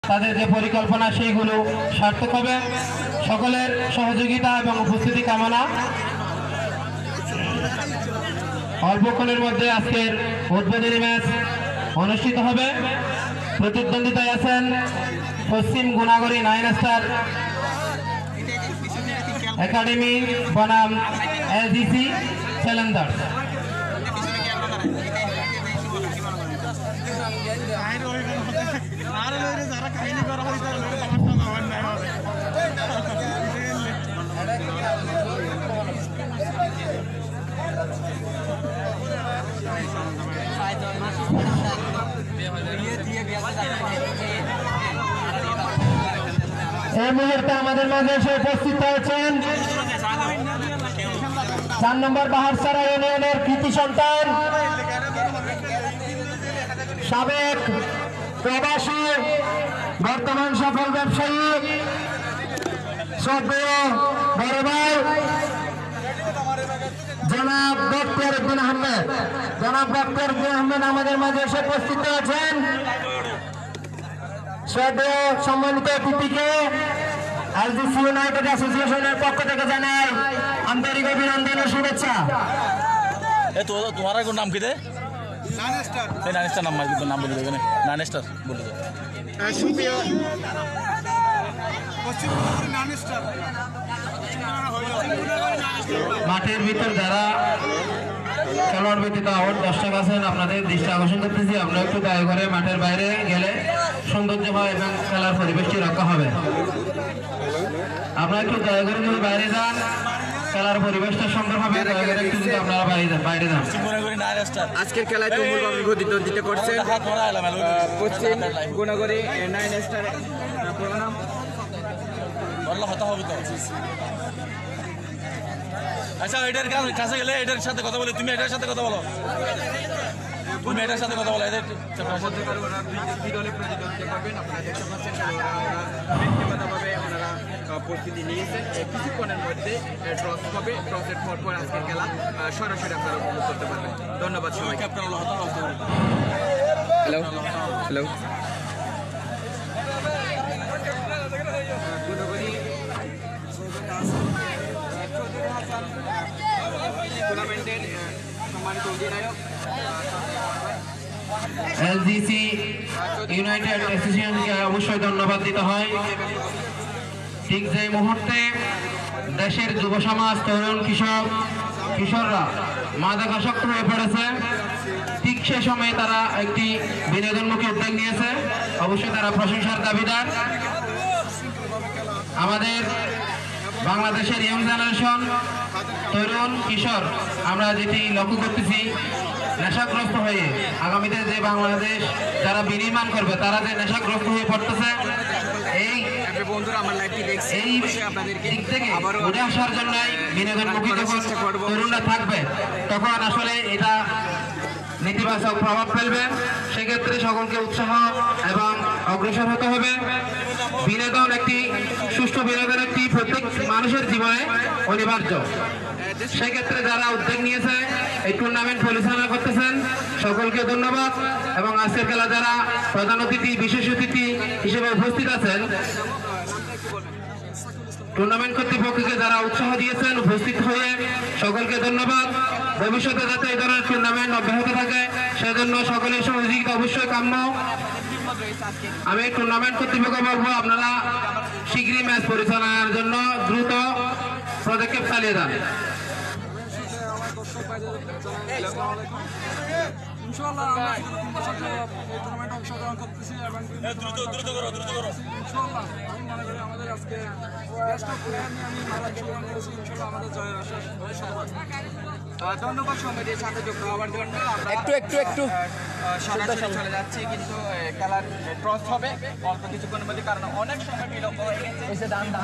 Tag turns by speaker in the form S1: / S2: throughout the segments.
S1: তাদের যে পরিকল্পনা সেইগুলো সার্থক হবে। সকলের সহযোগিতা এবং উপস্থিতি কামনা। অল্পক্ষণের মধ্যে আজকের উদ্বোধনী ম্যাচ অনুষ্ঠিত হবে। প্রতিদ্বন্দ্বিতায় আছেন পশ্চিম গুণাগরী 9 স্টার একাডেমি বনাম এলজিসি চ্যালেঞ্জার্স। এই মুহূর্তে আমাদের মাঝে এসে উপস্থিত হয়েছেন 4 নম্বর বাহারছড়া ইউনিয়নের কৃতি সন্তান, সাবেক প্রবাসী বর্তমান সফল ব্যবসায়ী শ্রদ্ধেয় বড় ভাই জনাব বক্তিয়ার উদ্দিন আহমেদ। জনাব বক্তিয়ার উদ্দিন আহমেদ আমাদের মাঝে এসে উপস্থিত হয়েছেন। শ্রদ্ধেয় সম্মানিত অতিথিকে এলজিসি ইউনাইটেড অ্যাসোসিয়েশনের পক্ষ থেকে জানাই আন্তরিক অভিনন্দন ও শুভেচ্ছা।
S2: তোমার নাম কি? নাইনস্টার নাম বলে দেবে। নাইনস্টার বলে দেবে।
S1: মাঠের ভিতর যারা খেলোয়াড় ব্যতীত আউট দর্শক আছেন, আপনাদের দৃষ্টি আকর্ষণ করতেছি, আপনারা একটু দয়া করে মাঠের বাইরে গেলে সৌন্দর্য হয় এবং খেলার পরিবেশটি রক্ষা হবে। আপনারা একটু দয়া করে যদি বাইরে যান, খেলার পরিবেশটা সুন্দর হবে। দয়া করে একটু যদি আপনারা বাইরে যান।
S3: আজকের খেলায় তুমুলভাবে প্রতিদ্বন্দ্বিতা করছে পশ্চিম গুণাগরী 9 স্টার।
S2: আচ্ছা, এটার কাছে গেলে এটার সাথে কথা বলে, তুমি এটার সাথে কথা বলো, তুমি এটার সাথে কথা বলো। এদের
S3: দলে প্রতিদ্বন্দ্বিতা করবেন। আপনারা দেখতে পাচ্ছেন ব্যক্তিগতভাবে ওনারা প্রস্তুতি নিয়েছেন। কিছুক্ষণের মধ্যে টস হবে। টসের পর আজকের খেলা সরাসরি আপনারা উপভোগ করতে পারবেন। ধন্যবাদ সবাইকে। হ্যালো হ্যালো টুর্নামেন্টের সম্মানিত অধিনায়ক
S1: এলজিসি ইউনাইটেড অ্যাসোসিয়েশনকে অবশ্যই ধন্যবাদ দিতে হয়। ঠিক যে মুহূর্তে দেশের যুব সমাজ, তরুণ কিশোররা মাদকাসক্ত হয়ে পড়েছে, ঠিক সে সময়ে তারা একটি বিনোদনমুখী উদ্যোগ নিয়েছে। অবশ্যই তারা প্রশংসার দাবিদার। আমাদের বাংলাদেশের ইয়ং জেনারেশন, তরুণ কিশোর, আমরা যেটি লক্ষ্য করতেছি, নেশাগ্রস্ত হয়ে আগামীতে যে বাংলাদেশ যারা বিনির্মাণ করবে তারা যে নেশাগ্রস্ত হয়ে পড়তেছে, এই দিক থেকে উঠে আসার জন্যই বিনোদনমুখী যখন তরুণরা থাকবে তখন আসলে এটা নেতিবাচক প্রভাব ফেলবে। সেক্ষেত্রে সকলকে উৎসাহ এবং অগ্রসর হতে হবে। বিনোদন একটি সুষ্ঠু বিনোদন একটি প্রত্যেক মানুষের জীবনে অনিবার্য। সেক্ষেত্রে যারা উদ্যোগ নিয়েছে, এই টুর্নামেন্ট পরিচালনা করতেছেন, সকলকে ধন্যবাদ। এবং আজকের খেলা যারা প্রধান অতিথি, বিশেষ অতিথি হিসেবে উপস্থিত আছেন, টুর্নামেন্ট কর্তৃপক্ষকে যারা উৎসাহ দিয়েছেন উপস্থিত হয়ে, সকলকে ধন্যবাদ। ভবিষ্যতে যাতে এই ধরনের টুর্নামেন্ট অব্যাহত থাকে সেজন্য সকলের সহযোগিতা অবশ্যই কাম্য। আমি টুর্নামেন্ট কর্তৃপক্ষ বলবো, আপনারা শীঘ্রই ম্যাচ পরিচালনার জন্য দ্রুত পদক্ষেপ চালিয়ে যান।
S4: ইনশাআল্লাহ আমরা এই টুর্নামেন্টে অংশগ্রহণ করতেছি এবং ইনশাআল্লাহ আমি মনে করি আমাদের আজকে বেস্ট অফ প্লেয়ার নিয়ে আমি মারা অংশগ্রহণ করেছি। ইনশাআল্লাহ আমাদের জয়ের আশা
S3: ধন্যবাদ সমিতির সাথে যুক্ত হওয়ার জন্য। একটু সরাসরি চলে যাচ্ছি, কিন্তু খেলার টস হবে অল্প কিছুক্ষণের মধ্যে, কারণ অনেক সময় বিলম্ব হয়ে গেছে।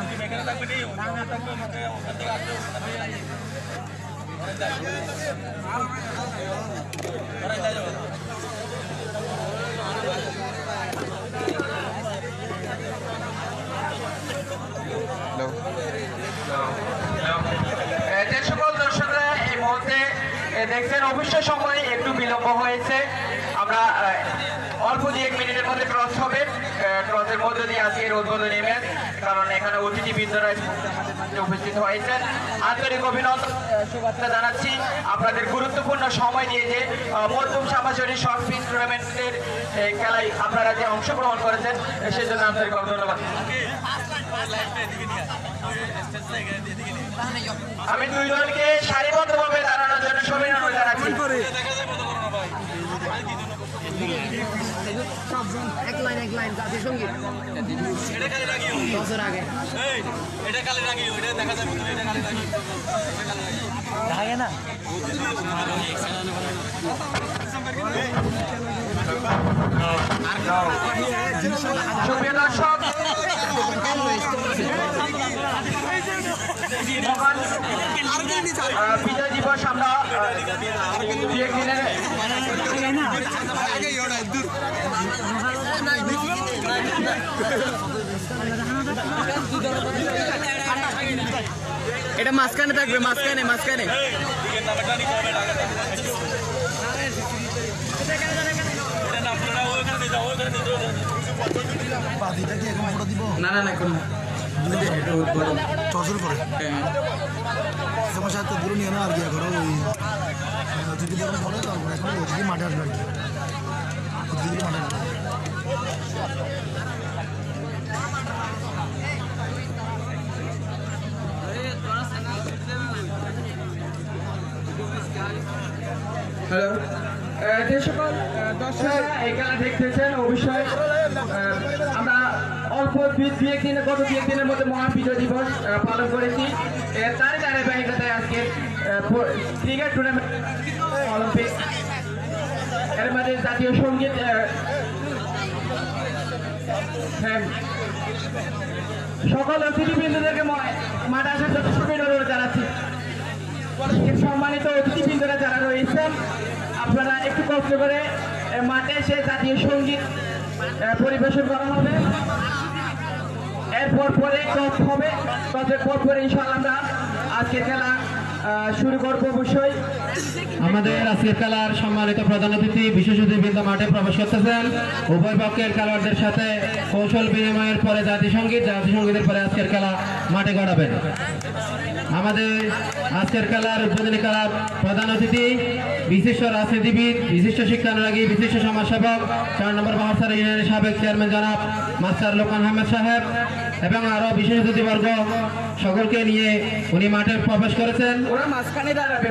S3: যে সকল দর্শকরা এই মুহূর্তে দেখছেন, অবশ্যই সময় একটু বিলম্ব হয়েছে। আমরা অল্প 1 মিনিটের মধ্যে ক্রস হবে। টসের মধ্য দিয়ে আজকের উদ্বোধনী ম্যাচ, কারণ এখানে অতিথিবৃন্দরা উপস্থিত হয়েছেন। আন্তরিক অভিনন্দন শুভেচ্ছা জানাচ্ছি আপনাদের গুরুত্বপূর্ণ সময় দিয়ে যে মধ্যম সামাজিক শর্ট পিচ টুর্নামেন্টের খেলায় আপনারা যে অংশগ্রহণ করেছেন সেজন্য আন্তরিক ধন্যবাদ। আমি দুই দলকে সারিবদ্ধভাবে দাঁড়ানোর জন্য অভিনন্দন জানাচ্ছি।
S5: এক লাইন জাতীয় সঙ্গীত বছর আগে থাকে না
S3: সুপ্রিয় দর্শক, বিজয় দিবস আমরা দু একদিনের
S5: এটা মাঝখানে থাকবে, মাঝখানে
S3: না এখন
S6: টসের পরে তোমার সাথে পুরো নিয়ে না আর কি করো ওই অতিথি যখন বলে তারপরে এখন অতিথি মাঠে আসবে আর কি অতিথি মাঠে আসবে।
S3: হ্যালো, যে সকল দর্শকরা এই খেলা দেখতেছেন, অবশ্যই আমরা অল্প গত দু একদিনের মধ্যে মহান বিজয় দিবস পালন করেছি। তার ধারাবাহিকতায় আজকে ক্রিকেট টুর্নামেন্ট অলিম্পিক এর মধ্যে জাতীয় সঙ্গীত সকল অতিথিবৃন্দদেরকে মাঠে আসার জন্য অনুরোধ জানাচ্ছি। সম্মানিত অতিথিবৃন্দরা যারা রয়েছেন, আপনারা একটু কষ্ট করে মাঠে এসে জাতীয় সঙ্গীত পরিবেশন করা হবে। এরপর পরে টস হবে, টসের পরে ইনশাআল্লাহ আমরা আজকের খেলা শুরু করবো। অবশ্যই
S1: আমাদের আজকের খেলার সম্মানিত প্রধান অতিথি বিশেষ অতিথিবৃন্দ মাঠে প্রবেশ করতেছেন। উভয় পক্ষের খেলোয়াড়দের সাথে কৌশল বিনিময়ের পরে জাতিসংগীতের পরে আজকের খেলা মাঠে গড়াবেন। আমাদের আজকের খেলার উদ্বোধনী খেলার প্রধান অতিথি বিশিষ্ট রাজনীতিবিদ, বিশিষ্ট শিক্ষানুরাগী, বিশিষ্ট সমাজসেবক 4 নম্বর বাহারসারা ইউনিয়নের সাবেক চেয়ারম্যান জনাব মাস্টার লোকমান আহমেদ সাহেব এবং আরো বিশেষ অতিথিবর্গ সকলকে নিয়ে উনি মাঠে প্রবেশ করেছেন।
S3: ওরা মাঝখানে দাঁড়াবে।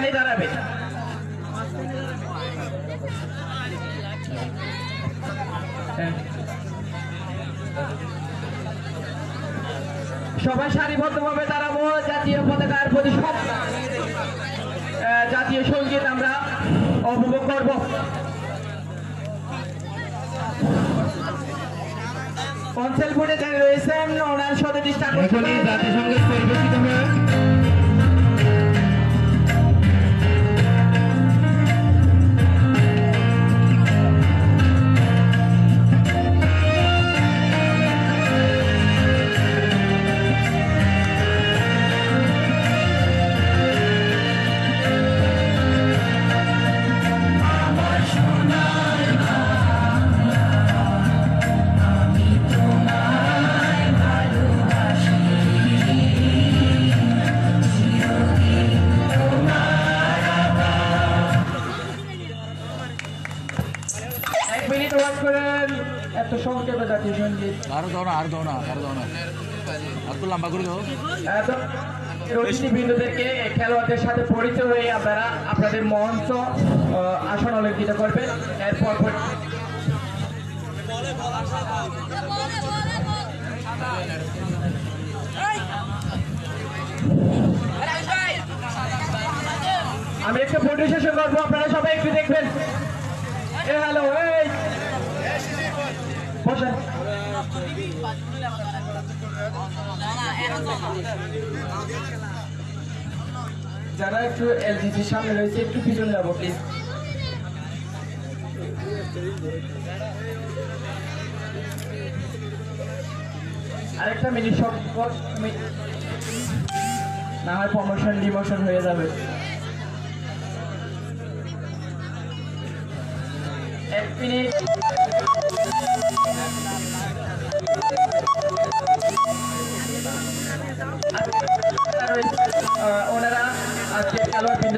S3: সবাই সারিবদ্ধভাবে দাঁড়াবো। জাতীয় পতাকার প্রতি জাতীয় সঙ্গীত আমরা উপভোগ করব। কনসেল বোর্ডে যারা রয়েছেন ওনার সদস্য
S1: এখনই জাতীয় সঙ্গীত পরিবেশিত হবে।
S3: এত সংক্ষেপে জাতীয় সঙ্গীত
S2: আরো দাও না আর তো লম্বা করে দাও।
S3: অতিথিবৃন্দদেরকে খেলোয়াড়দের সাথে পরিচয় হয়ে আপনারা আপনাদের মঞ্চ আসন অলঙ্কৃত করবেন। এরপর আমি একটা ফটো সেশন করবো, আপনারা সবাই একটু দেখবেন। হ্যালো, বসেন। যারা একটু এলজিসির সামনে রয়েছে একটু পিছনে যাবো প্লিজ। আরেকটা মিনিট সব না হয় প্রমোশন ডিমোশন হয়ে যাবে। 1 মিনিট।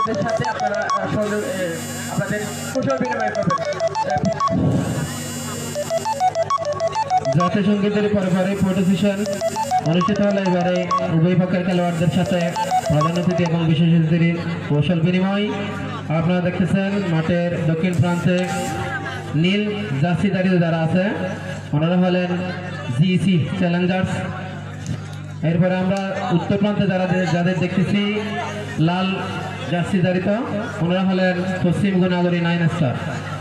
S1: আয়োজকদের সাথে আপনারা আপনাদের কুশল বিনিময় করবেন। জাতীয় সঙ্গীতের পরে ফটো সেশন অনুষ্ঠিত হলে এবারে উভয় পক্ষের খেলোয়াড়দের সাথে প্রধান অতিথি এবং বিশেষ অতিথির কৌশল বিনিময়। আপনারা দেখতেছেন মাঠের দক্ষিণ প্রান্তে নীল জার্সিধারী যারা আছে ওনারা হলেন জিইসি চ্যালেঞ্জার্স। এরপরে আমরা উত্তর প্রান্তে যাদের দেখতেছি লাল জার্সিধারিত ওনারা হলেন পশ্চিম গুণাগরী 9 স্টার।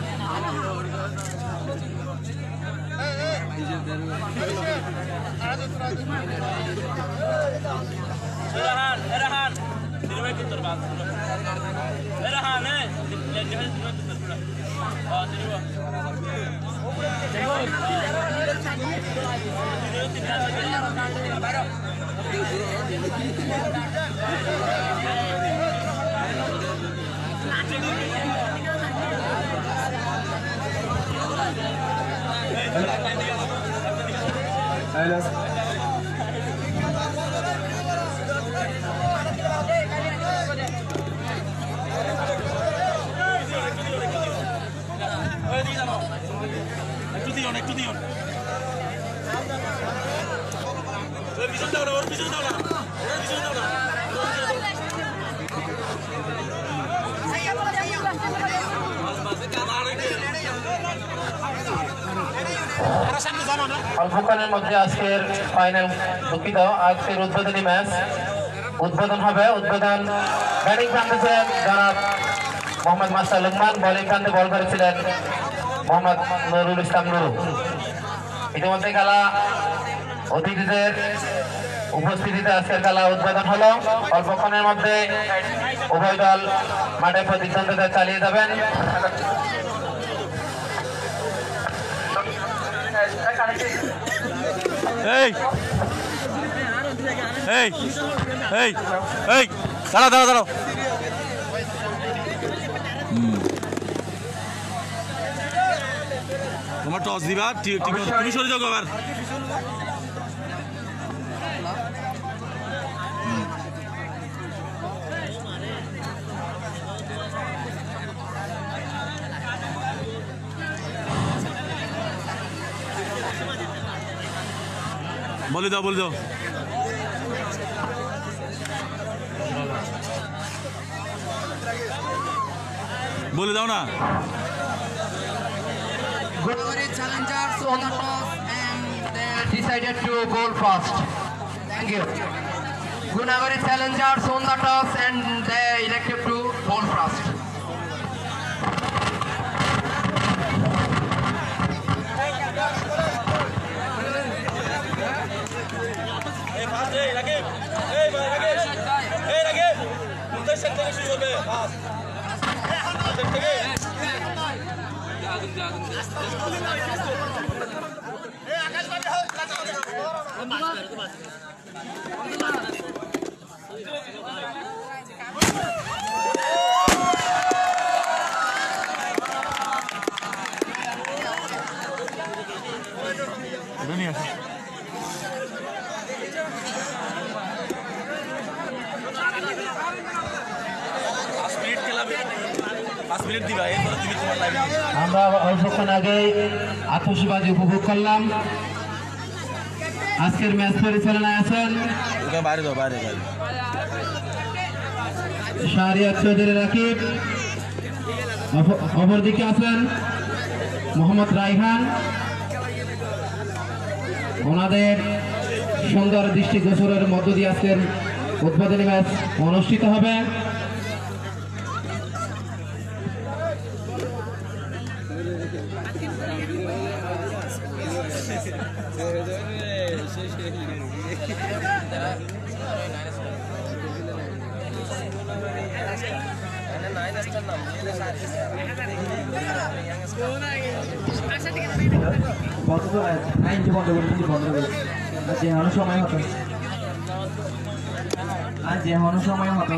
S2: একটু দিও
S1: অল্পক্ষণের মধ্যে আজকের ফাইনাল দুঃখিত আজকের উদ্বোধনী ম্যাচ উদ্বোধন হবে। উদ্বোধন ব্যাটিং প্রান্তে জনাব মোহাম্মদ মাস্টার লুকমান, বোলিং প্রান্তে বল করেছিলেন মোহাম্মদ নুরুল ইসলাম নুরু। ইতিমধ্যে খেলা অতিথিদের উপস্থিতিতে আজকের খেলা উদ্বোধন হলো। অল্পক্ষণের মধ্যে উভয় দল মাঠে প্রতিদ্বন্দ্বিতা চালিয়ে যাবেন।
S2: দাঁড়াও তোমার টস দিবা, তুমি সরে যাও আবার। বলে দাও না।
S1: Challengers on the toss and they decided to bowl first. Thank you. Gunagari Challengers on the toss and they elected to bowl first. আমরা অল্পক্ষণ আগে আতশবাজি উপভোগ করলাম। আজকের ম্যাচ পরিচালনায় আছেন শাহরিয়ার চৌধুরী রাকিব, অপরদিকে আছেন মোহাম্মদ রাইহান। ওনাদের সুন্দর দৃষ্টিগোচরের মধ্য দিয়ে আজকের উদ্বোধনী ম্যাচ অনুষ্ঠিত হবে। সময় হতো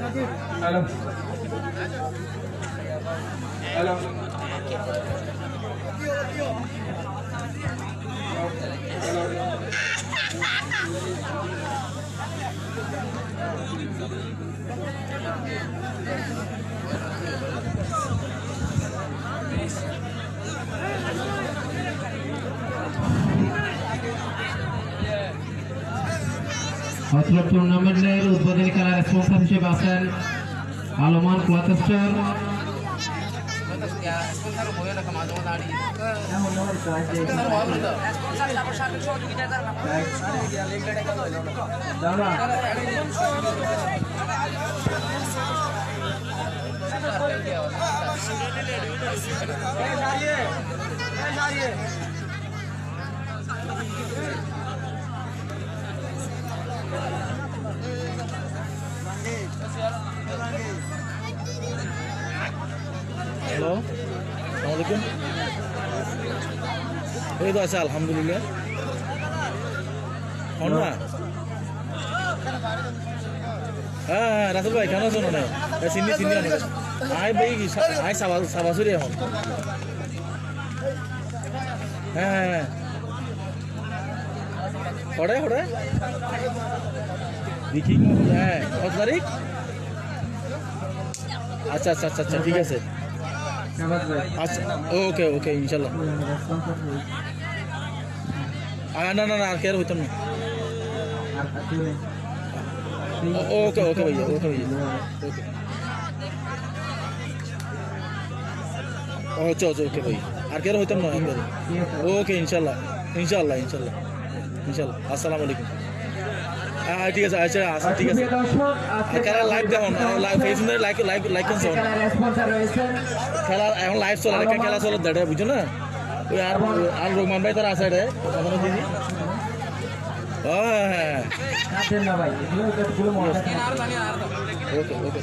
S1: হ্যালো হ্যালো অত্র টুর্নামেন্টের উদ্বোধনী খেলার স্পন্সর হিসেবে আছেন আলমান ক্লথ স্টোর।
S2: হ্যালো আসসালামাইকুম। এই তো আছে আলহামদুলিল্লাহ। না হ্যাঁ রাসেল ভাই কেন আছো না চিনি চিনি আয় ভাই আয় সাবাসুরি এখন। হ্যাঁ হ্যাঁ হ্যাঁ হরে হরে দেখি হ্যাঁ কত তারিখ? আচ্ছা আচ্ছা আচ্ছা আচ্ছা ঠিক আছে আচ্ছা ওকে ওকে ইনশাল্লাহ। না না না আর কে আর হইতাম না। ওকে ওকে ভাইয়া ওকে ভাইয়া ওকে আচ্ছা আচ্ছা ওকে ভাই আর কে আর হইতাম না। ওকে ইনশাল্লাহ ইনশাল্লাহ ইনশাল্লাহ ইনশাল্লাহ। আসসালামু আলাইকুম। হ্যাঁ ঠিক আছে আচ্ছা আচ্ছা ঠিক আছে। খেলা লাইভ দেখুন ফেসবুকে লাইক লাইক লাইক খেলা এখন লাইভ চলে খেলা চলে দেড়ে বুঝছো না। ওই আর রহমান ভাই তারা আছে রে এখনো দিদি। হ্যাঁ হ্যাঁ ওকে ওকে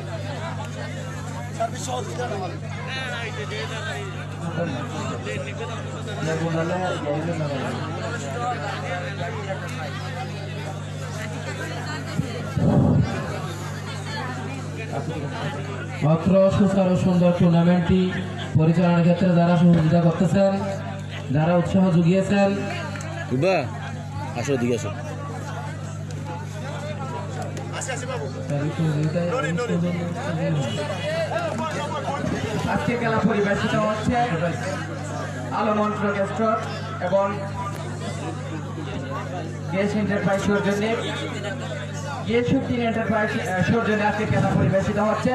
S1: মাত্র সুচারু সুন্দর টুর্নামেন্টটি পরিচালনার ক্ষেত্রে যারা সহযোগিতা করতেছেন, যারা উৎসাহ জুগিয়েছেন,
S2: আসো দিকে আসো।
S7: আজকে খেলা পরিবেশিত হচ্ছে আলমন স্টোর এবং গেস এন্টারপ্রাইজ সৌজন্যে গিয়ে এন্টারপ্রাইজ সৌজন্যে আজকে খেলা পরিবেশিত হচ্ছে।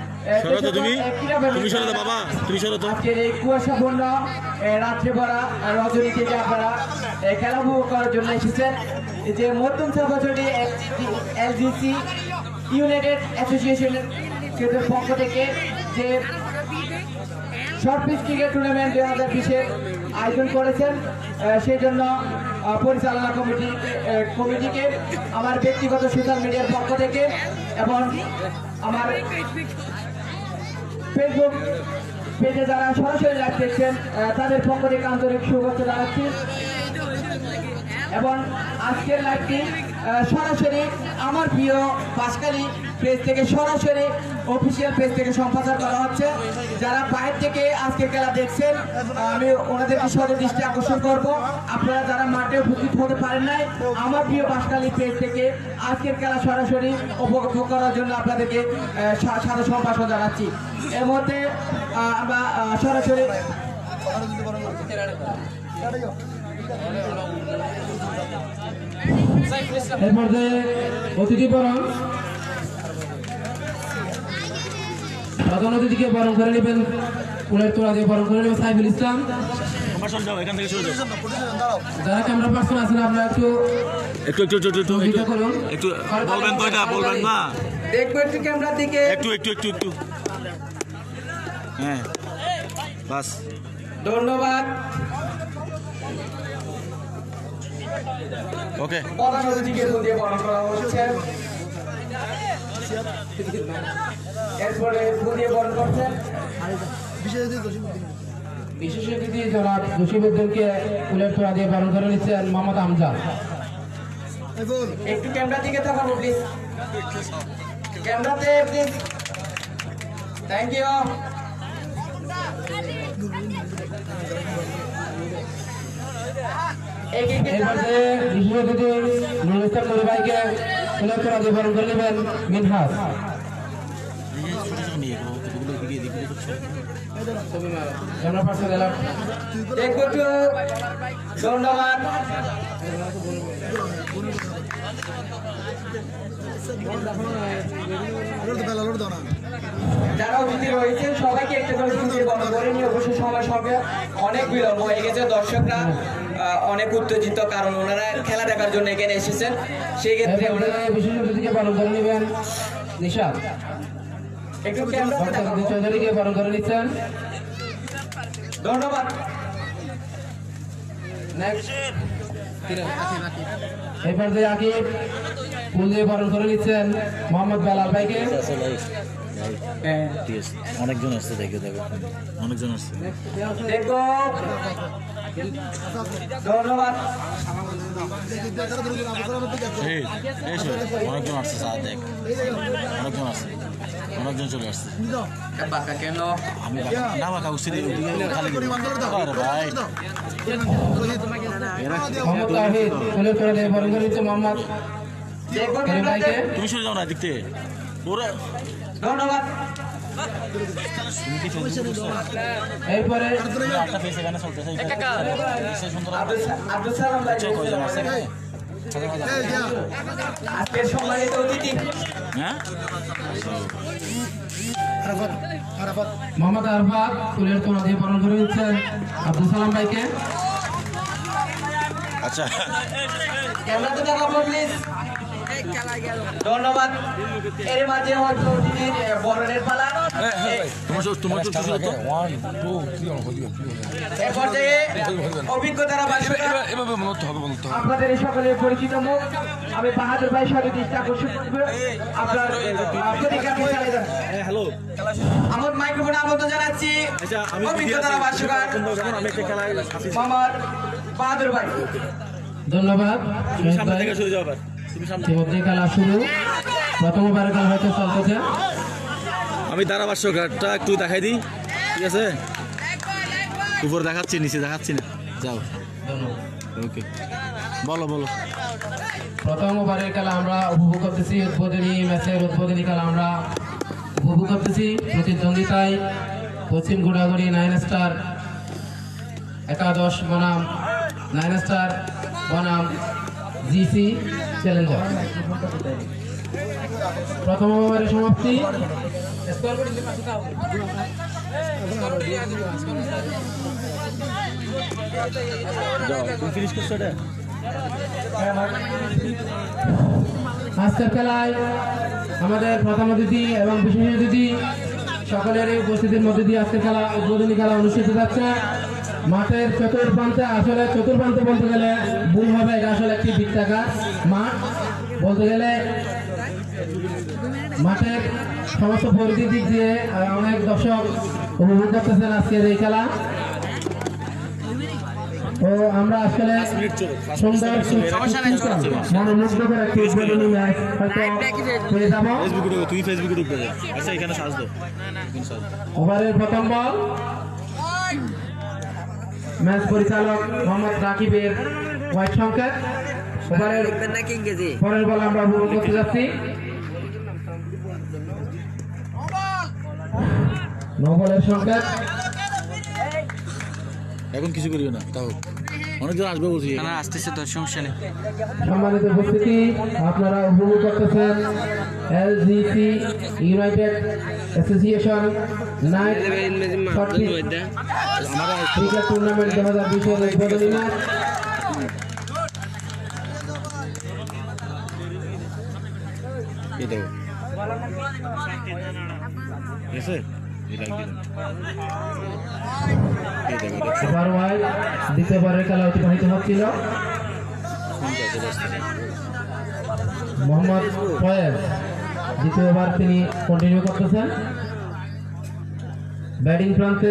S7: আজকের এই কুয়াশাপূর্ণ রাত্রে ভরা রজনী থেকে আপনারা খেলা উপভোগ করার জন্য এসেছেন। যে মধ্যম সভাপতি এলজিসি ইউনাইটেড অ্যাসোসিয়েশনের পক্ষ থেকে যে শর্ট পিচ ক্রিকেট টুর্নামেন্ট 2020-এর আয়োজন করেছেন, সেই জন্য পরিচালনা কমিটিকে আমার ব্যক্তিগত সোশ্যাল মিডিয়ার পক্ষ থেকে এবং আমার ফেসবুক পেজে যারা সরাসরি লাইভ দেখছেন তাদের পক্ষ থেকে আন্তরিক শুভেচ্ছা জানাচ্ছি। এবং আজকের লাইভটি সরাসরি আমার প্রিয় বাঁশখালী পেজ থেকে সরাসরি অফিসিয়াল পেজ থেকে সম্প্রচার করা হচ্ছে। যারা বাইরে থেকে আজকের খেলা দেখছেন আমি ওনাদেরকে সদৃষ্টি আকর্ষণ করব, আপনারা যারা মাঠে উপস্থিত হতে পারেন নাই আমার প্রিয় বাঁশখালী পেজ থেকে আজকের খেলা সরাসরি উপভোগ করার জন্য আপনাদেরকে সাদর সম্ভাষণ জানাচ্ছি। এর মধ্যে আমরা সরাসরি
S1: এর মধ্যে অতিথি বরণ প্রধান অতিথিকে বরণ করে নেবেন, ফুলের তোড়া দিয়ে বরণ করে নেবেন সাইফুল ইসলাম। যারা ক্যামেরা পার্সন আছেন আপনারা একটু
S2: একটু একটু একটু একটু একটু বলবেন তো, এটা বলবেন না,
S7: দেখবো একটু ক্যামেরার দিকে,
S2: একটু একটু একটু একটু হ্যাঁ বাস
S7: ধন্যবাদ।
S2: ওকে
S7: প্রধান অতিথিকে ফুল দিয়ে বরণ করা হচ্ছে। এরপরে ফুল দিয়ে বরণ করছেন
S1: বিশেষ অতিথি জনাব জসিমউদ্দিনকে ফুলের তোড়া দিয়ে বরণ করে নিচ্ছেন মোহাম্মদ আমজাদ।
S7: একটু ক্যামেরার দিকে তাকাবো প্লিজ। ক্যামেরাতে প্লিজ থ্যাংক ইউ
S1: এরপরে বিশেষ অতিথি নুরুল ইসলাম নুরু ভাইকে পুরস্কার অধিকার করে নেবেন মিনহাজ।
S7: ধন্যবাদ। যারা অতিথি রয়েছেন সবাইকে একটা করে সুযোগ করে নিয়ে অবশ্যই সময় সঙ্গে অনেক বিলম্ব হয়ে গেছে, দর্শকরা অনেক উত্তেজিত, কারণ ওনারা খেলা দেখার জন্য এখানে এসেছেন। সেই ক্ষেত্রে
S1: বিশেষ অতিথিকে পালন করে নেবেন নিশাদ
S7: একটু ক্যামেরা
S1: চৌধুরীকে পালন করে নিচ্ছেন।
S7: ধন্যবাদ।
S1: এরপর দিয়ে আকিব ফুল দিয়ে পালন করে নিচ্ছেন মোহাম্মদ বেলাল ভাইকে।
S2: অনেকজন আসছে, দেখো অনেকজন আসছে।
S7: দেখো ধন্যবাদ।
S2: অনেকজন আসছে, স্যার দেখ অনেকজন আসছে, অনেকজন চলে আসছে।
S5: বাঁকা কেন
S2: আমি না বাঁকা উঠছি খালি ভাই
S1: মোহাম্মদ তাহিদ ফুলের করে দিয়ে পালন করে নিচ্ছে মোহাম্মদ করিম ভাইকে।
S2: তুমি সরে যাও না দেখতে ওরা।
S7: ধন্যবাদ।
S1: এরপরে
S2: একটা ফেস এখানে চলতেছে, সুন্দর
S7: আব্দুল সালাম ভাই
S2: কয়জন আছে এখানে?
S7: আজকের সম্মানিত অতিথি
S2: হ্যাঁ
S1: মোহাম্মদ আরফাত ফুলের তোড়া দিয়ে পালন করে নিচ্ছেন আব্দুল সালাম ভাইকে।
S2: আচ্ছা
S7: ক্যামেরাতে দেখাবো প্লিজ। ধন্যবাদ। এর মাঝে হয়তো অতিথির বরণের পালা। এ পর্যায়ে অভিজ্ঞতারা আপনাদের এই সকলের পরিচিত মুখ আমি বাহাদুর ভাই সঙ্গে দৃষ্টি আকর্ষণ করবো। আপনার
S2: হ্যালো
S7: আমার মাইক্রোফোনে আমন্ত্রণ জানাচ্ছি অভিজ্ঞতারা ভাষ্যকার আমার বাহাদুর ভাই।
S1: ধন্যবাদ
S2: সামনে থেকে সরে যাও আবার। তুমি সামনে
S1: ইতিমধ্যে খেলা শুরু, প্রথম ওভারের খেলা হয়তো চলতেছে।
S2: আমি ধারাভাষ্য ঘাটটা একটু দেখাই দিই, ঠিক আছে? উপরে দেখাচ্ছি, নিচে দেখাচ্ছি না, যাও। ওকে বলো বলো।
S1: প্রথম ওভারের খেলা আমরা উপভোগ করতেছি, উদ্বোধনী ম্যাচের উদ্বোধনী খেলা আমরা উপভোগ করতেছি। প্রতিদ্বন্দ্বিতায় পশ্চিম গোড়াগড়ি 9 স্টার একাদশ বনাম 9 স্টার বনাম জিসি চ্যালেঞ্জার। প্রথম ওভারের সমাপ্তি।
S2: ফিনিশ করছো এটা?
S1: আজকের খেলায় আমাদের প্রধান অতিথি এবং বিশেষ অতিথি সকলেরই উপস্থিতির মধ্যে দিয়ে আজকের খেলা উদ্বোধনী খেলা অনুষ্ঠিত যাচ্ছে। মাঠের চতুর্প্রান্তে, আসলে চতুর্প্রান্তে বলতে গেলে ভুল হবে, এটা আসলে একটি বৃত্তাকার মাঠ। বলতে গেলে মাঠের সমস্ত পরিধি দিক দিয়ে অনেক দর্শক উপভোগ করতেছেন আজকের এই খেলা। ও আমরা আসলে সুন্দর মনোমুগ্ধকর একটি উদ্বোধনী ম্যাচ হয়তো পেয়ে যাবো।
S2: তুই ফেসবুকে ঢুকবে। আচ্ছা এখানে সাজ দাও।
S1: ওভারের প্রথম বল, ম্যাচ পরিচালক মোহাম্মদ রাকিবের হোয়াইট সংকেত। ওভারের পরের বল আমরা উপভোগ করতে যাচ্ছি। নো বলের সংকেত।
S2: এখন কিছু করিও না, তাও অনেকজন আসবে বলছি।
S5: আসতেছে তো, সমস্যা নেই।
S1: সম্মানিত উপস্থিতি, আপনারা উপভোগ করতেছেন LGC united association night cricket tournament 2020 এর উদ্বোধনী ম্যাচ।
S2: এই দেখো এসে এই লাগ দিলাম। এই দেখো
S1: সুপার ওয়াইড দ্বিতীয়বারের খেলা অতিবাহিত হচ্ছিল। মোহাম্মদ ফয়েজ দ্বিতীয়বার তিনি কন্টিনিউ করতেছেন। ব্যাটিং প্রান্তে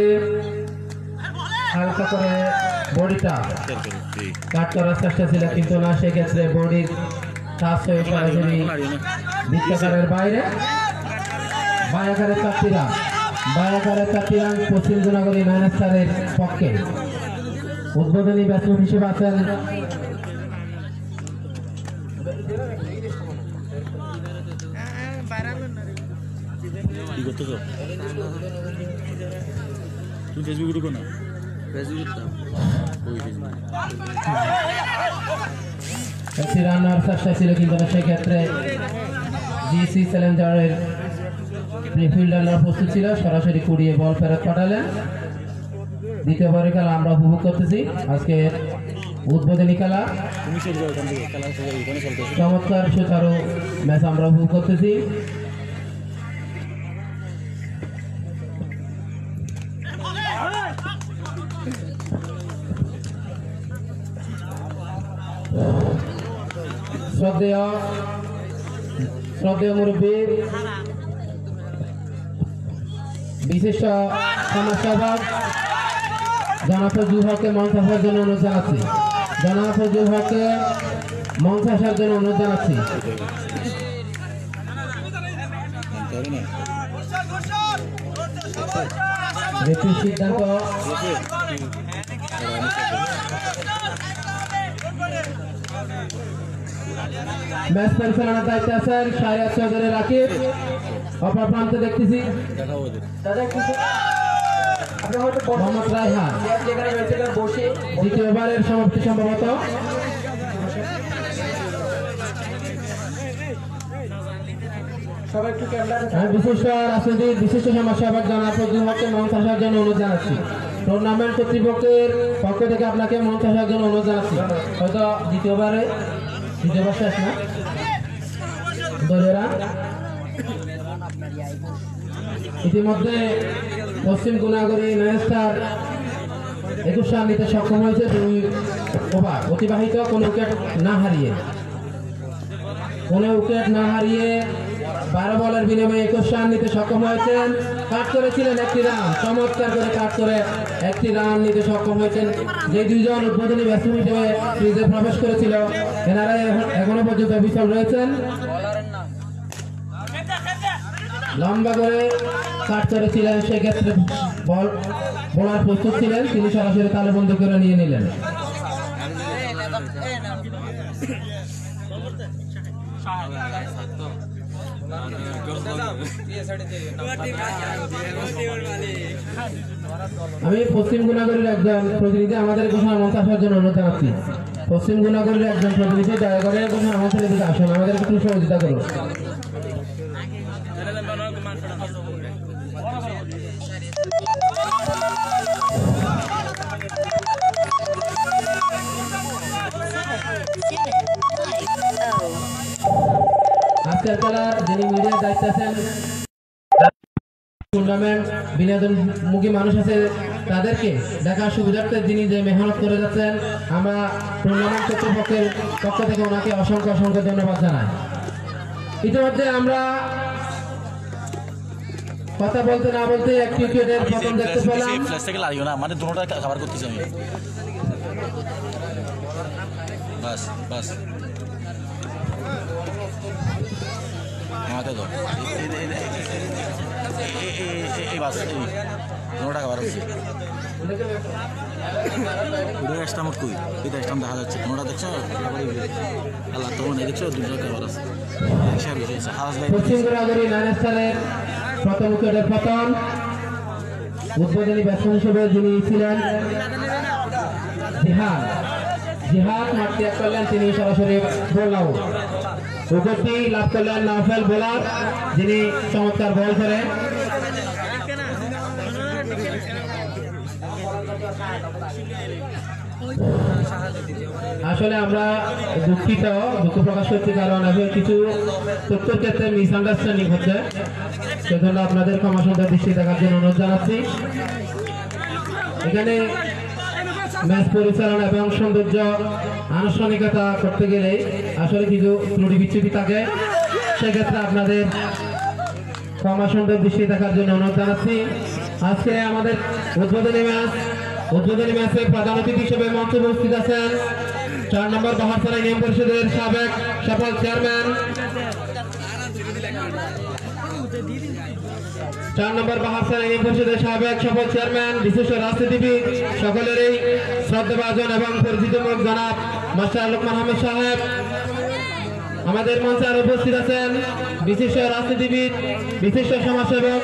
S1: হালকা করে বডিটা কাট করার চেষ্টা ছিল, কিন্তু না, সেক্ষেত্রে বডির টাচ হয়ে সরাসরি বৃত্তাকারের বাইরে বায়াকারের 4টি রান পশ্চিম জুনাগড়ি নয়ন স্টারের পক্ষে। উদ্বোধনী ব্যাটসম্যান হিসেবে আছেন
S2: কি করতেছো? তুমি ফেসবুকে ঢুকো না?
S1: একটি রান নেওয়ার চেষ্টা ছিল, কিন্তু সেই ক্ষেত্রে জিসি চ্যালেঞ্জারের ফিল্ডার প্রস্তুত ছিল, সরাসরি কুড়িয়ে বল ফেরত পাঠালেন। দ্বিতীয়বারের খেলা আমরা উপভোগ করতেছি। আজকে উদ্বোধনী খেলা,
S2: তুমি চলে যাও এখান থেকে, খেলা এখানে চলতেছে।
S1: চমৎকার সুচারু ম্যাচ আমরা উপভোগ করতেছি। শ্রদ্ধেয় মুরব্বী, বিশিষ্ট সমাজসেবক জনাব ফজলুল হককে মঞ্চ আসার জন্য অনুরোধ জানাচ্ছি। রেফারির সিদ্ধান্ত ম্যাচ পরিচালনার দায়িত্বে আছেন শাহরিয়ার চৌধুরী রাকিব। অপর প্রান্তে দেখতেছি মোহাম্মদ রায়হান। দ্বিতীয়বারের সমাপ্তি সম্ভবত। বিশিষ্ট রাজনীতির বিশিষ্ট সমাজসেবক জনাব ফজলুল হককে মঞ্চ আসার জন্য অনুরোধ জানাচ্ছি। টুর্নামেন্ট কর্তৃপক্ষের পক্ষ থেকে আপনাকে মঞ্চ আসার জন্য অনুরোধ জানাচ্ছি। হয়তো দ্বিতীয়বার শেষ না দলেরা। ইতিমধ্যে পশ্চিম গুনাগড়ি নয়ন স্টার 21 রান নিতে সক্ষম হয়েছে 2 ওভার অতিবাহিত, কোনো উইকেট না হারিয়ে 12 বলের বিনিময়ে 21 রান নিতে সক্ষম হয়েছেন। কাট করেছিলেন 1টি রান, চমৎকার করে কাট করে 1টি রান নিতে সক্ষম হয়েছেন। যে দুইজন উদ্বোধনী ব্যাটসম্যান হিসেবে ক্রিজে প্রবেশ করেছিল, এনারা এখনো পর্যন্ত বিফল রয়েছেন। লম্বা করে কাট করেছিলেন, সেক্ষেত্রে বোলার প্রস্তুত ছিলেন, তিনি সরাসরি তালুবন্ধ করে নিয়ে নিলেন। আমি পশ্চিম গুনাগড়ির একজন প্রতিনিধি আমাদের ঘোষণা মঞ্চ আসার জন্য অনুরোধ জানাচ্ছি। পশ্চিম গুনাগড়ির একজন প্রতিনিধি দয়া করে ঘোষণা মঞ্চের দিকে আসুন, আমাদের একটু সহযোগিতা করুন। আজকের খেলার যিনি মিডিয়ার দায়িত্বে আছেন, টুর্নামেন্ট বিনোদনমুখী মানুষ আছে, তাদেরকে দেখার সুবিধার্থে যিনি যে মেহনত করে যাচ্ছেন, আমরা টুর্নামেন্ট কর্তৃপক্ষের পক্ষ থেকে ওনাকে অসংখ্য ধন্যবাদ জানাই। ইতিমধ্যে আমরা কথা বলতে না বলতে একটি উইকেটের পতন দেখতে পেলাম।
S2: ফ্ল্যাশ থেকে লাগিও না, মানে দুটোটা কভার করতেছি আমি। বাস আমাকে দাও এই বাস দুটোটা কভার হচ্ছে। পুরো স্টাম্প কই এটা স্টাম্প দেখা যাচ্ছে, কোনটা দেখছো? আল্লাহ তোমার নেই দেখছো, দুটো কভার আছে।
S1: পশ্চিম গুনাগড়ি নয়ন স্টারের প্রথম উইকেটের পতন। উদ্বোধনী ব্যাটসম্যান হিসেবে যিনি ছিলেন জিহাদ মাঠ ত্যাগ করলেন, তিনি সরাসরি বল আউট। উইকেটটি লাভ করলেন নাফেল বোলার, যিনি চমৎকার বল করে। আসলে আমরা দুঃখ প্রকাশ করছি, কারণ এখন কিছু তথ্যের ক্ষেত্রে মিসআন্ডারস্ট্যান্ডিং হচ্ছে, সেজন্য আপনাদের ক্ষমা সুন্দর দৃষ্টি দেখার জন্য অনুরোধ জানাচ্ছি। এখানে ম্যাচ পরিচালনা এবং সৌন্দর্য আনুষ্ঠানিকতা করতে গেলে আসলে কিছু ত্রুটি বিচ্যুতি থাকে, সেক্ষেত্রে আপনাদের ক্ষমা সুন্দর দৃষ্টি দেখার জন্য অনুরোধ জানাচ্ছি। আজকে আমাদের উদ্বোধনী ম্যাচে প্রধান অতিথি হিসেবে মঞ্চে উপস্থিত আছেন 4 নম্বর বাহারপাড়া ইউনিয়ন পরিষদের সাবেক সফল চেয়ারম্যান 4 নম্বর বাহার ইউনিয়ন পরিষদের সাবেক সফল চেয়ারম্যান বিশিষ্ট রাজনীতিবিদ সকলেরই শ্রদ্ধাভাজন এবং পরিচিত মুখ জনাব মাস্টার লোকমান আহমেদ সাহেব আমাদের মঞ্চে আরো উপস্থিত আছেন বিশিষ্ট রাজনীতিবিদ বিশিষ্ট সমাজসেবক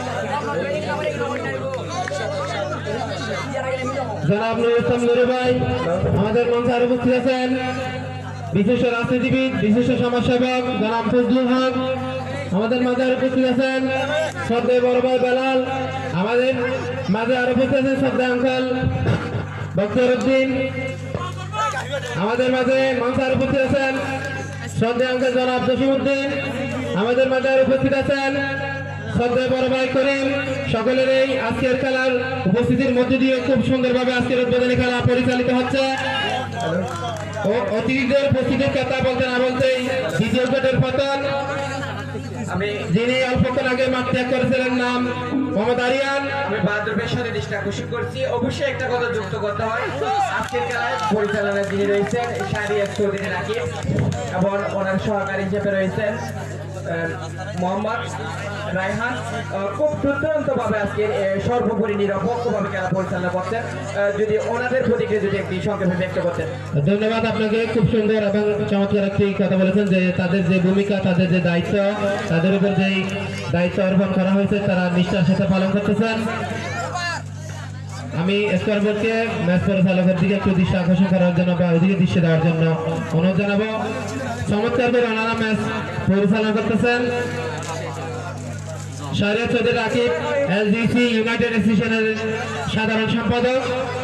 S1: জনাব নুরুল ইসলাম নুরু ভাই আমাদের মঞ্চে আরো উপস্থিত আছেন বিশিষ্ট রাজনীতিবিদ বিশিষ্ট সমাজসেবক জনাব ফজলুল হক আমাদের মাঝে আরো উপস্থিত আছেন শ্রদ্ধেয় বড় ভাই বেলাল আমাদের মাঝে আরো উপস্থিত আছেন শ্রদ্ধেয় আঙ্কেল বক্তর উদ্দিন আমাদের মাঝে মঞ্চে আরো উপস্থিত আছেন শ্রদ্ধেয় আঙ্কেল জনাব জসিমউদ্দিন আমাদের মাঝে আরো উপস্থিত আছেন শ্রদ্ধেয় বড় ভাই করিম সকলের এই আজকের খেলার উপস্থিতির মধ্যে দিয়ে খুব সুন্দরভাবে আজকের উদ্বোধনী খেলা পরিচালিত হচ্ছে ও অতিথিদের উপস্থিতির কথা বলতে না বলতেই দ্বিতীয় উইকেটের পতন যিনি অল্পক্ষণ আগে মাঠ ত্যাগ করেছিলেন নাম মোহাম্মদ আরিয়ান।
S3: আমি বাহাদুরের সাথে দৃষ্টি আকর্ষণ করছি অবশ্যই একটা কথা যুক্ত করতে হয় আজকের খেলায় পরিচালনায় যিনি রয়েছেন শাহরিয়ার চৌধুরী রাকিব এবং ওনার সহকারী হিসেবে রয়েছেন মোহাম্মদ রায়হান খুব দুর্দান্ত ভাবে আজকের সর্বোপরি নিরপেক্ষভাবে খেলা পরিচালনা করছেন যদি ওনাদের প্রতিক্রিয়া যদি একটি সংক্ষেপে ব্যক্ত করতেন।
S1: ধন্যবাদ আপনাকে খুব সুন্দর এবং চমৎকার একটি কথা বলেছেন যে তাদের যে ভূমিকা তাদের যে দায়িত্ব তাদের উপর যে দায়িত্ব অর্পণ করা হয়েছে তারা নিষ্ঠার সাথে পালন করতেছেন। আমি স্কোর বোর্ডকে ম্যাচ পরিচালকের দিকে একটু দৃষ্টি আকর্ষণ করার জন্য বা ওইদিকে দৃষ্টি দেওয়ার জন্য অনুরোধ জানাবো। চমৎকার করে ওনারা ম্যাচ পরিচালনা করতেছেন শাহরিয়ার চৌধুরী রাকিব এলজিসি ইউনাইটেড অ্যাসোসিয়েশনের সাধারণ সম্পাদক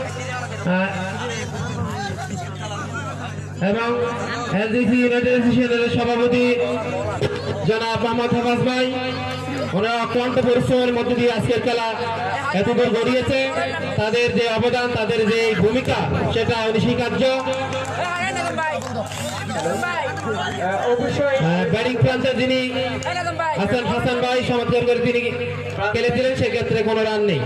S1: এবং এলজিসি ইউনাইটেড অ্যাসোসিয়েশনের সভাপতি জনাব মোহাম্মদ হাফাজ ভাই ওনারা অক্লান্ত পরিশ্রমের মধ্যে দিয়ে আজকের খেলা এতদূর গড়িয়েছে তাদের যে অবদান তাদের যে ভূমিকা সেটা অনস্বীকার্য। ব্যাটিং প্রান্তে যিনি হাসান ভাই চমৎকার করে তিনি খেলেছিলেন সেক্ষেত্রে কোনো রান নেই।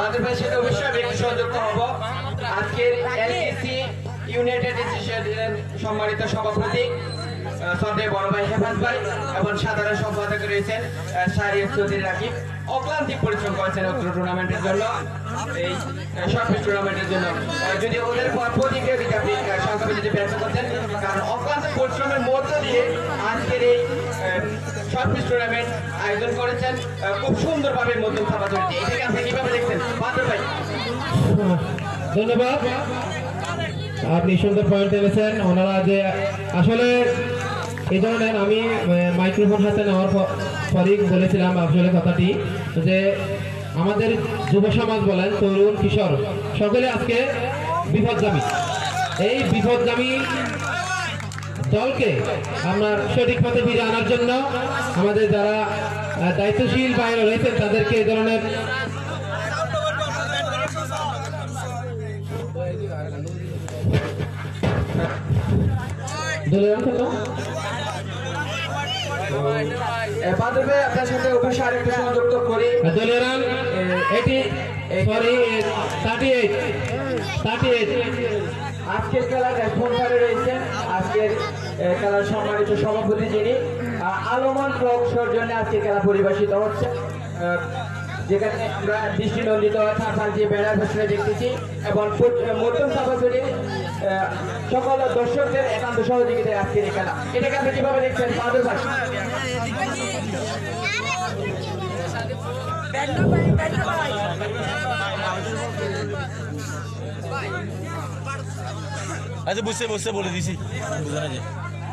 S3: আজকের এলজিসি ইউনাইটেড অ্যাসোসিয়েশনের সম্মানিত সভাপতি শ্রদ্ধেয় বড় ভাই হেফাজ ভাই এবং সাধারণ সম্পাদক রয়েছেন শাহরিয়ার চৌধুরী রাকিব অক্লান্তিক পরিশ্রম করেছেন অত্র টুর্নামেন্টের জন্য এই সর্বশেষ টুর্নামেন্টের জন্য যদি ওদের প্রতিক্রিয়া দিতে আপনি সংক্ষেপে যদি ব্যক্ত করতেন কারণ অক্লান্ত পরিশ্রমের মধ্য দিয়ে আজকের এই সর্বশেষ টুর্নামেন্ট আয়োজন করেছেন খুব সুন্দরভাবে মধ্যম সভা চলছে এটাকে আপনি কিভাবে দেখছেন বাদর ভাই?
S1: ধন্যবাদ আপনি সুন্দর পয়েন্ট এনেছেন ওনারা যে আসলে এই ধরনের আমি মাইক্রোফোন হাতে নেওয়ার পরই বলেছিলাম আসলে কথাটি যে আমাদের যুব সমাজ বলেন তরুণ কিশোর সকলে আজকে বিপদগামী এই বিপদগামী দলকে আমরা সঠিক পথে ফিরে আনার জন্য আমাদের যারা দায়িত্বশীল বাইরে রয়েছেন তাদেরকে এই ধরনের
S3: আপনার সাথে অবশ্যই আরেকটা সংযুক্ত করি
S1: দলীয় রান এটি সরি 38
S3: আজকের খেলার স্পন্সরে রয়েছেন আজকের খেলার সম্মানিত সভাপতি যিনি আলোমান ব্লক সৌজন্যে আজকের খেলা পরিবেশিত হচ্ছে যেখানে আমরা দৃষ্টিনন্দিত থাকার যে ব্যানার ঘোষণা দেখতেছি এবং মধ্যম সভাপতি সকল দর্শকদের একান্ত সহযোগিতায় আজকের এই খেলা এটাকে আপনি কিভাবে দেখছেন বাদল ভাই?
S2: আচ্ছা বুঝছে বলে দিছি বুঝা না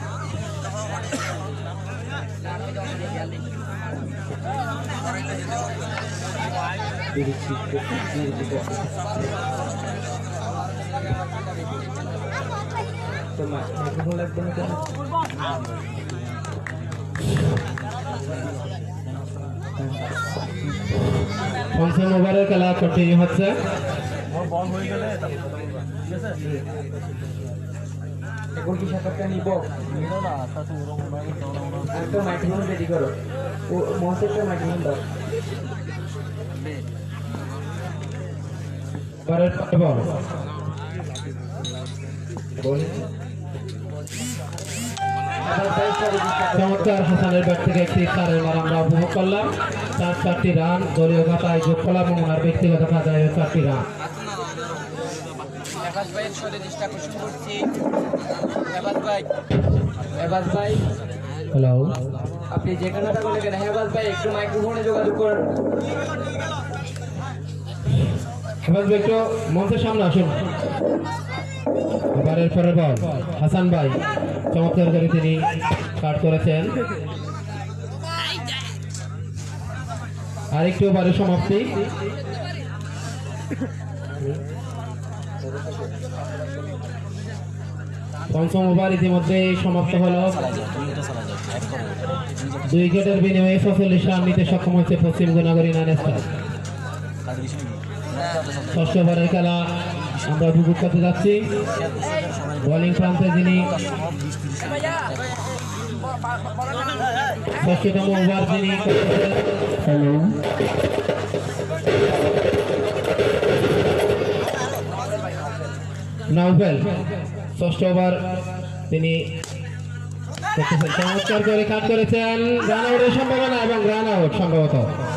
S1: পঞ্চম ওভারের খেলা কন্টিনিউ হচ্ছে
S3: এখন কি সাক্ষাৎটা নিব একটা মাইক্রোফোন রেডি করো ও মহাসেরটা মাইক্রোফোন দাও
S1: ওভারের বল চমৎকার হাসানের ব্যাট থেকে একটি 4 রান আমরা উপভোগ করলাম। 4টি রান দলীয় খাতায় যোগ করলাম এবং ওনার ব্যক্তিগত খাতায় 4টি রান।
S7: এবাজ ভাইয়ের সাথে দৃষ্টি আকর্ষণ করছি। এবাজ ভাই
S1: হ্যালো,
S7: আপনি যেখানেটা বলে গেলেন এবাজ ভাই একটু মাইক্রোফোনে যোগাযোগ করুন।
S1: এবার একটু মঞ্চের সামনে আসুন। এবারের পরের বল হাসান ভাই চমৎকার করে তিনি কাট করেছেন। আরেকটি ওভারের সমাপ্তি। পঞ্চম ওভার ইতিমধ্যে সমাপ্ত হলো। 2 উইকেটের বিনিময়ে 46 রান নিতে সক্ষম হয়েছে পশ্চিম গুনাগরী নাইন স্টার। 6 ওভারের খেলা আমরা উপভোগ করতে যাচ্ছি। বোলিং প্রান্তে যিনি 6তম ওভার যিনি নাউফেল 6 ওভার তিনি চমৎকার করে কাট করেছেন। রান আউটের সম্ভাবনা এবং রান আউট সম্ভবত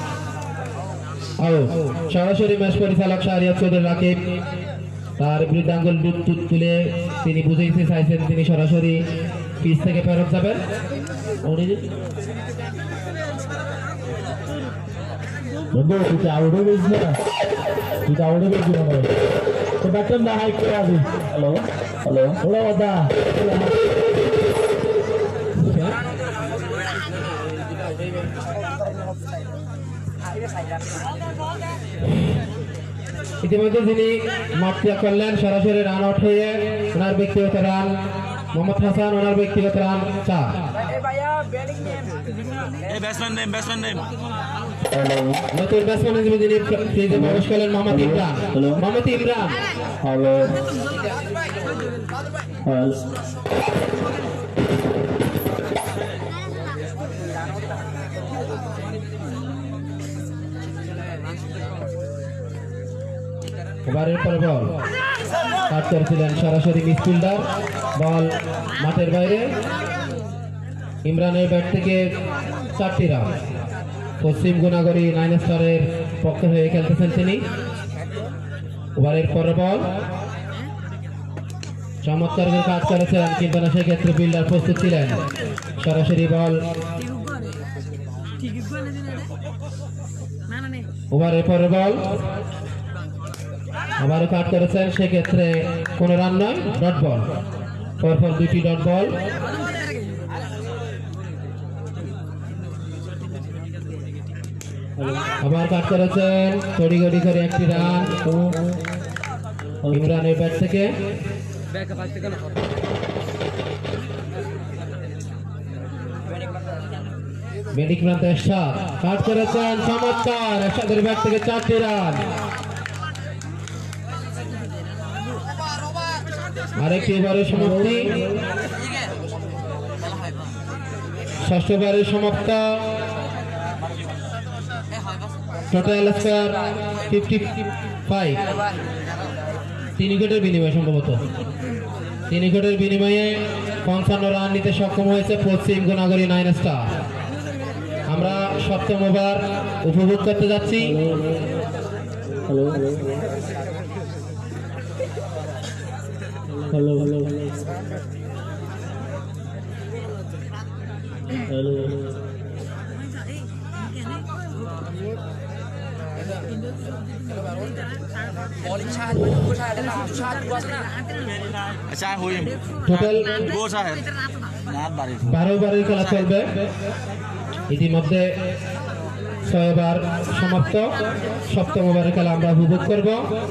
S1: আউট। সরাসরি ম্যাচ পরিচালক শাহরিয়ার চৌধুরী রাকিব তার বৃদ্ধাঙ্গুল তুলে তিনি বুঝাইতে চাইছেন তিনি সরাসরি পিচ থেকে ফেরত যাবেন। হ্যালো হ্যালো ইতিমধ্যে যিনি মাঠ ত্যাগ করলেন সরাসরি রান আউট হয়ে ওনার ব্যক্তিগত রান মোহাম্মদ হাসান, ওনার ব্যক্তিগত রান 4। নতুন ব্যাটসম্যান হিসেবে যিনি ক্রিজে প্রবেশ করলেন মোহাম্মদ ইমরান। মোহাম্মদ ইমরান এবারের পর বল কাট করেছিলেন সরাসরি মিডফিল্ডার, বল মাঠের বাইরে। ইমরানের ব্যাট থেকে 4টি রান। পশ্চিম গুনাগরী নাইন স্টারের পক্ষে হয়ে খেলতেছেন তিনি। ওভারের পর বল চমৎকার করে কাট করেছেন কিন্তু না সেক্ষেত্রে ফিল্ডার প্রস্তুত ছিলেন। সরাসরি বল ওভারের পর বল আবারও কাট করেছেন, সেক্ষেত্রে কোনো রান নয়, ডট বল। পরপর 2টি ডট বল। আবার কাট করেছেন তড়িগড়ি করে 1টি রান ইমরানের ব্যাট থেকে। বেডিক প্রান্তে এরশাদ কাট করেছেন চমৎকার, এরশাদের ব্যাট থেকে 4টি রান। আরেকটি ওভারের সমাপ্তি। 6 ওভারের সমাপ্ত। Total score 55। 3 উইকেটের বিনিময়ে সম্ভবত 3 উইকেটের বিনিময়ে 55 রান নিতে সক্ষম হয়েছে পশ্চিম গুনাগরী নাইন স্টার। আমরা 7ম ওভার উপভোগ করতে যাচ্ছি। Hello hello hello hello total 12 ওভারের খেলা চলবে। ইতিমধ্যে 6 ওভার সমাপ্ত। 7ম ওভারের খেলা আমরা উপভোগ করব।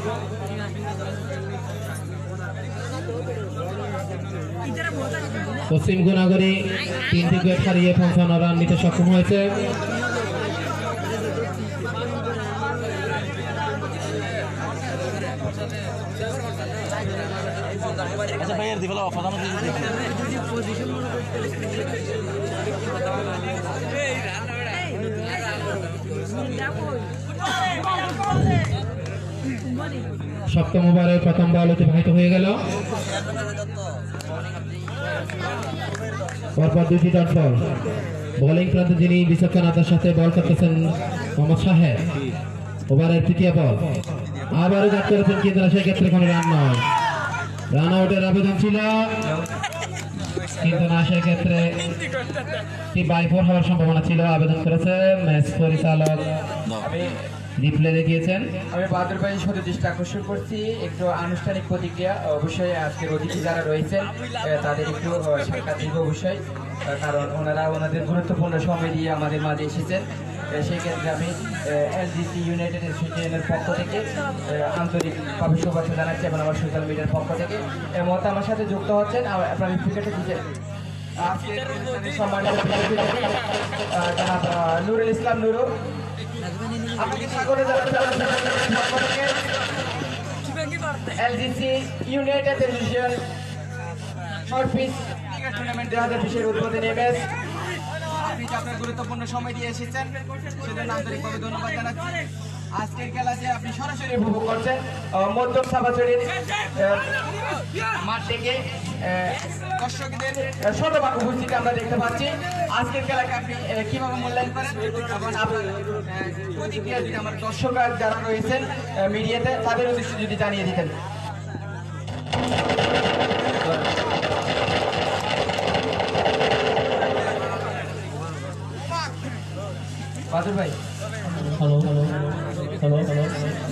S1: পশ্চিম গুনাগরী 3টি উইকেট হারিয়ে 55 রান নিতে সক্ষম হয়েছে। সপ্তম ওভারের প্রথম বল অতিবাহিত হয়ে গেল। পরপর 2টি ডট বল। বোলিং প্রান্তে যিনি বিচক্ষণতার সাথে বল করতেছেন মোহাম্মদ সাহেব। ওভারের 3য় বল, আবারও ব্যাট করেছেন কিন্তু সেক্ষেত্রে কোনো রান নয়। রান আউটের আবেদন ছিল কিন্তু না, সেক্ষেত্রে বাই4 হওয়ার সম্ভাবনা ছিল। আবেদন করেছে ম্যাচ পরিচালক, রিপ্লে দেখিয়েছেন।
S7: আমি বাদর ভাই শুধু দৃষ্টি আকর্ষণ করছি একটু আনুষ্ঠানিক প্রতিক্রিয়া। অবশ্যই আজকের অতিথি যারা রয়েছেন তাদের একটু সাক্ষাৎ দিব অবশ্যই, কারণ ওনারা ওনাদের গুরুত্বপূর্ণ সময় দিয়ে আমাদের মাঝে এসেছেন। সেই ক্ষেত্রে আমি এলজিসি ইউনাইটেড অ্যাসোসিয়েশনের পক্ষ থেকে আন্তরিকভাবে শুভেচ্ছা জানাচ্ছি এবং আমার সোশ্যাল মিডিয়ার পক্ষ থেকে। এই মুহূর্তে আমার সাথে যুক্ত হচ্ছেন আপনার ক্রিকেটে দিতে আজকের সম্মানিত জনাব নুরুল ইসলাম নুরু, আপনাকে স্বাগত জানাচ্ছি LGC united association short pitch cricket tournament 2020 উদ্বোধনী ম্যাচ। আপনি যে আপনার গুরুত্বপূর্ণ সময় দিয়ে এসেছেন সেজন্য আন্তরিকভাবে ধন্যবাদ জানাচ্ছি। আজকের খেলা যে আপনি সরাসরি উপভোগ করছেন মধ্যম সাবাচুরির মাঠ থেকে দর্শকদের শতভাগ উপস্থিতি আমরা দেখতে পাচ্ছি। আজকের খেলাকে আপনি কিভাবে মূল্যায়ন করেন এবং আপনার প্রতিক্রিয়া যদি আমার দর্শক যারা রয়েছেন মিডিয়াতে তাদের উদ্দেশ্যে যদি জানিয়ে দিতেন। বাদুর ভাই,
S1: হ্যালো হ্যালো হ্যালো হ্যালো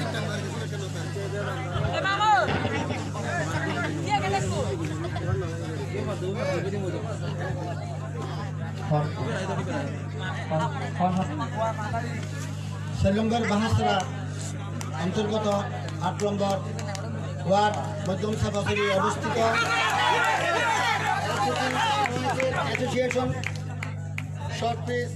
S6: শ্রীলঙ্কার বাহাসরা অন্তর্গত 8 নম্বর ওয়ার্ড মধ্যম সাবাসুরি অবস্থিত অ্যাসোসিয়েশন শর্ট পিচ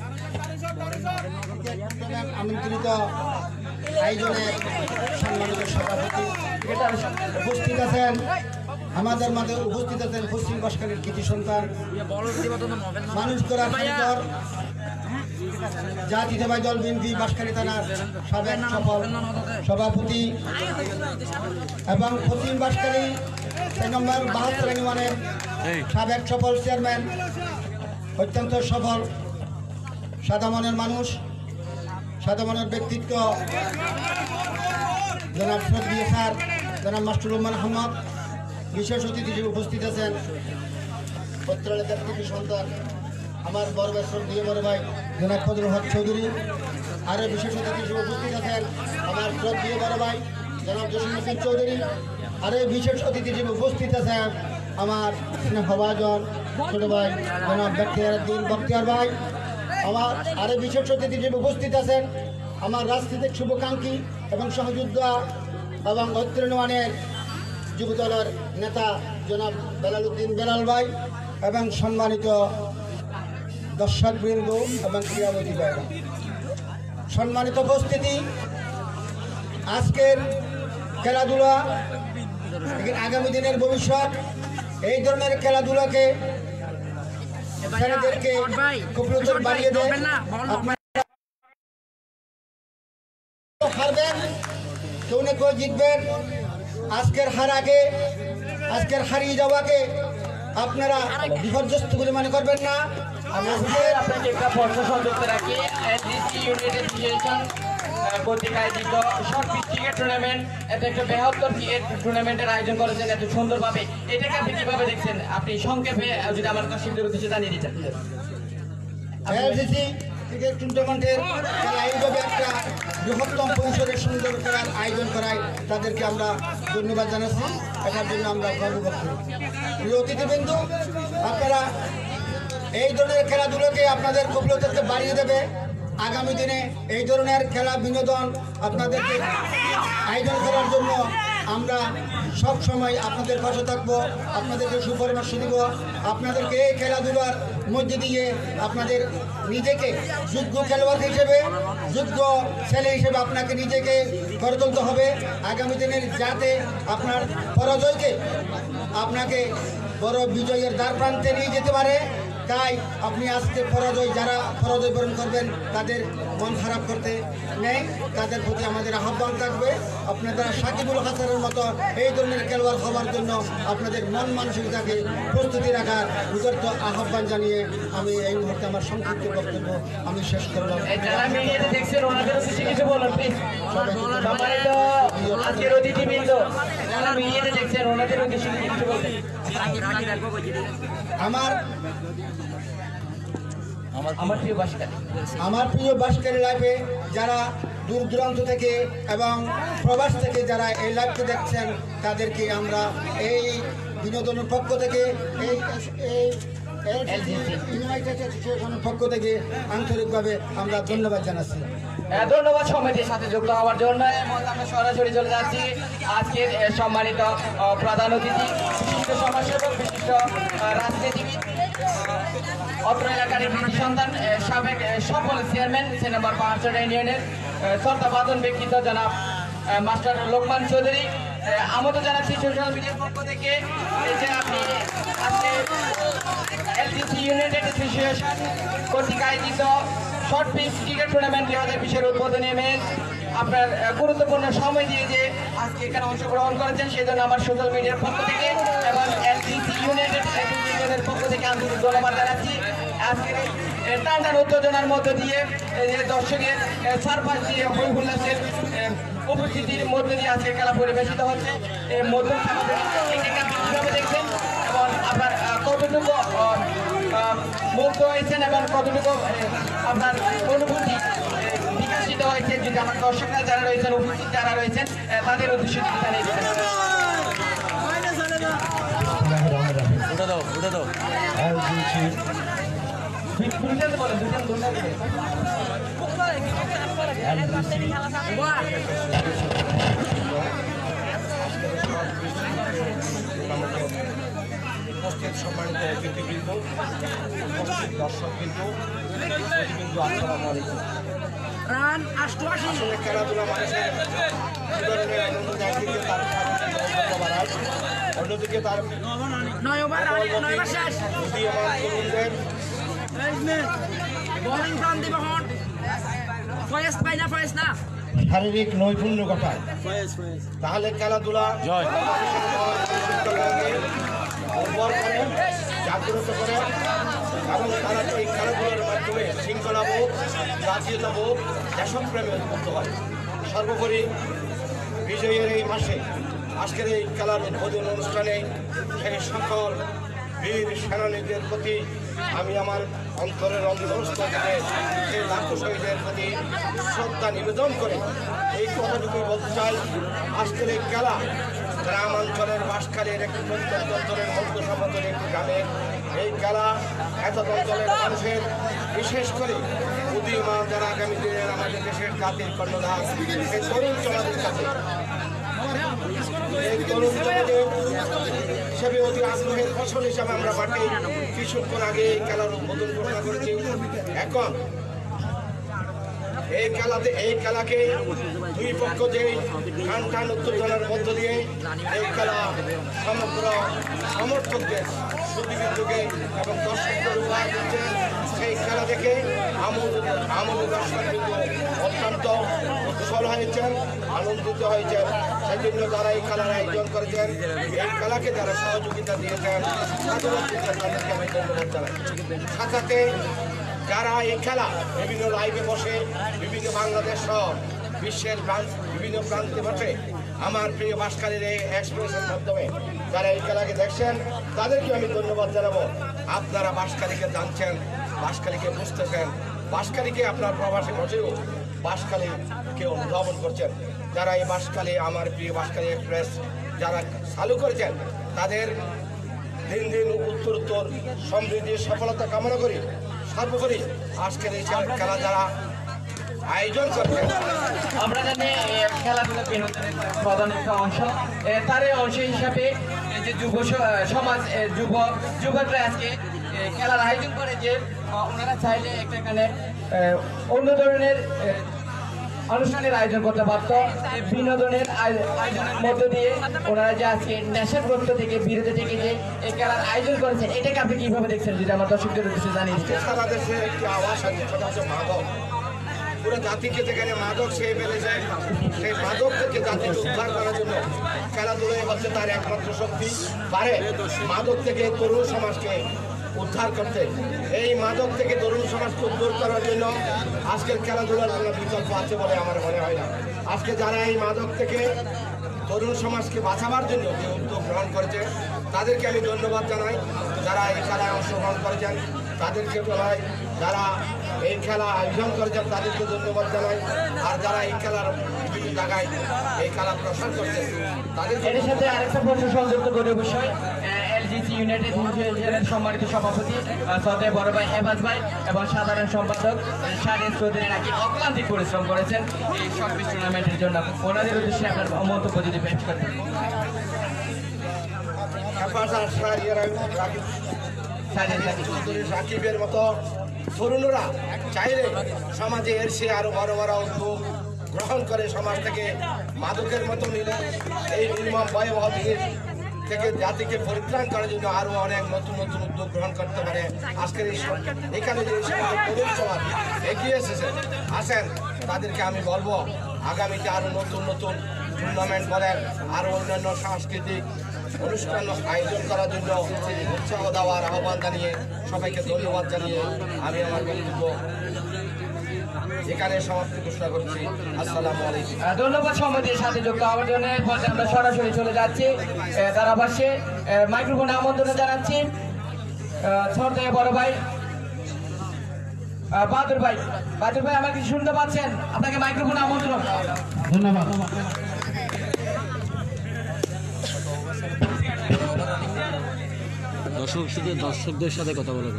S6: আমন্ত্রিত আয়োজনের সম্মানিত সভাপতি উপস্থিত আছেন, আমাদের মাঝে উপস্থিত আছেন পশ্চিম বাঁশখালীর কৃতি সন্তান, মানুষ করার কারিগর, জাতীয়তাবাদী দল বিএনপি বাঁশখালী থানার সাবেক সফল সভাপতি এবং পশ্চিম বাঁশখালী 6 নম্বর 72 ইউনিয়নের সাবেক সফল চেয়ারম্যান, অত্যন্ত সফল সাদা মনের মানুষ, সাদা মনের ব্যক্তিত্ব জনাব সদবিয়া স্যার, জনাব মাস্টুর রহমান আহমদ। বিশেষ অতিথি হিসেবে উপস্থিত আছেন পত্রালয়ের কৃতি সন্তান আমার বড় ভাই শ্রদ্ধেয় বড় ভাই জনাব ফজলুল হক চৌধুরী। আরও বিশেষ অতিথি হিসেবে উপস্থিত আছেন আমার শ্রদ্ধেয় বড় ভাই জনাব জসিম হোসেন চৌধুরী। আরও বিশেষ অতিথি হিসেবে উপস্থিত আছেন আমার স্নেহভাজন ছোট ভাই জনাব বখতিয়ার ভাই। আমার আরও বিশেষ অতিথি হিসেবে উপস্থিত আছেন আমার রাজনীতিক শুভাকাঙ্ক্ষী এবং সহযোদ্ধা এবং ঐত্রীয়মানের যুবদলের নেতা জনাব বেলালউদ্দিন বেলাল ভাই এবং সম্মানিত দর্শকবৃন্দ এবং ক্রীড়াবিদ ভাইরা, সম্মানিত উপস্থিতি। আজকের খেলাধুলা আগামী দিনের ভবিষ্যৎ। এই ধরনের খেলাধুলাকে ছেলেদেরকে খুব বাড়িয়ে দেয়। হারবেন কেউ না কেউ জিতবেন। আজকের হারাকে, আজকের হারিয়ে যাওয়াকে আপনারা বিপর্যস্ত বলে মনে করবেন না।
S7: আপনাকে একটা প্রশ্ন সংযুক্ত রাখি, এলজিসি ইউনাইটেড অ্যাসোসিয়েশন কর্তৃক আয়োজিত শর্ট পিচ ক্রিকেট টুর্নামেন্ট, এটা একটা বৃহত্তর ক্রিকেট টুর্নামেন্টের আয়োজন করেছেন এত সুন্দরভাবে, এটাকে আপনি কিভাবে দেখছেন? আপনি সংক্ষেপে যদি আমার দর্শকদের উদ্দেশ্যে জানিয়ে দিতেন।
S6: এলজিসি ক্রিকেট টুর্নামেন্টের খেলা এইভাবে একটা বৃহত্তম পরিসরের সুন্দর খেলার আয়োজন করায় তাদেরকে আমরা ধন্যবাদ জানাচ্ছি। এটার জন্য আমরা গর্ববোধ করি। প্রিয় অতিথিবৃন্দ, আপনারা এই ধরনের খেলাধুলোকে আপনাদের কৌশলতাকে বাড়িয়ে দেবে। আগামী দিনে এই ধরনের খেলা বিনোদন আপনাদেরকে আয়োজন করার জন্য আমরা সব সময় আপনাদের পাশে থাকবো, আপনাদেরকে সুপরামর্শ দিব। আপনাদেরকে এই খেলাধুলার মধ্যে দিয়ে আপনাদের নিজেকে যোগ্য খেলোয়াড় হিসেবে, যোগ্য ছেলে হিসেবে আপনাকে নিজেকে গড়ে তুলতে হবে। আগামী দিনের যাতে আপনার পরাজয়কে আপনাকে বড় বিজয়ের দ্বার প্রান্তে নিয়ে যেতে পারে, তাই আপনি আজকে যারা পরাজয় বরণ করবেন তাদের মন খারাপ করতে নেই, তাদের প্রতি আমাদের আহ্বান থাকবে আপনারা সাকিবুল হাসানের মতো এই ধরনের খেলোয়াড় হওয়ার জন্য আপনাদের মন মানসিকতাকে প্রস্তুতি রাখার উদারত আহ্বান জানিয়ে আমি এই মুহূর্তে আমার সংক্ষিপ্ত বক্তব্য আমি শেষ করলাম।
S7: যারা মিডিয়াতে দেখছেন ওনাদের উদ্দেশ্যে কিছু বলুন প্লিজ। সম্মানিত আজকের অতিথিবৃন্দ যারা মিডিয়াতে দেখছেন ওনাদের উদ্দেশ্যে কিছু বলবেন।
S6: আমার প্রিয় বাসকারী লাইভে যারা দূর দূরান্ত থেকে এবং প্রবাস থেকে যারা এই লাইভটি দেখছেন তাদেরকে আমরা এই বিনোদনের পক্ষ থেকে ইউনাইটেড অ্যাসোসিয়েশনের পক্ষ থেকে আন্তরিকভাবে আমরা ধন্যবাদ জানাচ্ছি।
S7: ধন্যবাদ সমিতির সাথে যুক্ত হওয়ার জন্য। আমরা সরাসরি চলে যাচ্ছি আজকের সম্মানিত প্রধান অতিথি, বিশিষ্ট সমাজসেবক, বিশিষ্ট রাজনীতিবিদ, অত্র এলাকার কৃতি সন্তান, সাবেক সফল চেয়ারম্যান 6 নম্বর পাহাড়চড়া ইউনিয়নের শ্রদ্ধাভাজন ব্যক্তিত্ব জনাব মাস্টার লোকমান চৌধুরী। আমন্ত্রণ জানাচ্ছি সোশ্যাল মিডিয়ার পক্ষ থেকে যে আপনি আজকে এলজিসি ইউনাইটেড অ্যাসোসিয়েশন কর্তৃক আয়োজিত শর্ট পিচ ক্রিকেট টুর্নামেন্ট 2020 উদ্বোধনী ম্যাচ আপনার গুরুত্বপূর্ণ সময় দিয়ে যে আজকে এখানে অংশগ্রহণ করেছেন সেজন্য আমার সোশ্যাল মিডিয়ার পক্ষ থেকে এবং এলজিসি ইউনাইটেড অ্যাসোসিয়েশনের পক্ষ থেকে আন্তরিক ধন্যবাদ জানাচ্ছি। আজকের টানটান উত্তেজনার মধ্য দিয়ে দর্শকের চারপাশ দিয়ে হই হুল্লাসের উপস্থিতির মধ্য দিয়ে আজকে খেলা পরিবেশিত হচ্ছে। মধ্যম কিভাবে দেখছেন এবং আপনার কতটুকু মুগ্ধ হয়েছেন এবং কতটুকু আপনার অনুভূতি বিকশিত হয়েছে যদি আমার দর্শকরা যারা রয়েছেন, উপস্থিত যারা রয়েছেন তাদের উদ্দেশ্যে জানিয়ে দেবেন।
S8: উপস্থিত সম্মানিত অতিথিবৃন্দ, উপস্থিত দর্শকবৃন্দ, প্রতিবৃন্দ, আসসালামু আলাইকুম। আসলে খেলাধুলা মানুষের জীবনের আনন্দ একদিকে তার বাড়ায়, অন্যদিকে তার শারীরিক নৈপুণ্য ঘটায়। তাহলে খেলাধুলা উর্বর করে, জাগ্রত করে এবং তারা এই খেলাধুলার মাধ্যমে শৃঙ্খলাবোধ, জাতীয়তাবোধ, দেশপ্রেমে উদ্বুদ্ধ হয়। সর্বোপরি বিজয়ের এই মাসে আজকের এই খেলার উদ্বোধন অনুষ্ঠানে সেই সকল বীর সেনানীদের প্রতি আমি আমার অন্তরের অন্তরস্থ থেকে সেই লাখো শহীদের প্রতি শ্রদ্ধা নিবেদন করে এই কথাটুকুই বলতে চাই। আজকের এই খেলা গ্রামাঞ্চলের বাঁশখালীর একটি প্রত্যন্ত অঞ্চলের মধ্য সমাজের একটি গ্রামে এই খেলা এত অঞ্চলের মানুষের, বিশেষ করে উদীয়মান যারা আগামী দিনের আমাদের দেশের জাতির কর্ণধার সেই তরুণ সমাজের কাছে এই তরুণ সমাজের হিসেবে অতি আগ্রহের ফসল হিসাবে আমরা মাঠে কিছুক্ষণ আগে এই খেলার উদ্বোধন ঘোষণা করেছি। এখন এই খেলাকে দুই পক্ষ যে টান উত্তেজনার মধ্য দিয়ে এই খেলা সমগ্র সমর্থকদের, সুদীবৃন্দকে এবং দর্শকদের উপহার দিচ্ছে। সেই খেলা দেখে আমল দর্শকবৃন্দ অত্যন্ত উৎসল হয়েছেন, আনন্দিত হয়েছেন। সেজন্য যারা এই খেলার আয়োজন করেছেন, এই খেলাকে যারা সহযোগিতা দিয়েছেন তাদেরকে আমি ধন্যবাদ জানাই। সাথে যারা এই খেলা বিভিন্ন লাইভে বসে বিভিন্ন বাংলাদেশ সহ বিশ্বের বিভিন্ন প্রান্তে বসে আমার প্রিয় বাঁশখালীর এই এক্সপ্রেসের মাধ্যমে যারা এই খেলাকে দেখছেন তাদেরকে আমি ধন্যবাদ জানাবো। আপনারা বাঁশখালীকে জানছেন, বাঁশখালীকে বুঝতেছেন, বাঁশখালীকে আপনার প্রবাসে বসেও বাঁশখালীকে অনুধাবন করছেন। যারা এই বাঁশখালী, আমার প্রিয় বাঁশখালী এক্সপ্রেস যারা চালু করেছেন তাদের দিন দিন উত্তর সমৃদ্ধির সফলতা কামনা করি। সর্বোপরি আজকের এই খেলা যারা আয়োজন করছেন,
S7: আমরা জানি খেলাধুলা বিনোদনের প্রধান একটা অংশ, তার অংশ হিসাবে যে যুব সমাজ, যুবকরা আজকে খেলার আয়োজন করে যে ওনারা চাইলে এখানে অন্য ধরনের অনুষ্ঠানের আয়োজন করতে পারত। বিনোদনের আয়োজনের মধ্য দিয়ে ওনারা যে আজকে নেশাগ্রস্ত থেকে বিরতি থেকে যে এই খেলার আয়োজন করেছেন, এটাকে আপনি কিভাবে দেখছেন যদি আমার দর্শকদের উদ্দেশ্যে জানিয়ে দিতে।
S8: সারা দেশে একটি আওয়াজ আছে, সেটা হচ্ছে মাদক। পুরো জাতিকে যেখানে মাদক খেয়ে ফেলেছে, সেই মাদক থেকে জাতিকে উদ্ধার করার জন্য খেলাধুলাই হচ্ছে তার একমাত্র শক্তি। পারে মাদক থেকে তরুণ সমাজকে উদ্ধার করতে। এই মাদক থেকে তরুণ সমাজকে উদ্ধার করার জন্য আজকের খেলাধুলার কোনো বিকল্প আছে বলে আমার মনে হয় না। আজকে যারা এই মাদক থেকে তরুণ সমাজকে বাঁচাবার জন্য যে উদ্যোগ গ্রহণ করেছে, তাদেরকে আমি ধন্যবাদ জানাই। যারা এই খেলায় অংশগ্রহণ করেছেন তাদেরকে বলাই, যারা এই খেলা আয়োজন করেছেন তাদেরকে ধন্যবাদ জানাই। আর যারা এই খেলার বিভিন্ন জায়গায় এই খেলা প্রসার করছেন তাদেরকে।
S7: এর সাথে আরেকটা প্রশ্ন সংযুক্ত করে বিষয়, এলজিসি ইউনাইটেড ইউনিয়নের সম্মানিত সভাপতি সদে বড় ভাই হেবাজ ভাই এবং সাধারণ সম্পাদক শাহরিয়ার চৌধুরী নাকি অক্লান্তিক পরিশ্রম করেছেন এই শর্টপিচ টুর্নামেন্টের জন্য। ওনাদের উদ্দেশ্যে আপনার মন্তব্য যদি পেশ করতেন।
S8: সাকিবের মতো তরুণরা চাইলে সমাজে এর সে আরো বড় বড় উদ্যোগ গ্রহণ করে সমাজ থেকে মাদকের মতো এই নির্মম ভয়াবহ দিনের থেকে জাতিকে পরিত্রাণ করার জন্য আরো অনেক নতুন নতুন উদ্যোগ গ্রহণ করতে পারে। আজকের এখানে যে তরুণ সমাজ এগিয়ে এসেছেন আসেন, তাদেরকে আমি বলবো আগামীতে আরো নতুন নতুন টুর্নামেন্ট করেন, আরো অন্যান্য সাংস্কৃতিক অনুষ্ঠান আয়োজন করার জন্য উৎসাহ দেওয়ার আহ্বান জানিয়ে সবাইকে ধন্যবাদ জানিয়ে আমি আমার বক্তব্য এখানে সমাপ্তি ঘোষণা করছি। আসসালামু আলাইকুম।
S7: ধন্যবাদ সমিতির সাথে যুক্ত হওয়ার জন্য। আমরা সরাসরি চলে যাচ্ছি ধারাভাষ্যে। মাইক্রোফোনে আমন্ত্রণ জানাচ্ছি ছোট থেকে বড় ভাই বাহাদুর ভাই। বাহাদুর ভাই আমাকে শুনতে পাচ্ছেন? আপনাকে মাইক্রোফোনে আমন্ত্রণ।
S1: ধন্যবাদ।
S2: দর্শকদের সাথে কথা বলে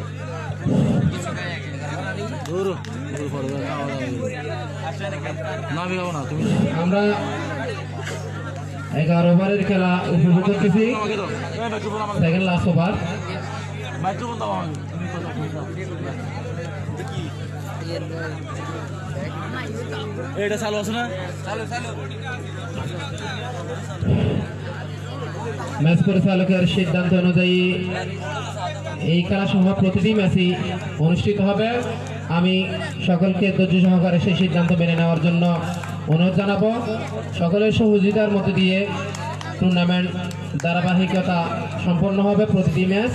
S2: না, আমি যাবো না। তুমি
S1: আমরা 11 ওভারের খেলা উপভোগ করতেছি, সেকেন্ড লাস্ট ওভার।
S2: মাইক্রোফোন দাও। এটা চালু আছে না?
S1: ম্যাচ পরিচালকের সিদ্ধান্ত অনুযায়ী এই খেলা সহ প্রতিটি ম্যাচই অনুষ্ঠিত হবে। আমি সকলকে ধৈর্য সহকারে সেই সিদ্ধান্ত মেনে নেওয়ার জন্য অনুরোধ জানাবো। সকলের সহযোগিতার মধ্যে দিয়ে টুর্নামেন্ট ধারাবাহিকতা সম্পন্ন হবে প্রতিটি ম্যাচ।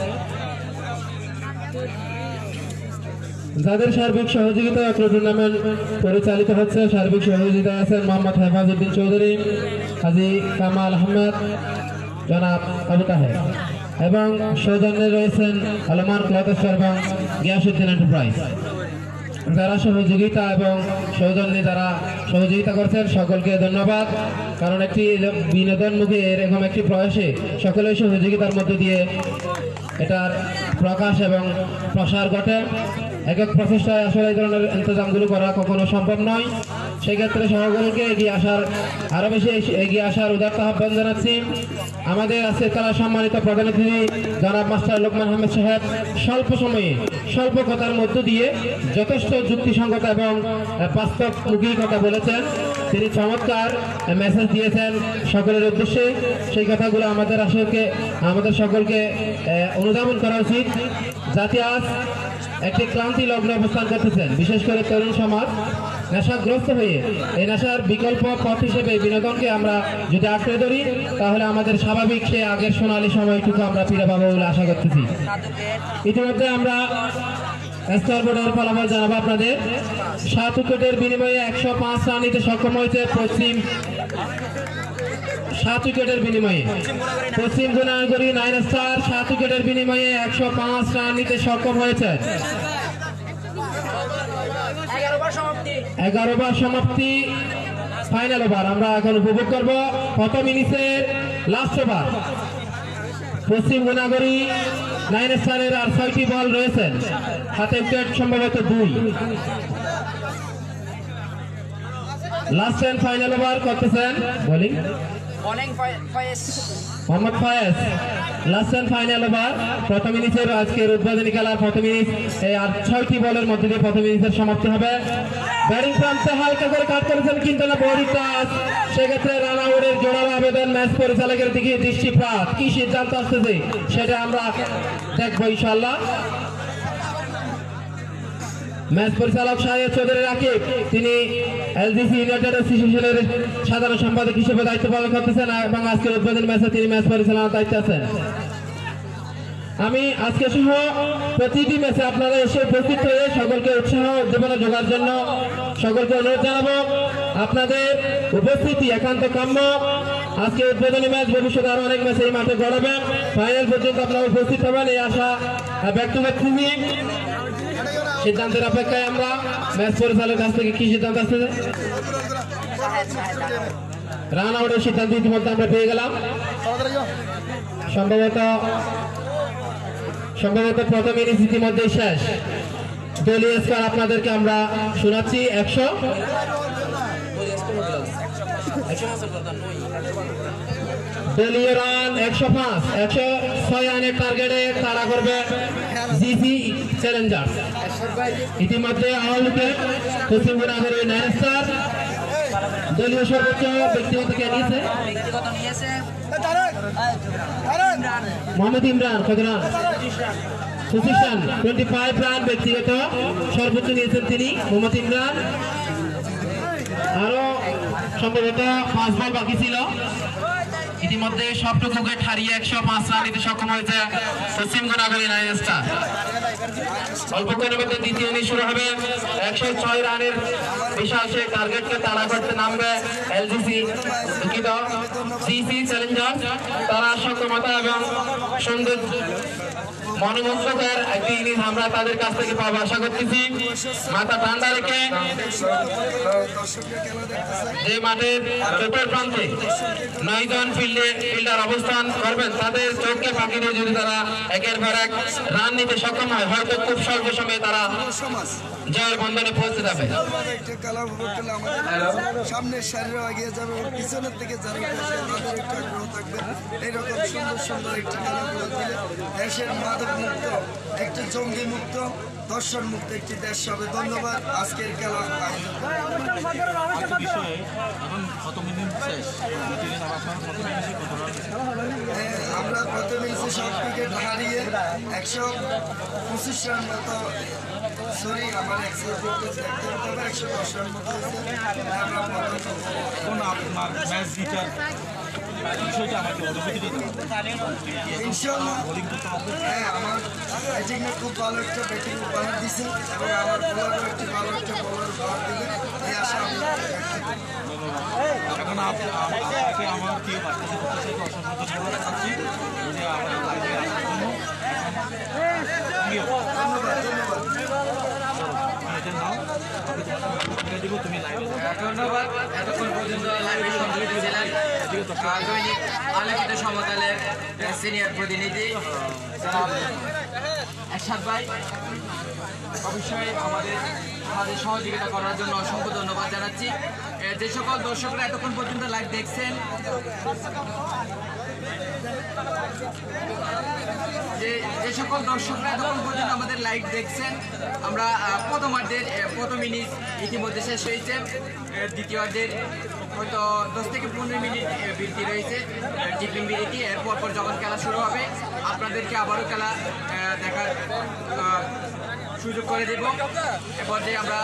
S1: যাদের সার্বিক সহযোগিতা টুর্নামেন্ট পরিচালিত হচ্ছে, সার্বিক সহযোগিতা আছেন মোহাম্মদ হেফাজউদ্দিন চৌধুরী, হাজী কামাল আহমেদ, জনাব আবু তাহের এবং সৌজন্যে রয়েছেন আলমান ক্লথ এবং গিয়াসউদ্দিন এন্টারপ্রাইজ। যারা সহযোগিতা এবং সৌজন্যে যারা সহযোগিতা করছেন সকলকে ধন্যবাদ। কারণ একটি বিনোদনমুখী এরকম একটি প্রয়াসে সকলের সহযোগিতার মধ্য দিয়ে এটার প্রকাশ এবং প্রসার ঘটে। একক প্রচেষ্টায় আসলে এই ধরনের ইন্তজামগুলো করা কখনো সম্ভব নয়। সেক্ষেত্রে সকলকে এগিয়ে আসার আরও বেশি এগিয়ে আসার উদাত্ত আহ্বান জানাচ্ছি। আমাদের আজকের খেলার সম্মানিত প্রধান অতিথি জনাব মাস্টার লোকমান আহমেদ সাহেব স্বল্প সময়ে স্বল্প কথার মধ্য দিয়ে যথেষ্ট যুক্তিসঙ্গত এবং বাস্তবমুখী কথা বলেছেন। তিনি চমৎকার মেসেজ দিয়েছেন সকলের উদ্দেশ্যে। সেই কথাগুলো আমাদের সকলকে অনুধাবন করা উচিত। যাতে আজ একটি ক্লান্তি লগ্ন অবস্থান করতেছেন, বিশেষ করে তরুণ সমাজ নেশাগ্রস্ত হয়ে এই নেশার বিকল্প পথ হিসেবে বিনোদনকে আমরা যদি আঁকড়ে ধরি, তাহলে আমাদের স্বাভাবিক সে আগের সোনালী সময়টুকু আমরা ফিরে পাবো বলে আশা করতেছি। ইতিমধ্যে আমরা স্কোর বোর্ডের ফলাফল জানাবো আপনাদের। 7 উইকেটের বিনিময়ে 105 রান নিতে সক্ষম হয়েছে পশ্চিম 7 উইকেটের বিনিময়ে পশ্চিম গুনাগড়ি 9 স্টার 7 উইকেটের বিনিময়ে 105 রান নিতে সক্ষম হয়েছে। 11 ওভার সমাপ্তি, ফাইনাল ওভার আমরা এখন উপভোগ করব। প্রথম ইনিংসের লাস্ট ওভার পশ্চিম গুনাগড়ি 9 স্টারের আর 6টি বল রয়েছেন, হাতে উইকেট সম্ভবত 2। লাস্ট এন্ড ফাইনাল ওভার করতেছেন bowling Mohammad Faiz last and final over প্রথম ইনিংসের আজকের উদ্বোধনী খেলার প্রথম ইনিংস আর 6টি বলের মধ্যে দিয়ে প্রথম ইনিংসের সমাপ্তি হবে। ব্যাটিং প্রান্তে হালকা করে কাট করেছেন কিন্তু না বড়ি টাচ, সেক্ষেত্রে রান আউটের জোরালো আবেদন ম্যাচ পরিচালকের দিকে দৃষ্টিপাত, কি সিদ্ধান্ত আসতেছে সেটা আমরা দেখবো ইনশাআল্লাহ। ম্যাচ পরিচালক শাহেদ চৌধুরী রাকিব, তিনি এলজিসি ইউনাইটেড অ্যাসোসিয়েশনের সাধারণ সম্পাদক হিসেবে দায়িত্ব পালন করতেছেন এবং আজকের উদ্বোধনী ম্যাচে তিনি ম্যাচ পরিচালনার দায়িত্বে আছেন। আমি আজকে সহ প্রতিটি ম্যাচে আপনারা এসে উপস্থিত হয়ে সকলকে উৎসাহ উদ্দীপনা যোগার জন্য সকলকে অনুরোধ জানাবো। আপনাদের উপস্থিতি একান্ত কাম্য। আজকে উদ্বোধনী ম্যাচ, ভবিষ্যতে আরো অনেক ম্যাচ এই মাঠে গড়াবে। ফাইনাল পর্যন্ত আপনারা উপস্থিত হবেন এই আশা ব্যক্ত করছি। সিদ্ধান্তের অপেক্ষায় আমরা। ম্যাচ পরিচালকের কাছ থেকে কি সিদ্ধান্ত আসছে? রান আউটের সিদ্ধান্ত ইতিমধ্যে আমরা পেয়ে গেলাম। সম্ভবত প্রথম ইনিংস ইতিমধ্যে শেষ। দলীয় স্কোর আপনাদেরকে আমরা শোনাচ্ছি। 100 দলীয় রান 105, 106 রানের টার্গেটে তাড়া করবে জিসি চ্যালেঞ্জার্স। ইতিমধ্যে অল উইকেট পশ্চিমবঙ্গ নগরের 9 স্টার। দলীয় সর্বোচ্চ ব্যক্তিগত কে নিয়েছে? মোহাম্মদ ইমরান। কত রান? 25 রান ব্যক্তিগত সর্বোচ্চ নিয়েছেন তিনি, মোহাম্মদ ইমরান। আরো সম্ভবত 5 বল বাকি ছিল। ইতিমধ্যে সবটুকু উইকেট হারিয়ে 105 রান নিতে সক্ষম হয়েছে পশ্চিমবঙ্গ নগরী 9 স্টার। অল্পক্ষণের মধ্যে দ্বিতীয় ইনিংস শুরু হবে। 106 রানের বিশাল সেই টার্গেটকে তাড়া করতে নামবে এলজিসি সিসি চ্যালেঞ্জার্স। তারা সক্ষমতা এবং সুন্দর মনোমুগ্ধকর একটি ইনিংস আমরা তাদের কাছ থেকে পাবো আশা করতেছি। মাথা ঠান্ডা রেখে যে মাঠের চতুর প্রান্তে 9 জন ফিল্ডার অবস্থান করবেন, তাদের চোখকে ফাঁকি দিয়ে যদি তারা একের পর এক রান নিতে সক্ষম হয়, হয়তো খুব স্বল্প সময়ে তারা জয়ের বন্ধনে পৌঁছে যাবে।
S9: সামনের সারিও এগিয়ে যাবে, পিছনের দিকে যারা তাদের একটা আগ্রহ থাকবে। এইরকম সুন্দর সুন্দর একটি খেলাধুলা দিলে দেশের মাদক মুক্ত, একটি জঙ্গি মুক্ত, দর্শন মুক্ত একটি দেশ হবে। ধন্যবাদ। আজকের খেলা আমরা প্রথম ইনিংসে সব উইকেট হারিয়ে 125 রান মতো, সরি আমার 110 রান মতো ইনশাআল্লাহ। হ্যাঁ, আমার ব্যাটিংয়ে খুব ভালো একটা ব্যাটিং উপহার দিছে এবং আমার বোলারও একটি ভালো একটা বোলার উপহার দিবে, এই আশা আমি
S2: এখন আপনাকে আমার প্রিয় বাচ্চাদের পক্ষ থেকে অসংখ্য ধন্যবাদ জানাচ্ছি যে আমাদের লাইভে আসার জন্য।
S3: ধন্যবাদ। এতক্ষণ পর্যন্ত লাইভে সংযুক্ত ছিলেন দৈনিক আলোকিত সমকালের সিনিয়র প্রতিনিধি এরশাদ ভাই। অবশ্যই আমাদের সহযোগিতা করার জন্য অসংখ্য ধন্যবাদ জানাচ্ছি। যে সকল দর্শকরা এতক্ষণ পর্যন্ত লাইভ দেখছেন, যে সকল দর্শকরা এতক্ষণ পর্যন্ত আমাদের লাইভ দেখছেন, আমরা প্রথমার্ধের প্রথম ইনিংস ইতিমধ্যে শেষ হয়েছে। দ্বিতীয়ার্ধের হয়তো 10 থেকে 15 মিনিট বিরতি রয়েছে, টিফিন বিরতি। এরপর যখন খেলা শুরু হবে আপনাদেরকে আবারও খেলা দেখার সুযোগ করে দেব। এরপর যে আমরা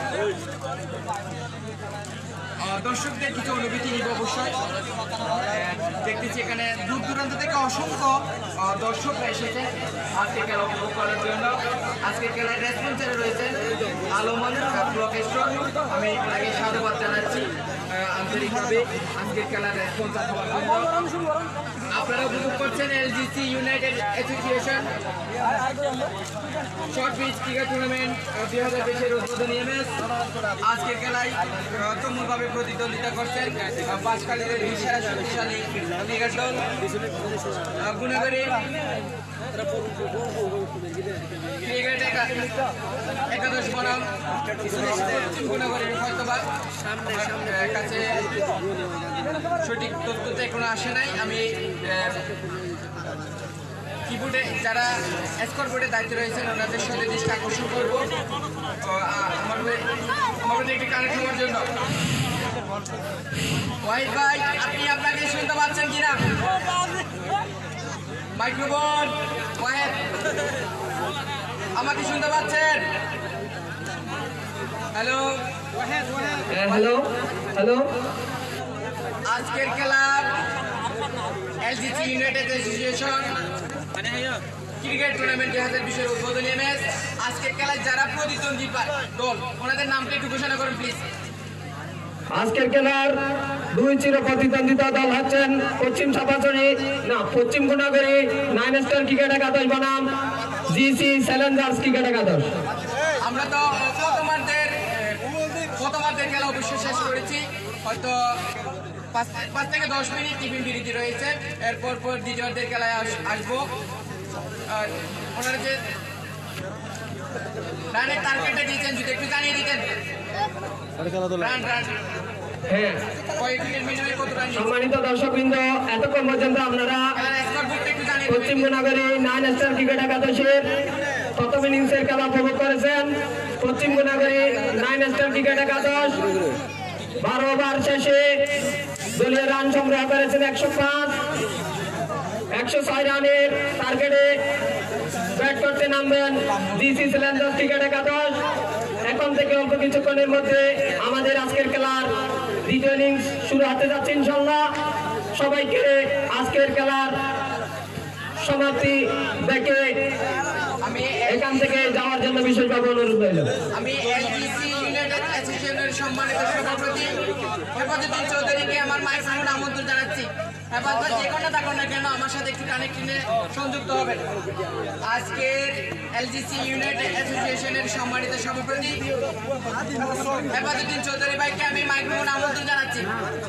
S3: দর্শকদের কিছু অনুভূতি নিব। অবশ্যই দেখতেছি এখানে দূর দূরান্ত থেকে অসংখ্য দর্শকরা এসেছে আজকে খেলা উপভোগ করার জন্য। আজকে খেলায় রেসপন্সারে রয়েছেন আলমন ব্লক স্টোর। আমি তাকে সাধুবাদ জানাচ্ছি আন্তরিকভাবে আজকের খেলার রেসপন্সার হওয়ার জন্য। আপনারা উপভোগ করছেন LGC united association short pitch cricket tournament 2020-এর উদ্বোধনী ম্যাচ। আজকের খেলায় তুমুলভাবে প্রতিদ্বন্দ্বিতা করছেন বাঁশখালীর সেরা শক্তিশালী ক্রিকেট দল গুণাগড়ি ক্রিকেট একাদশ বনাম গুণাগড়ির হয়তোবা কাছে সঠিক তথ্য তো এখনো আসে নাই। আমি কিবোর্ডে যারা স্কোর বোর্ডে দায়িত্ব রয়েছেন ওনাদের সাথে দৃষ্টি আকর্ষণ করবো আমার একটি কানেক্ট হওয়ার জন্য। ওয়াহিদ ভাই, আপনি আপনাকে শুনতে পাচ্ছেন কিনা? মাইক্রোফোন ওয়াহিদ, আমাকে শুনতে পাচ্ছেন? হ্যালো
S7: হ্যালো হ্যালো,
S3: আজকের খেলা LGC united association cricket tournament 2020-এর উদ্বোধনী ম্যাচ। আজকের খেলায় যারা প্রতিদ্বন্দ্বী দল ওনাদের নামটা একটু ঘোষণা করুন প্লিজ।
S7: আজকের খেলার দুই চির প্রতিদ্বন্দ্বিতা দল হচ্ছেন পশ্চিম গুণাগড়ি 9 স্টার ক্রিকেট একাদশ বনাম জিসি চ্যালেঞ্জার্স ক্রিকেট একাদশ।
S3: আমরা তো প্রথমার্ধের খেলা অবশ্যই শেষ করেছি, হয়তো 5 থেকে 10 মিনিট টিফিন বিরতি রয়েছে। এরপর দ্বিতীয়ার্ধের খেলায় আসবো। ওনারা যে রানের টার্গেটটা দিয়েছেন যদি একটু জানিয়ে দিতেন। রান
S7: হ্যাঁ, সম্মানিত দর্শকবৃন্দ, এতক্ষণ পর্যন্ত আপনারা পশ্চিম গুণাগড়ি 9 স্টার ক্রিকেট একাদশের প্রথম ইনিংসের খেলা উপভোগ করেছেন। পশ্চিম গুণাগড়ি 9 স্টার ক্রিকেট একাদশ 12 ওভার শেষে দলীয় রান সংগ্রহ করেছেন 105। 106 রানের টার্গেটে ব্যাট করতে নামবেন জিসি চ্যালেঞ্জার্স ক্রিকেট একাদশ। এখন থেকে অল্প কিছুক্ষণের মধ্যে আমাদের আজকের খেলার দ্বিতীয় ইনিংস শুরু হতে যাচ্ছে ইনশাল্লাহ। সবাইকে আজকের খেলার সমাপ্তি দেখে এখান থেকে যাওয়ার জন্য বিশেষভাবে অনুরোধ রইল।
S3: আমি এলজিসি ইউনাইটেড অ্যাসোসিয়েশনের সম্মানিত সভাপতি হেফাজুদ্দিন চৌধুরীকে আমার মাইক্রোফোন আমন্ত্রণ জানাচ্ছি। হেফাজত যে কোনো থাকুন না কেন আমার সাথে একটু কানেক্টিনে সংযুক্ত হবেন। আজকের এলজিসি ইউনাইটেড অ্যাসোসিয়েশনের সম্মানিত সভাপতি হেফাজুদ্দিন চৌধুরী ভাইকে আমি মাইক্রোফোন আমন্ত্রণ জানাচ্ছি।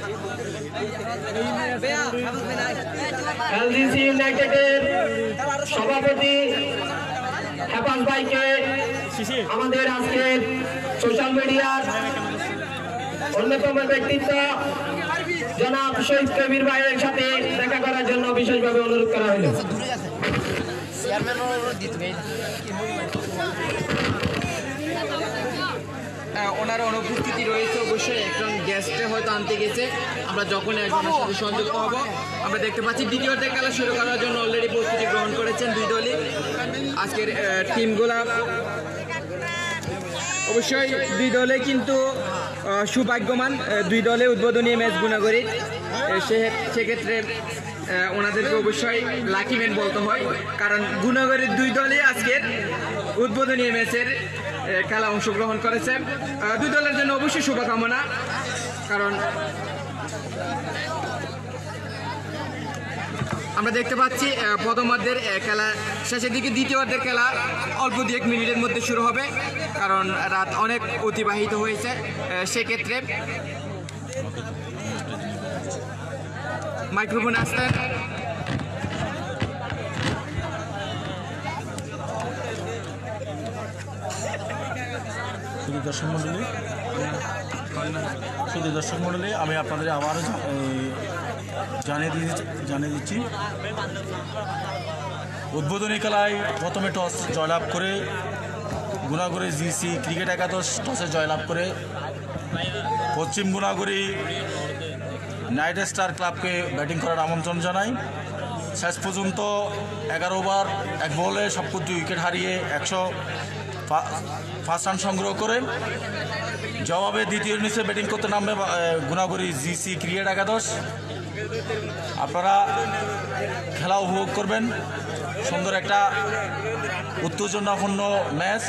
S7: এলজিসি ইউনাইটেডের সভাপতি হেফাজ ভাইকে আমাদের আজকের সোশ্যাল মিডিয়ার অন্যতম ব্যক্তিত্ব জনাব শহীদ কবির ভাইয়ের সাথে দেখা করার জন্য বিশেষভাবে অনুরোধ করা হলো।
S3: ওনার অনুপস্থিতি রয়েছে, অবশ্যই একজন গেস্টে হয়তো আনতে গেছে। আমরা যখন একজনের সাথে সংযুক্ত হব আমরা দেখতে পাচ্ছি দ্বিতীয়ার্ধের খেলা শুরু করার জন্য অলরেডি প্রস্তুতি গ্রহণ করেছেন দুই দলই। আজকের টিমগুলা অবশ্যই দুই দলে কিন্তু সৌভাগ্যমান, দুই দলে উদ্বোধনী ম্যাচ গুণাগড়ির। সেক্ষেত্রে ওনাদেরকে অবশ্যই লাকি ম্যান বলতে হয়, কারণ গুণাগড়ির দুই দলই আজকের উদ্বোধনী ম্যাচের খেলা অংশগ্রহণ করেছে। দুই দলের জন্য অবশ্যই শুভকামনা, কারণ আমরা দেখতে পাচ্ছি প্রথমার্ধের খেলা শেষের দিকে, দ্বিতীয়ার্ধের খেলা অল্প 1 মিনিটের মধ্যে শুরু হবে, কারণ রাত অনেক অতিবাহিত হয়েছে। সেক্ষেত্রে মাইক্রোফোন আসতেন।
S2: শুধু দর্শক মণ্ডলী আমি আপনাদের আবার জানিয়ে দিচ্ছি উদ্বোধনী খেলায় প্রথমে টস জয়লাভ করে গুণাগড়ি জিসি ক্রিকেট একাদশ টসে জয়লাভ করে পশ্চিম গুণাগড়ি নাইট স্টার ক্লাবকে ব্যাটিং করার আমন্ত্রণ জানায়। শেষ পর্যন্ত 11 ওভার 1 বলে সবকটি উইকেট হারিয়ে 105 রান সংগ্রহ করে জবাবে দ্বিতীয় ইনিংসে ব্যাটিং করতে নামবে গুণাগড়ি জিসি ক্রিকেট একাদশ। আপনারা খেলা উপভোগ করবেন, সুন্দর একটা উত্তেজনাপূর্ণ ম্যাচ।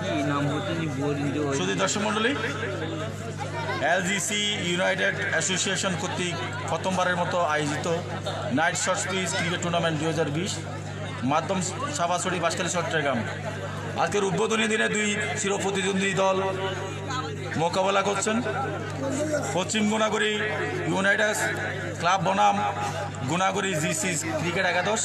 S2: শুধু দর্শক মণ্ডলী, এলজিসি ইউনাইটেড অ্যাসোসিয়েশন কর্তৃক প্রথমবারের মতো আয়োজিত night shorts pitch cricket tournament 2020 মাধ্যম সাভাছড়ি বাঁশখালী চট্টগ্রাম। আজকের উদ্বোধনী দিনে দুই চিরপ্রতিদ্বন্দ্বী দল মোকাবেলা করছেন। পশ্চিম গুণাগড়ি ইউনাইটেড ক্লাব বনাম গুণাগড়ি জিসি ক্রিকেট একাদশ।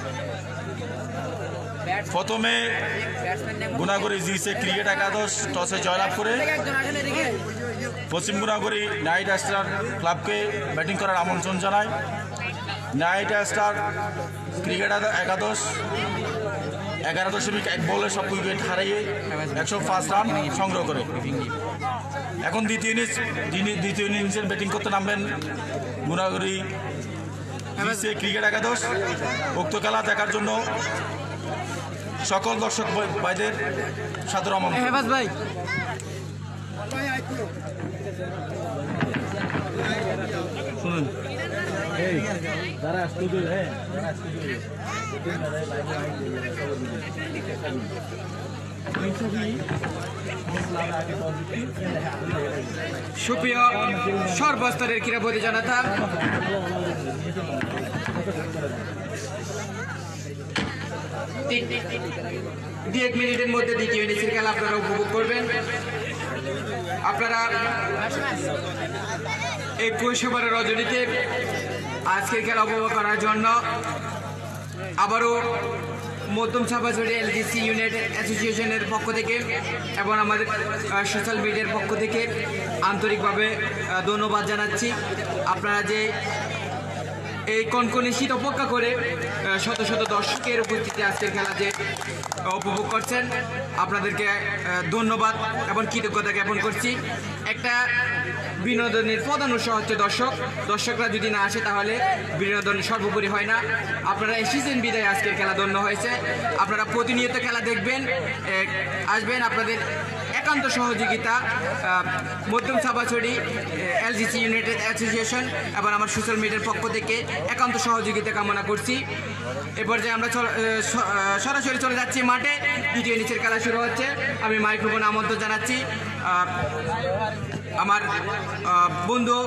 S2: প্রথমে গুণাগড়ি জিসি ক্রিকেট একাদশ টসে জয়লাভ করে পশ্চিম গুণাগড়ি নাইট স্টার ক্লাবকে ব্যাটিং করার আমন্ত্রণ জানায়। নাইট স্টার ক্রিকেট একাদশ 11.1 বলে সব উইকেট হারিয়ে 105 রান সংগ্রহ করে। এখন দ্বিতীয় ইনিংসের ব্যাটিং করতে নামবেন গুণাগড়ি জিসি ক্রিকেট একাদশ। উক্ত খেলা দেখার জন্য সকল দর্শক ভাইদের সাদর আমন্ত্রণ। ভাই শুনুন,
S3: সুপ্রিয় সর্বস্তরের ক্রীড়াপতি জনতা, দু এক মিনিটের মধ্যে দ্বিতীয় ইনিংসের খেলা আপনারা উপভোগ করবেন। আপনারা এই কৈশোরের রজনীতে আজকের খেলা উপভোগ করার জন্য আবারও মধ্যম সাভাছড়ি এলজিসি ইউনাইটেড অ্যাসোসিয়েশনের পক্ষ থেকে এবং আমাদের সোশ্যাল মিডিয়ার পক্ষ থেকে আন্তরিকভাবে ধন্যবাদ জানাচ্ছি। আপনারা যে এই কনকনে শীত অপেক্ষা করে শত শত দর্শকের উপস্থিতি আজকের খেলা যে উপভোগ করছেন, আপনাদেরকে ধন্যবাদ এবং কৃতজ্ঞতা জ্ঞাপন করছি। একটা বিনোদনের প্রধান উৎস হচ্ছে দর্শকরা যদি না আসে তাহলে বিনোদন সর্বোপরি হয় না। আপনারা এসেছেন বিদায় আজকের খেলা ধন্য হয়েছে। আপনারা প্রতিনিয়ত খেলা দেখবেন, আসবেন। আপনাদের একান্ত সহযোগিতা মধ্যম সাভাছড়ি এলজিসি ইউনাইটেড অ্যাসোসিয়েশন এবং আমার সোশ্যাল মিডিয়ার পক্ষ থেকে একান্ত সহযোগিতা কামনা করছি। এ পর্যায়ে আমরা সরাসরি চলে যাচ্ছি মাঠে। দ্বিতীয় ইনিংসের খেলা শুরু হচ্ছে। আমি মাইক্রোফোন আমন্ত্রণ জানাচ্ছি আমার বন্ধু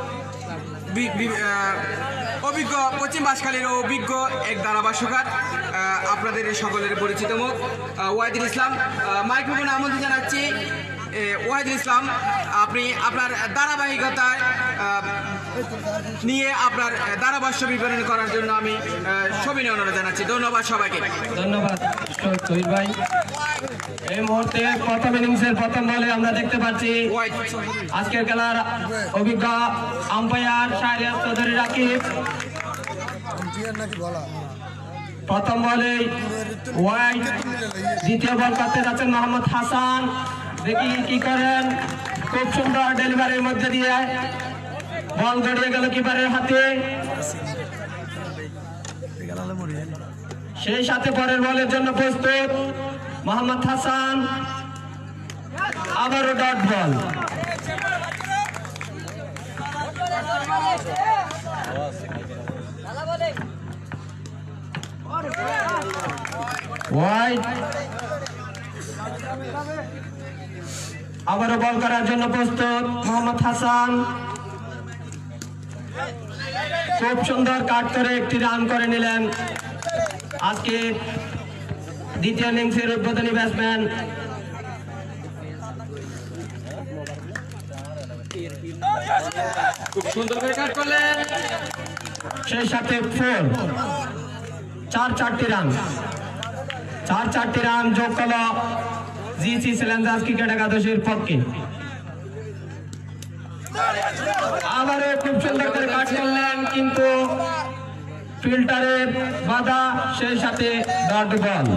S3: অভিজ্ঞ পশ্চিম বাঁশখালীর অভিজ্ঞ এক ধারাভাষ্যকার, আপনাদের সকলের পরিচিত মুখ ওয়াহিদুল ইসলাম। মাইক্রোফোনে আমন্ত্রণ জানাচ্ছি ওয়াহিদুল ইসলাম, আপনি আপনার ধারাবাহিকতায় নিয়ে আপনার ধারাভাষ্য বিবরণ করার জন্য আমি সবিনয় অনুরোধ জানাচ্ছি। ধন্যবাদ সবাইকে।
S1: ধন্যবাদ শহীদ ভাই। এই মুহূর্তে প্রথম ইনিংসের প্রথম বলে আমরা দেখতে পাচ্ছি আজকের খেলার অভিজ্ঞ আম্পায়ার শাহরিয়ার চৌধুরী রাকিব। প্রথম বলে ওয়াইড, দ্বিতীয় বল করতে যাচ্ছেন মোহাম্মদ হাসান। দেখি কি করেন, খুব সুন্দর ডেলিভারির মধ্যে দিয়ে বল গড়িয়ে গেল কিপারের হাতে। সেই সাথে পরের বলের জন্য প্রস্তুত মোহাম্মদ হাসান। আবারও ডট বল। ওয়াইড, আবারও বল করার জন্য প্রস্তুত মোহাম্মদ হাসান। খুব সুন্দর কাট করে একটি রান করে নিলেন আজকে দ্বিতীয় ইনিংসের উদ্বোধনী ব্যাটসম্যান।
S3: খুব সুন্দর করে কাট করলেন।
S1: সেই সাথে 4 চারটি রান যোগ করল জিসি চ্যালেঞ্জার্স ক্রিকেট একাদশের পক্ষে। আবারও খুব সুন্দর করে কাট করলেন, কিন্তু ফিল্টারের বাধা, সেই সাথে ডট বল।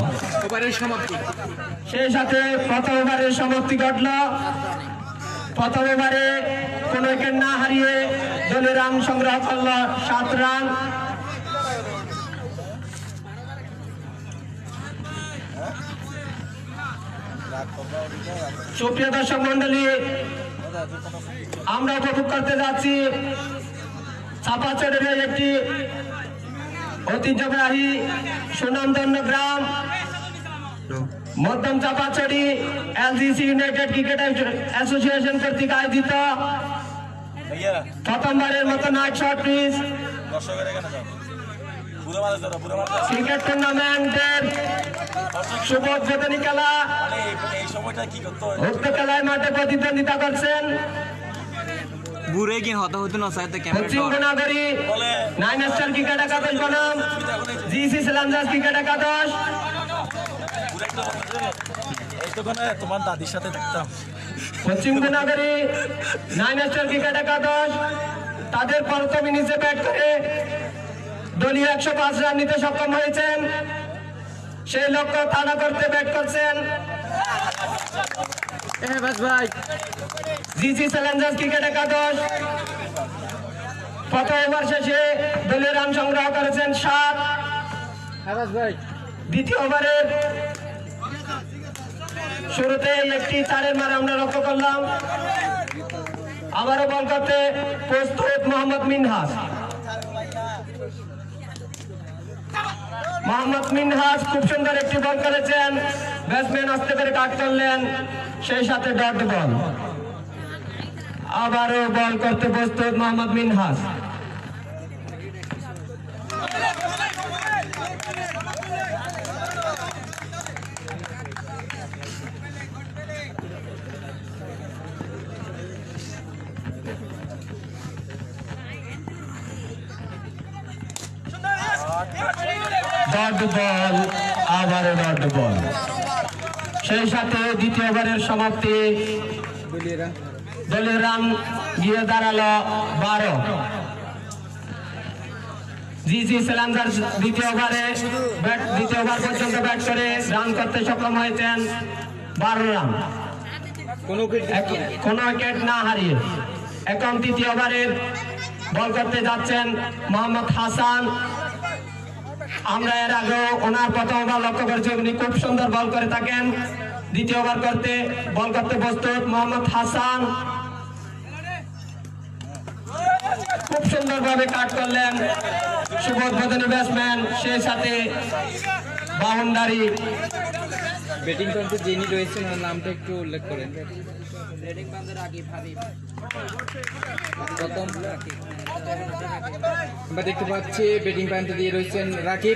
S1: সেই সাথে প্রথম ওভারের সমাপ্তি ঘটল। প্রথম ওভারে কোন উইকেট না হারিয়ে দলের রান সংগ্রহ করল 7 রান। সুপ্রিয় দর্শক মন্ডলী, আমরা উপভোগ করতে যাচ্ছি চাপাচরের একটি ঐতিহ্যবাহী সুনামধন্য গ্রাম
S7: Madhyam Chapachari LGC united cricket association কর্তৃক আয়োজিত প্রথমবারের মতো নাইট শর্ট পিচ ক্রিকেট টুর্নামেন্টের শুভ উদ্বোধনী খেলা। উক্ত খেলায় মাঠে প্রতিদ্বন্দ্বিতা করছেন
S5: বুড়ে কি হতা হতো না সাইতে
S7: পশ্চিম গুণাগরী 9 স্টার ক্রিকেট একাদশ বনাম জিসি চ্যালেঞ্জার্স ক্রিকেট একাদশ।
S2: তোমার দাদির সাথে দেখতাম।
S7: পশ্চিম গুণাগরী 9 স্টার ক্রিকেট একাদশ তাদের প্রথম ইনিংসে ব্যাট করে দলীয় 105 রান নিতে সক্ষম হয়েছেন। সেই লক্ষ্য তাড়া করতে ব্যাট করছেন জিসি চ্যালেঞ্জার্স ক্রিকেট একাদশ। প্রথম ওভার শেষে দলীয় রান সংগ্রহ করেছেন 7। দ্বিতীয় ওভারের শুরুতে একটি 4-এর মার আমরা লক্ষ্য করলাম। আবারও বল করতে প্রস্তুত মোহাম্মদ মিনহাস। মোহাম্মদ মিনহাস খুব সুন্দর একটি বল করেছেন, ব্যাটসম্যান আস্তে করে কাট করলেন, সেই সাথে ডট বল। আবারও বল করতে প্রস্তুত মোহাম্মদ মিনহাস। ডট বল, আবারও ডট বল। সেই সাথে দ্বিতীয় ওভারের সমাপ্তি, দলীয় রান গিয়ে দাঁড়ালো 12। জিসি চ্যালেঞ্জার্স দ্বিতীয় ওভার পর্যন্ত ব্যাট করে রান করতে সক্ষম হয়েছেন 12 রান, কোনো উইকেট না হারিয়ে। এখন তৃতীয় ওভারের বল করতে যাচ্ছেন মোহাম্মদ হাসান। আমরা এর আগে ওনার প্রথম ওভার লক্ষ্য করেছি, উনি খুব সুন্দর বল করে থাকেন। দ্বিতীয় ওভার বল করতে প্রস্তুত মোহাম্মদ হাসান। খুব সুন্দরভাবে কাট করলেন শুভ উদ্বোধনী ব্যাটসম্যান, সেই সাথে বাউন্ডারি।
S3: ব্যাটিং প্রান্তে যিনি রয়েছেন ওনার নামটা একটু উল্লেখ করেন। প্রথম আমরা দেখতে পাচ্ছি ব্যাটিং প্রান্তে দিয়ে রয়েছেন রাকিব,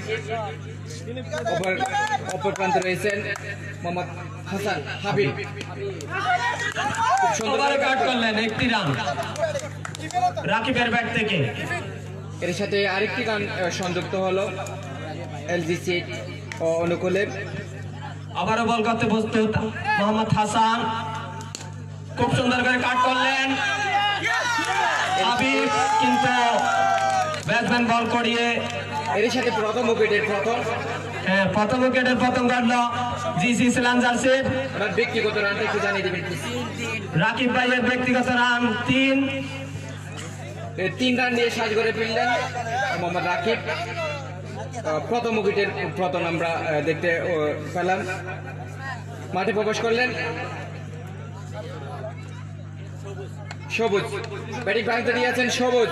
S3: অপর প্রান্তে রয়েছেন মোহাম্মদ হাসান হাবিব।
S7: খুব সুন্দর কাট করলেন 1টি রান রাকিবের ব্যাট থেকে।
S3: এর সাথে আরেকটি রান সংযুক্ত হলো এলজিসি অনুকূলে।
S7: আবারও বল করতে প্রস্তুত মোহাম্মদ হাসান, খুব সুন্দর করে কাট করলেন হাবিব, কিন্তু ব্যাটসম্যান বল করিয়ে।
S3: এর সাথে প্রথম উইকেটের
S7: প্রথম কাটলো জিসি চ্যালেঞ্জার্সের।
S3: ব্যক্তিগত রানটা একটু জানিয়ে দেবেন।
S7: রাকিব ভাইয়ের ব্যক্তিগত রান 3
S3: রান নিয়ে সাজ করে ফেললেন মোহাম্মদ রাকিব। প্রথম উইকেটের প্রথম আমরা দেখতে পেলাম। মাঠে প্রবেশ করলেন সবুজ, ব্যাটিং প্রান্তে দিয়েছেন সবুজ,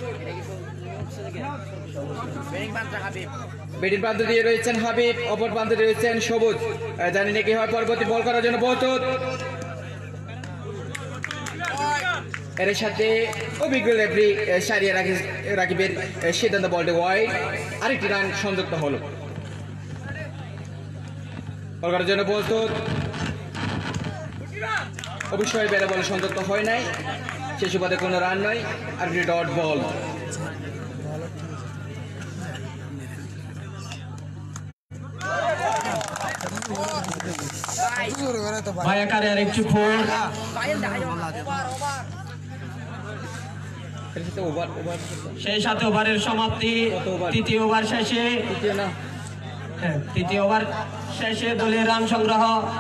S3: ব্যাটিং প্রান্তে দিয়ে রয়েছেন হাবিব, অপর প্রান্তে রয়েছেন সবুজ। জানি না কি হয়, পরবর্তী বল করার জন্য প্রস্তুত। এর সাথে অভিজ্ঞ রেফারি সারিয়া রাকিবের সিদ্ধান্ত বলটি ওয়াইড। আরেকটি রান সংযুক্ত হলো, বল করার জন্য প্রস্তুত। অবশ্যই বেড়ে বলে সংযুক্ত হয় নাই, সে সুবাদে কোনো রান নয়, আর ডট বল।
S7: ভাইয়াকারে আরেকটি 4। সেই সাথে ওভারের সমাপ্তি, তৃতীয় ওভার শেষে দলীয় রান সংগ্রহ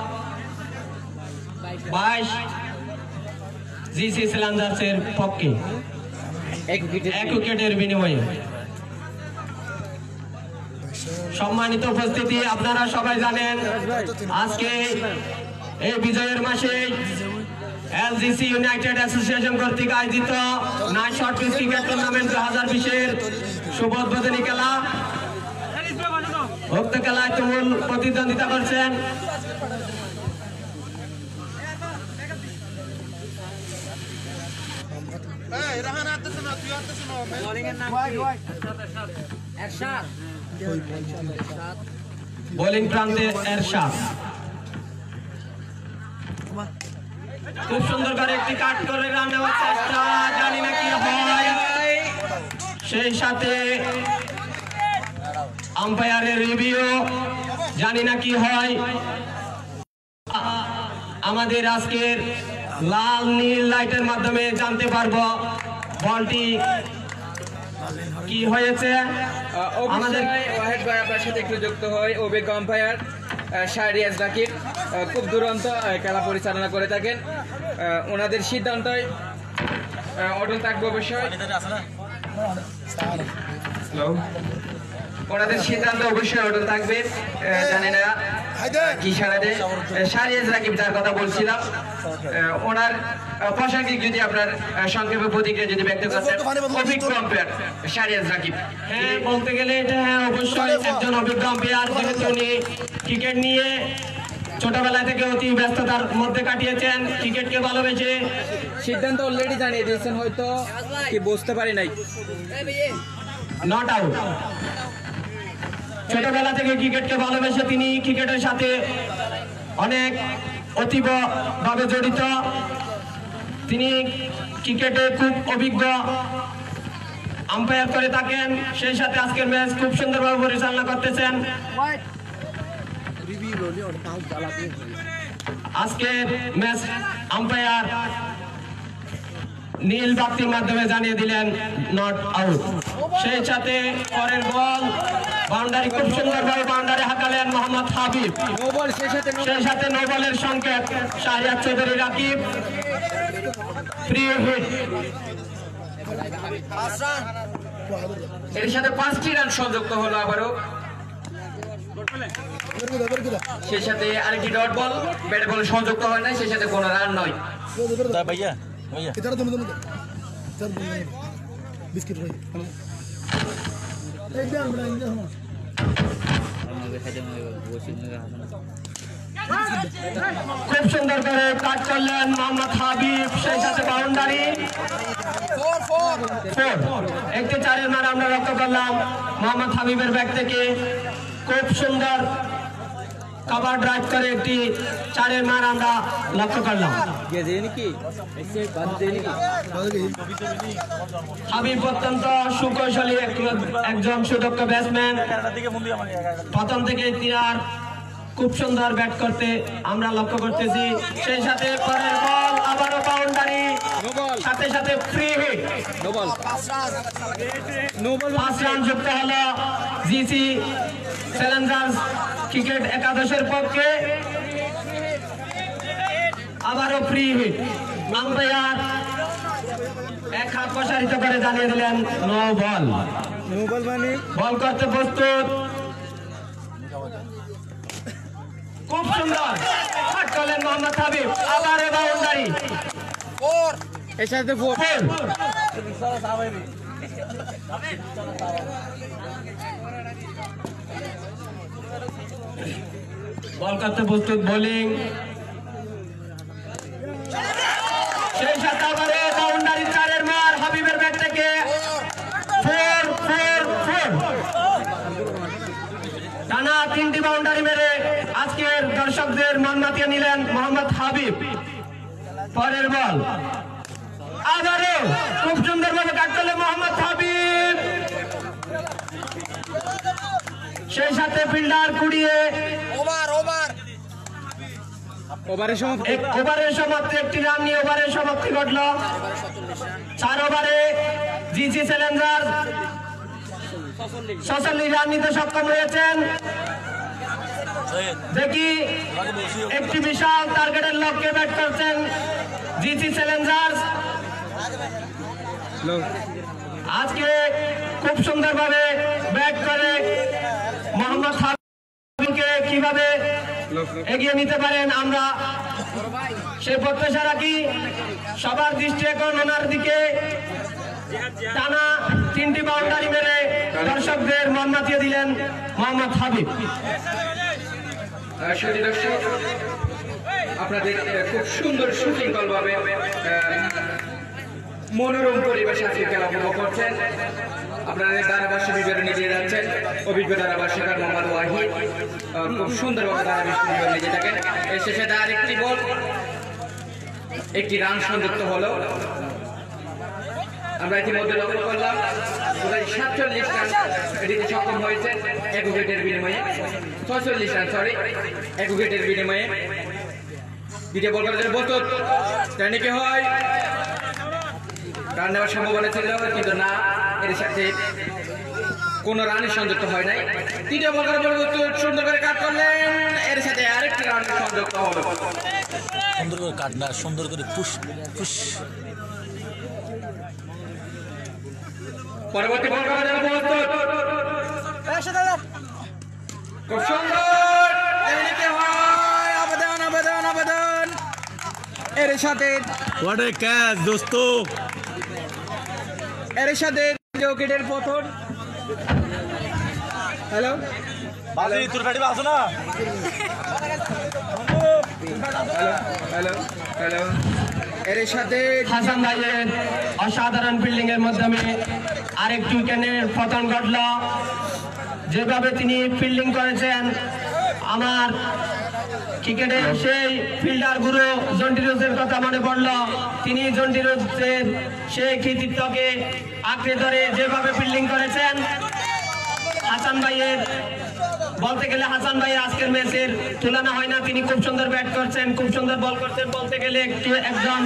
S7: 22 জিসি চ্যালেঞ্জার্সের পক্ষে 1 উইকেটের বিনিময়ে। সম্মানিত উপস্থিতি, আপনারা সবাই জানেন আজকে এই বিজয়ের মাসে এলজিসি ইউনাইটেড অ্যাসোসিয়েশন কর্তৃক আয়োজিত night short pitch cricket tournament 2020-এর শুভ উদ্বোধনী খেলা
S1: উক্ত খেলায় তুমুল প্রতিদ্বন্দ্বিতা করছেন। বোলিং প্রান্তে এরশাদ খুব সুন্দর করে একটি কাট করে রান নেওয়ার চেষ্টা, জানি না কি হয়। সেই সাথে আম্পায়ারের রিভিউ, জানি না কি হয়। আমাদের আজকের লাল নীল লাইটের মাধ্যমে জানতে পারবো বলটি কি হয়েছে।
S3: আমাদের ওয়াহেদ ভাই আপনার সাথে একটু যুক্ত হয়। অভিজ্ঞ আম্পায়ার শাহরিয়াজ রাকিব খুব দুরন্ত খেলা পরিচালনা করে থাকেন। ওনাদের সিদ্ধান্তই অটল থাকবে অবশ্যই। ওনাদের সিদ্ধান্ত অবশ্যই অটল থাকবে। জানি না কি সারাদে শাহরিয়াজ রাকিব যার কথা বলছিলাম, ওনার প্রসঙ্গিক যদি আপনার সংক্ষেপে প্রতিক্রিয়া যদি ব্যক্ত করতেন। অভিজ্ঞ আম্পায়ার শাহরিয়াজ রাকিব।
S1: হ্যাঁ, বলতে গেলে এটা হ্যাঁ অবশ্যই একজন অভিজ্ঞ আম্পায়ার, যেহেতু উনি ক্রিকেট নিয়ে ছোটবেলা থেকে অতি ব্যস্ততার মধ্যে কাটিয়েছেন, ক্রিকেটকে ভালোবেসে
S3: সিদ্ধান্ত অলরেডি জানিয়ে দিয়েছেন, হয়তো কি বুঝতে পারি নাই।
S1: Not out. ছোটবেলা থেকে ক্রিকেটকে ভালোবেসে তিনি ক্রিকেটের সাথে অনেক অতীব ভাবে জড়িত। তিনি ক্রিকেটে খুব অভিজ্ঞ আম্পায়ার করে থাকেন। সেই সাথে আজকের ম্যাচ খুব সুন্দরভাবে পরিচালনা করতেছেন। আজকের ম্যাচ আম্পায়ার নীল বাতির মাধ্যমে জানিয়ে দিলেন নট আউট। সেই সাথে পরের বল বাউন্ডারি, খুব সুন্দরভাবে বাউন্ডারি হাঁকালেন মোহাম্মদ হাবিব। সেই সাথে নো বলের সংকেত শাহরিয়াজ চৌধুরী রাকিব। Free hit.
S3: এর সাথে 5টি রান সংযুক্ত হলো আবারও। সেই সাথে আরেকটি ডট বল, ব্যাট বল সংযুক্ত হয় না, সেই সাথে কোনো রান নয়।
S2: ভাইয়া ভাইয়া
S9: বিস্কিট
S1: খুব সুন্দর করে কাট করলেন মোহাম্মদ হাবিব। সেই সাথে বাউন্ডারি 4। একটি 4-এর মার আমরা লক্ষ্য করলাম মোহাম্মদ হাবিবের ব্যাট থেকে। খুব সুন্দর কভার ড্রাইভ করে একটি 4-এর মার আমরা লক্ষ্য করলাম। হাবিব অত্যন্ত সুকৌশলী একজন সুদক্ষ ব্যাটসম্যান। প্রথম থেকে তিনার খুব সুন্দর ব্যাট করতে আমরা লক্ষ্য করতেছি। সেই সাথে পরের বল আবারও বাউন্ডারি, সাথে সাথে ফ্রি হিট। 5 রান যুক্ত হলো জিসি চ্যালেঞ্জার্স ক্রিকেট একাদশের পক্ষে। আবারও ফ্রি হিট। আম্পায়ার এক হাত প্রসারিত করে জানিয়ে দিলেন নো বল। বল করতে প্রস্তুত। খুব সুন্দর কাট করলেন মোহাম্মদ হাবিব। আবারও বাউন্ডারি 4।
S3: এর সাথে 4।
S1: বল করতে প্রস্তুত বোলিং। সেই সাথে আবারও বাউন্ডারি 4-এর মার হাবিবের ব্যাট থেকে। 4। টানা 3টি বাউন্ডারি মেরে আজকের দর্শকদের মন মাতিয়ে নিলেন মোহাম্মদ হাবিব। পরের বল আবারও খুব সুন্দরভাবে কাট করলেন মোহাম্মদ হাবিব। সেই সাথে ফিল্ডার কুড়িয়ে ওভারের সমাপ্তি, একটি রান নিয়ে ওভারের সমাপ্তি ঘটল। 4 ওভারে জিসি চ্যালেঞ্জার্স 46 রান নিতে সক্ষম হয়েছেন। দেখি একটি বিশাল টার্গেটের লক্ষ্যে ব্যাট করছেন জিসি চ্যালেঞ্জার্স। আজকে খুব সুন্দরভাবে ব্যাট করে মোহাম্মদ হাবিবকে কিভাবে এগিয়ে নিতে পারেন আমরা সে প্রত্যাশা রাখি। সবার দৃষ্টি এখন ওনার দিকে।
S7: টানা 3টি বাউন্ডারি মেরে দর্শকদের মন মাতিয়ে দিলেন মোহাম্মদ হাবিব।
S3: সুধী দর্শক, আপনাদের খুব সুন্দর সুশৃঙ্খল ভাবে মনোরম পরিবেশে আজকে খেলা উপভোগ করছেন। আপনাদের ধারাভাষ্য বিবরণী দিয়ে যাচ্ছেন অভিজ্ঞ ধারাভাষ্যকার মোহাম্মদ ওয়াহিদ। খুব সুন্দরভাবে ধারাভাষ্য বিবরণী দিয়ে থাকেন। এর শেষে তার একটি বল, একটি রান সংযুক্ত হলো। আমরা ইতিমধ্যে লক্ষ্য করলাম 47 রান দিতে সক্ষম হয়েছে এক উইকেটের বিনিময়ে, 46 রান এক উইকেটের বিনিময়ে। দ্বিতীয় বল করার জন্য প্রস্তুত, ট্যানিকে হয়, রান নেওয়ার সম্ভাবনা ছিল কিন্তু না, এর সাথে কোন রানই সংযুক্ত হয় নাই। তৃতীয় বল করার জন্য সুন্দর করে কাট করলেন, এর সাথে আরেকটি রান সংযুক্ত হলো।
S2: সুন্দর করে কাট না, সুন্দর করে পুশ পুশ।
S3: পরবর্তী বল করার জন্য প্রস্তুত, খুব সুন্দর, ট্যানিকে হয়, আবেদন আবেদন আবেদন, এর সাথে
S2: হোয়াট এ ক্যাচ দোস্ত।
S3: এর সাথে উইকেটের পতন। হ্যালো
S2: বাজি তোর গাড়ি বাজো না।
S3: হ্যালো হ্যালো, এর সাথে
S7: হাসান ভাইয়ের অসাধারণ ফিল্ডিং এর মাধ্যমে আরেকটি উইকেটের পতন ঘটল। যেভাবে তিনি ফিল্ডিং করেছেন, আমার ক্রিকেটের সেই ফিল্ডার গুরু জন্টি রোজের কথা মনে পড়ল। তিনি জন্টি রোজের সেই কৃতিত্বকে আঁকড়ে ধরে যেভাবে ফিল্ডিং করেছেন, হাসান ভাইয়ের বলতে গেলে হাসান ভাইয়ের আজকের ম্যাচের তুলনা হয় না। তিনি খুব সুন্দর ব্যাট করছেন, খুব সুন্দর বল করছেন, বলতে গেলে একজন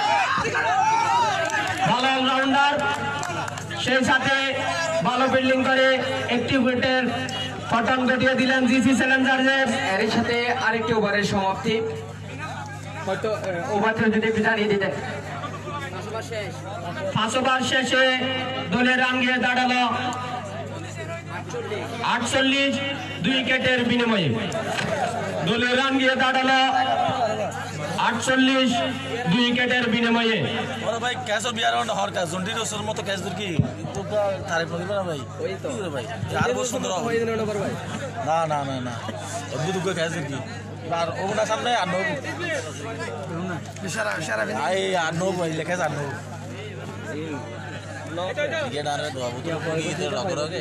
S7: ভালো অলরাউন্ডার। সেই সাথে ভালো ফিল্ডিং করে একটি উইকেটের পতন ঘটিয়ে দিলেন জিসি চ্যালেঞ্জার্সের।
S3: এর সাথে আরেকটি ওভারের সমাপ্তি, হয়তো
S7: ওভারটা যদি একটু জানিয়ে দিতেন। 5 ওভার শেষে দলের রান গিয়ে দাঁড়ালো 48 2 উইকেটের বিনিময়ে। দলের রান গিয়ে দাঁড়ালো 48 2 উইকেটের বিনিময়ে।
S2: ওরে ভাই ক্যাচ অফ বিয়ার হর ক্যাচ জন্টি রোসের মতো ক্যাচ দর কি তো তারিফ করিবে না ভাই। ওই তো ভাই আর বহুত সুন্দর হয় ভাই। না না না না অদ্ভুত ক্যাচ দর কি আর ওটা সামনে আর নো আই আর নো ভাই লেখা আর নো ये डाल रहे दो तो कोई इधर रख रहे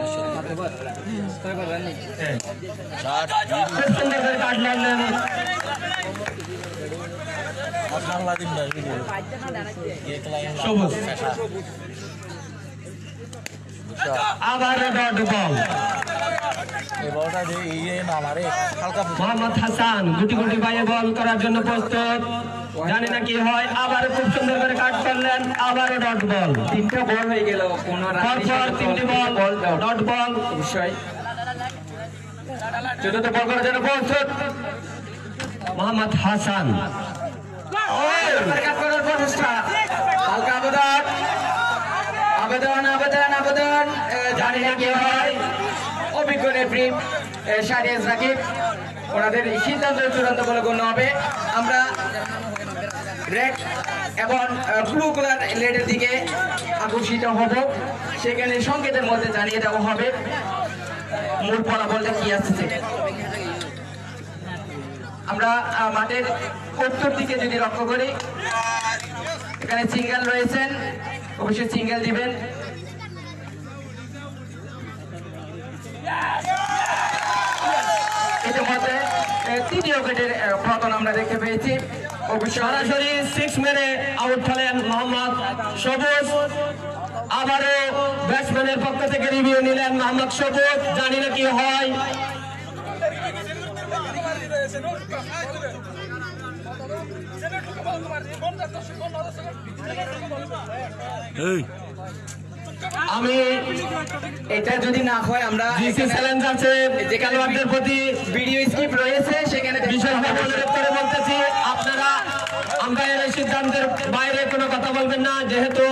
S2: शॉट
S7: सुंदर से काट लेन
S2: और बांग्ला दिन में ये क्लाइंट
S7: সবুজ আবার ডট বল।
S2: এই বলটা যে এই না আমারে হালকা
S7: মোহাম্মদ হাসান গুটি গুটি বাইয়ে বল করার জন্য প্রস্তুত। জানি না কি হয়, আবার খুব সুন্দর করে কাট করলেন, আবারও ডট বল।
S3: 3টা বল হয়ে গেল, কোনো রান
S7: 3টি বল ডট বল।
S3: অবশ্যই
S7: চতুর্থ বল করার জন্য প্রস্তুত মোহাম্মদ হাসান। কাট করার প্রচেষ্টা,
S3: হালকা আবেদন আবেদন আবেদন আবেদন,
S7: জানি না কি হয়।
S3: অভিজ্ঞ রেফারি শাহরিয়াজ রাকিব, ওনাদের সিদ্ধান্ত চূড়ান্ত বলে গণ্য হবে। আমরা রেড এবং ব্লু কালার লেডের দিকে আকর্ষিত হব, সেখানে সংকেতের মধ্যে জানিয়ে দেওয়া হবে মূল ফলাফলটা কি আসছে। আমরা মাঠের উত্তর দিকে যদি লক্ষ্য করি, এখানে সিঙ্গেল রয়েছেন, অবশ্যই সিঙ্গেল দিবেন। ইতিমধ্যে 3 উইকেটের পতন আমরা দেখতে পেয়েছি।
S7: সরাসরি 6 মেরে আউট হলেন মোহাম্মদ সবুজ। আবারও ব্যাটসম্যানের পক্ষ থেকে রিভিউ নিলেন মোহাম্মদ সবুজ। জানি না কি হয়। আমি
S3: এটা যদি না হয়, আমরা
S7: জিসি চ্যালেঞ্জার্সের যে খেলোয়াড়দের প্রতি
S3: ভিডিও স্ক্রিপ রয়েছে, সেখানে
S7: বিশেষভাবে অনুরোধ করে বলতেছি, আপনারা আম্পায়ারের সিদ্ধান্তের বাইরে কোনো কথা বলবেন না। যেহেতু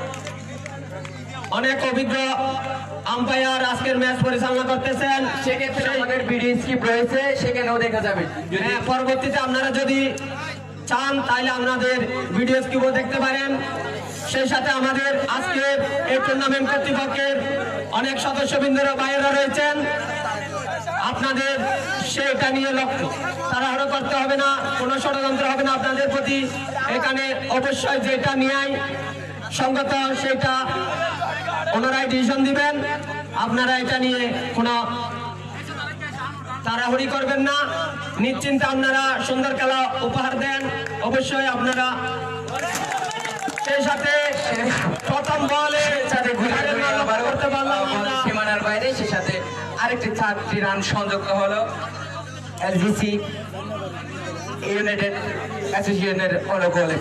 S7: অনেক অভিজ্ঞ আম্পায়ার আজকের ম্যাচ পরিচালনা করতেছেন,
S3: সেক্ষেত্রে আমাদের ভিডিও স্ক্রিপ রয়েছে, সেখানেও দেখা যাবে।
S7: পরবর্তীতে আপনারা যদি চান তাহলে আপনাদের ভিডিও স্ক্রিপও দেখতে পারেন। সেই সাথে আমাদের আজকে এই টুর্নামেন্ট কর্তৃপক্ষের অনেক সদস্যবৃন্দরা বাইরে রয়েছেন। আপনাদের সেটা নিয়ে লক্ষ্য তাড়াহুড়ো করতে হবে না, কোনো ষড়যন্ত্র হবে না আপনাদের প্রতি। এখানে অবশ্যই যেটা নিয়ে সঙ্গত সেটা ওনারাই ডিসিশন দিবেন। আপনারা এটা নিয়ে কোনো তাড়াহুড়ি করবেন না, নিশ্চিন্তে আপনারা সুন্দর খেলা উপহার দেন। অবশ্যই আপনারা সেই সাথে প্রথম বলে করতে পারলাম
S3: সীমানার বাইরে, সে সাথে আরেকটি 4টি রান সংযুক্ত হলো এলজিসি ইউনাইটেড অ্যাসোসিয়েশনের অনুকূলে।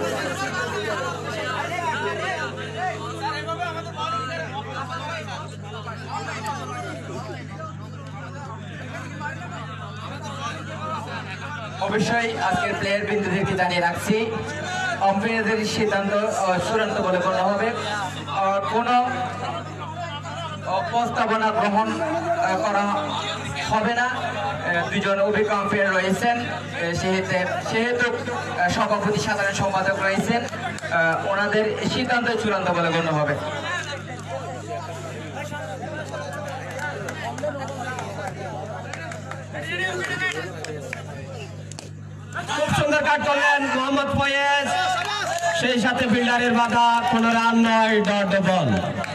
S3: অবশ্যই আজকের প্লেয়ার বিন্দুদেরকে জানিয়ে রাখছি, আম্পায়ারদের সিদ্ধান্ত চূড়ান্ত বলে গণ্য হবে। কোনো প্রস্তাবনা গ্রহণ করা হবে না। দুজন অভিজ্ঞ আম্পায়ার রয়েছেন, সেহেতু সভাপতি সাধারণ সম্পাদক রয়েছেন, ওনাদের সিদ্ধান্ত চূড়ান্ত বলে গণ্য হবে।
S7: খুব সুন্দর কাট করলেন মোহাম্মদ ফয়েজ, সেই সাথে ফিল্ডারের বাধা, কোন রান নয়, ডট বল।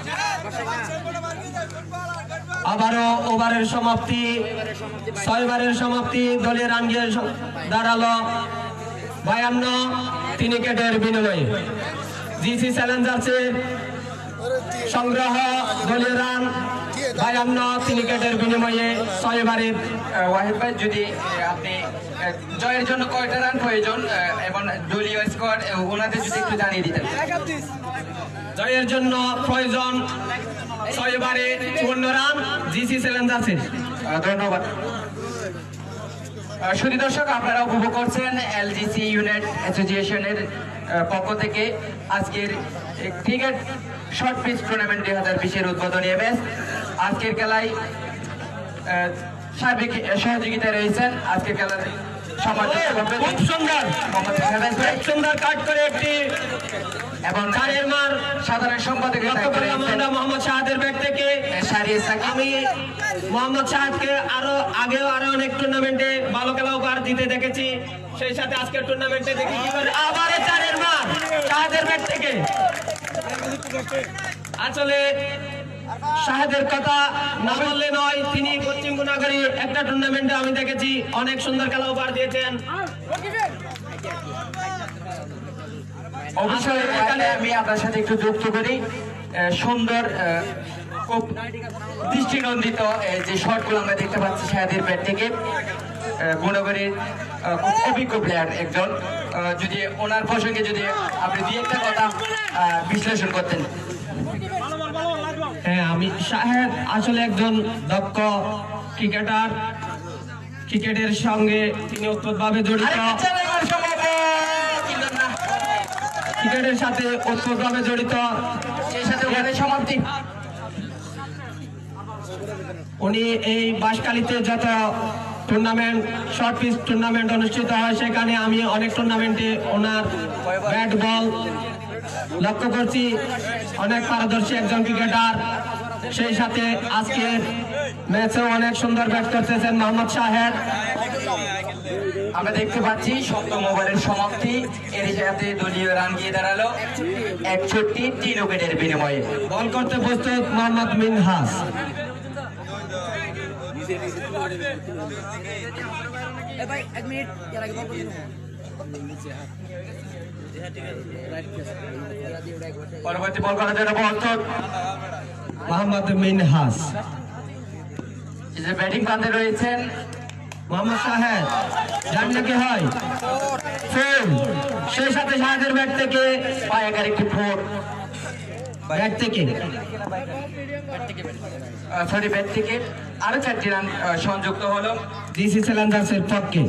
S7: আবারও ওভারের সমাপ্তি, 6 ওভারের সমাপ্তি, দলীয় রান গিয়ে দাঁড়ালো 52 3 উইকেটের বিনিময়ে। জিসি চ্যালেঞ্জার্সের সংগ্রহ দলীয় রান 52 3 উইকেটের বিনিময়ে 6 ওভারের।
S3: ওয়াহিদ ভাই, যদি আপনি জয়ের জন্য কয়টা রান প্রয়োজন এবং দলীয় স্কোর ওনাদের যদি একটু জানিয়ে দিতেন।
S7: জয়ের জন্য প্রয়োজন 6 ওভারে 54 রান জিসি চ্যালেঞ্জার্সের।
S3: ধন্যবাদ। সুধী দর্শক, আপনারা উপভোগ করছেন এলজিসি ইউনাইটেড অ্যাসোসিয়েশনের পক্ষ থেকে আজকের ক্রিকেট শর্ট পিচ টুর্নামেন্ট 2020-এর উদ্বোধনী ম্যাচ। আজকের খেলায় সার্বিক সহযোগিতায় রয়েছেন আজকের খেলার
S7: খুব সুন্দর কাট করে একটি
S3: এবং
S7: চারের মার
S3: সাধারণ সম্পাদক
S7: মোহাম্মদ শাহাদের ব্যাট থেকে। আমি মোহাম্মদ শাহাদকে আগেও অনেক টুর্নামেন্টে ভালো খেলা উপহার দিতে দেখেছি, সেই সাথে আজকের টুর্নামেন্টে দেখি কি করে আবার চারের মার শাহাদের ব্যাট থেকে। আসলে শাহাদের কথা না বললে নয়, তিনি পশ্চিম গুণাগড়ি একটা টুর্নামেন্টে আমি দেখেছি অনেক সুন্দর খেলা উপহার দিয়েছেন।
S3: অবশ্যই এখানে আমি আপনার সাথে একটু যুক্ত করি, সুন্দর খুব দৃষ্টিনন্দিত যে শটগুলো আমরা দেখতে পাচ্ছি শাহাদের ব্যাট থেকে। গুণগড়ির খুব অভিজ্ঞ প্লেয়ার একজন, যদি ওনার প্রসঙ্গে যদি আপনি 2-1টা কথা বিশ্লেষণ করতেন।
S7: হ্যাঁ, আমি শাহেদ আসলে একজন দক্ষ ক্রিকেটার, ক্রিকেটের সঙ্গে তিনি ওতপ্রোতভাবে জড়িত, ক্রিকেটের সাথে ওতপ্রোতভাবে জড়িত,
S3: সেই সাথে ওখানে সমাপ্তি।
S7: উনি এই বাঁশখালীতে যত টুর্নামেন্ট শর্ট পিচ টুর্নামেন্ট অনুষ্ঠিত হয় সেখানে আমি অনেক টুর্নামেন্টে ওনার ব্যাট বল লক্ষ্য করছি। অনেক পারদর্শী একজন ক্রিকেটার, সেই সাথে আজকের ম্যাচেও অনেক সুন্দর ব্যাট করতেছেন মোহাম্মদ শাহেদ।
S3: আমরা দেখতে পাচ্ছি 7ম ওভারের সমাপ্তি, এর সাথে দলীয় রান গিয়ে দাঁড়ালো 61 3 উইকেটের বিনিময়ে।
S7: বল করতে প্রস্তুত মোহাম্মদ মিনহাস।
S3: পরবর্তী বল করার জন্য প্রস্তুত
S7: মোহাম্মদ মিনহাস।
S3: ব্যাটিং প্রান্তে রয়েছেন
S7: মোহাম্মদ শাহেদ, জানলে কি হয় ফোর, সেই সাথে শাহেদের ব্যাট থেকে
S3: পায়াকার একটি ফোর,
S7: ব্যাট থেকে
S3: ব্যাট থেকে আরো 4টি রান সংযুক্ত হলো
S7: ডিসি চ্যালেঞ্জার্সের পক্ষে।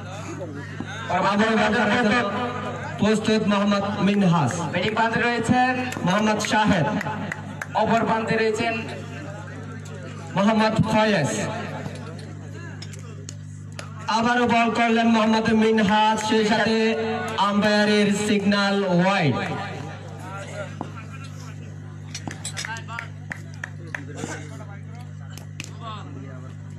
S7: প্রস্তুত মোহাম্মদ মিনহাস।
S3: ব্যাটিং প্রান্তে রয়েছেন
S7: মোহাম্মদ শাহেদ,
S3: অপর প্রান্তে রয়েছেন
S7: মোহাম্মদ ফয়েজ। আবারও বল করলেন মোহাম্মদ মিনহাস, সেই সাথে আম্পায়ারের সিগন্যাল ওয়াইড।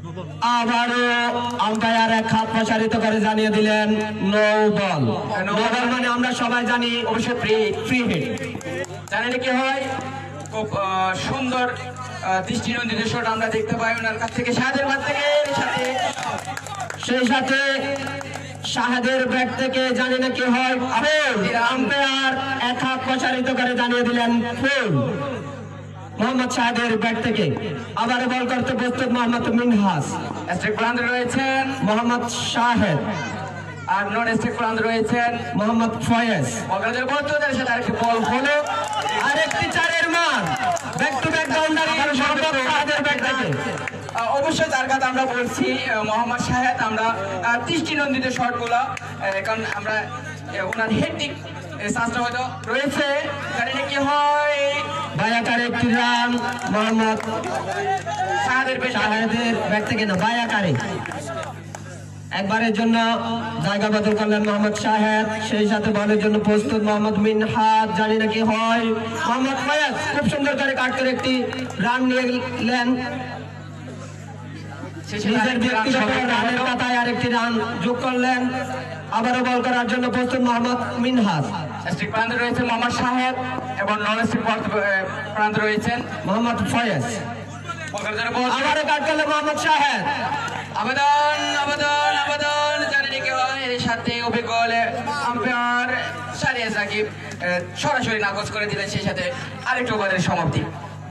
S7: আবারও আম্পায়ার এক হাত প্রসারিত করে জানিয়ে দিলেন নো বল। নো বল মানে আমরা সবাই জানি অবশ্যই ফ্রি হিট।
S3: জানেন কি হয়, খুব সুন্দর দৃষ্টিনন্দিত শট আমরা দেখতে পাই ওনার কাছ থেকে, শাহাদের কাছ থেকে।
S7: সেই সাথে শাহাদের ব্যাট থেকে জানি না কি হয়, আম্পায়ার এক হাত প্রসারিত করে জানিয়ে দিলেন ফুল মোহাম্মদ শাহাদের ব্যাট থেকে। আবার বল করতে প্রস্তুত মোহাম্মদ মিনহাস।
S3: স্ট্রাইক প্লান্ট রয়েছেন
S7: মোহাম্মদ শাহেদ
S3: আর নন স্ট্রাইক প্লান্ট রয়েছেন
S7: মোহাম্মদ ফয়েজ।
S3: বলকাদের বলতেদের সাথে আরেকটি বল হলো,
S7: আরেকটি চারের মান, back to back boundary Mohammad শাহেদের ব্যাট থেকে।
S3: অবশ্যই তার কথা আমরা বলছি মোহাম্মদ শাহেদ। আমরা দৃষ্টিনন্দিত শটগুলো, কারণ আমরা ওনার হেডটিক চান্সটা হয়তো রয়েছে, জানি না কি হয়।
S7: বায়াকার একটি রান মোহাম্মদ শাহেদের ব্যাট থেকে, না বায়াকারে একবারের জন্য জায়গা বদল করলেন মোহাম্মদ শাহেদ। সেই সাথে বলের জন্য প্রস্তুত মোহাম্মদ মিনহাজ, জানি না কি হয়। মোহাম্মদ ফয়েজ খুব সুন্দর করে কাট করে একটি রান নিয়ে গেলেন, নিজের ব্যক্তিগত রানের পাতায় আরেকটি রান যোগ করলেন। আবারও বল করার জন্য প্রস্তুত মোহাম্মদ মিনহাজ।
S3: স্ট্রাইক প্রান্তে রয়েছে মোহাম্মদ শাহেদ এবং নন স্ট্রাইক প্রান্তে রয়েছেন
S7: মোহাম্মদ ফয়েজ। আবারও কাট করলেন মোহাম্মদ শাহেদ।
S3: আবেদন আবেদন আবেদন, জানি না কি হয়। এর সাথে অভিজ্ঞ আম্পায়ার শাহরিয়ার সাকিব সরাসরি নাকচ করে দিলেন। সেই সাথে আরেকটি ওভারের সমাপ্তি।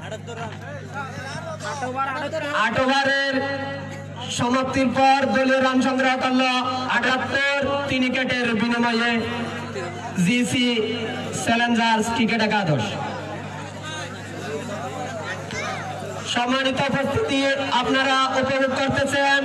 S7: 8 ওভারের সমাপ্তির পর দলীয় রান সংগ্রহ করল 78, 3 উইকেটের বিনিময়ে জিসি চ্যালেঞ্জার্স ক্রিকেট একাদশ। সম্মানিত উপস্থিতি, আপনারা উপভোগ করতেছেন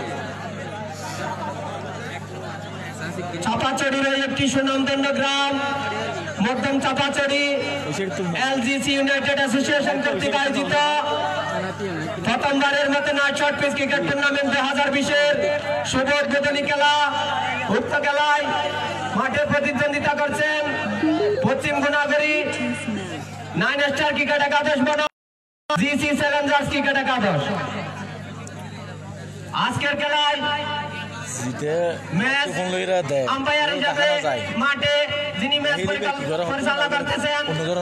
S7: চাপাচড়ির একটি সুনামধন্য গ্রাম মধ্যম চাপাচড়ি এলজিসি ইউনাইটেড অ্যাসোসিয়েশন কর্তৃক আয়োজিত প্রথমবারের মতো night short pitch cricket tournament 2020-এর শুভ উদ্বোধনী খেলা। উক্ত খেলায় মাঠে প্রতিদ্বন্দ্বিতা করছেন পশ্চিম গুণাগরী 9 স্টার ক্রিকেট একাদশ বনাম জিসি চ্যালেঞ্জার্স ক্রিকেট একাদশ। আজকের খেলায় ম্যাচ আম্পায়ার হিসাবে মাঠে যিনি ম্যাচ পরিচালনা করতেছেন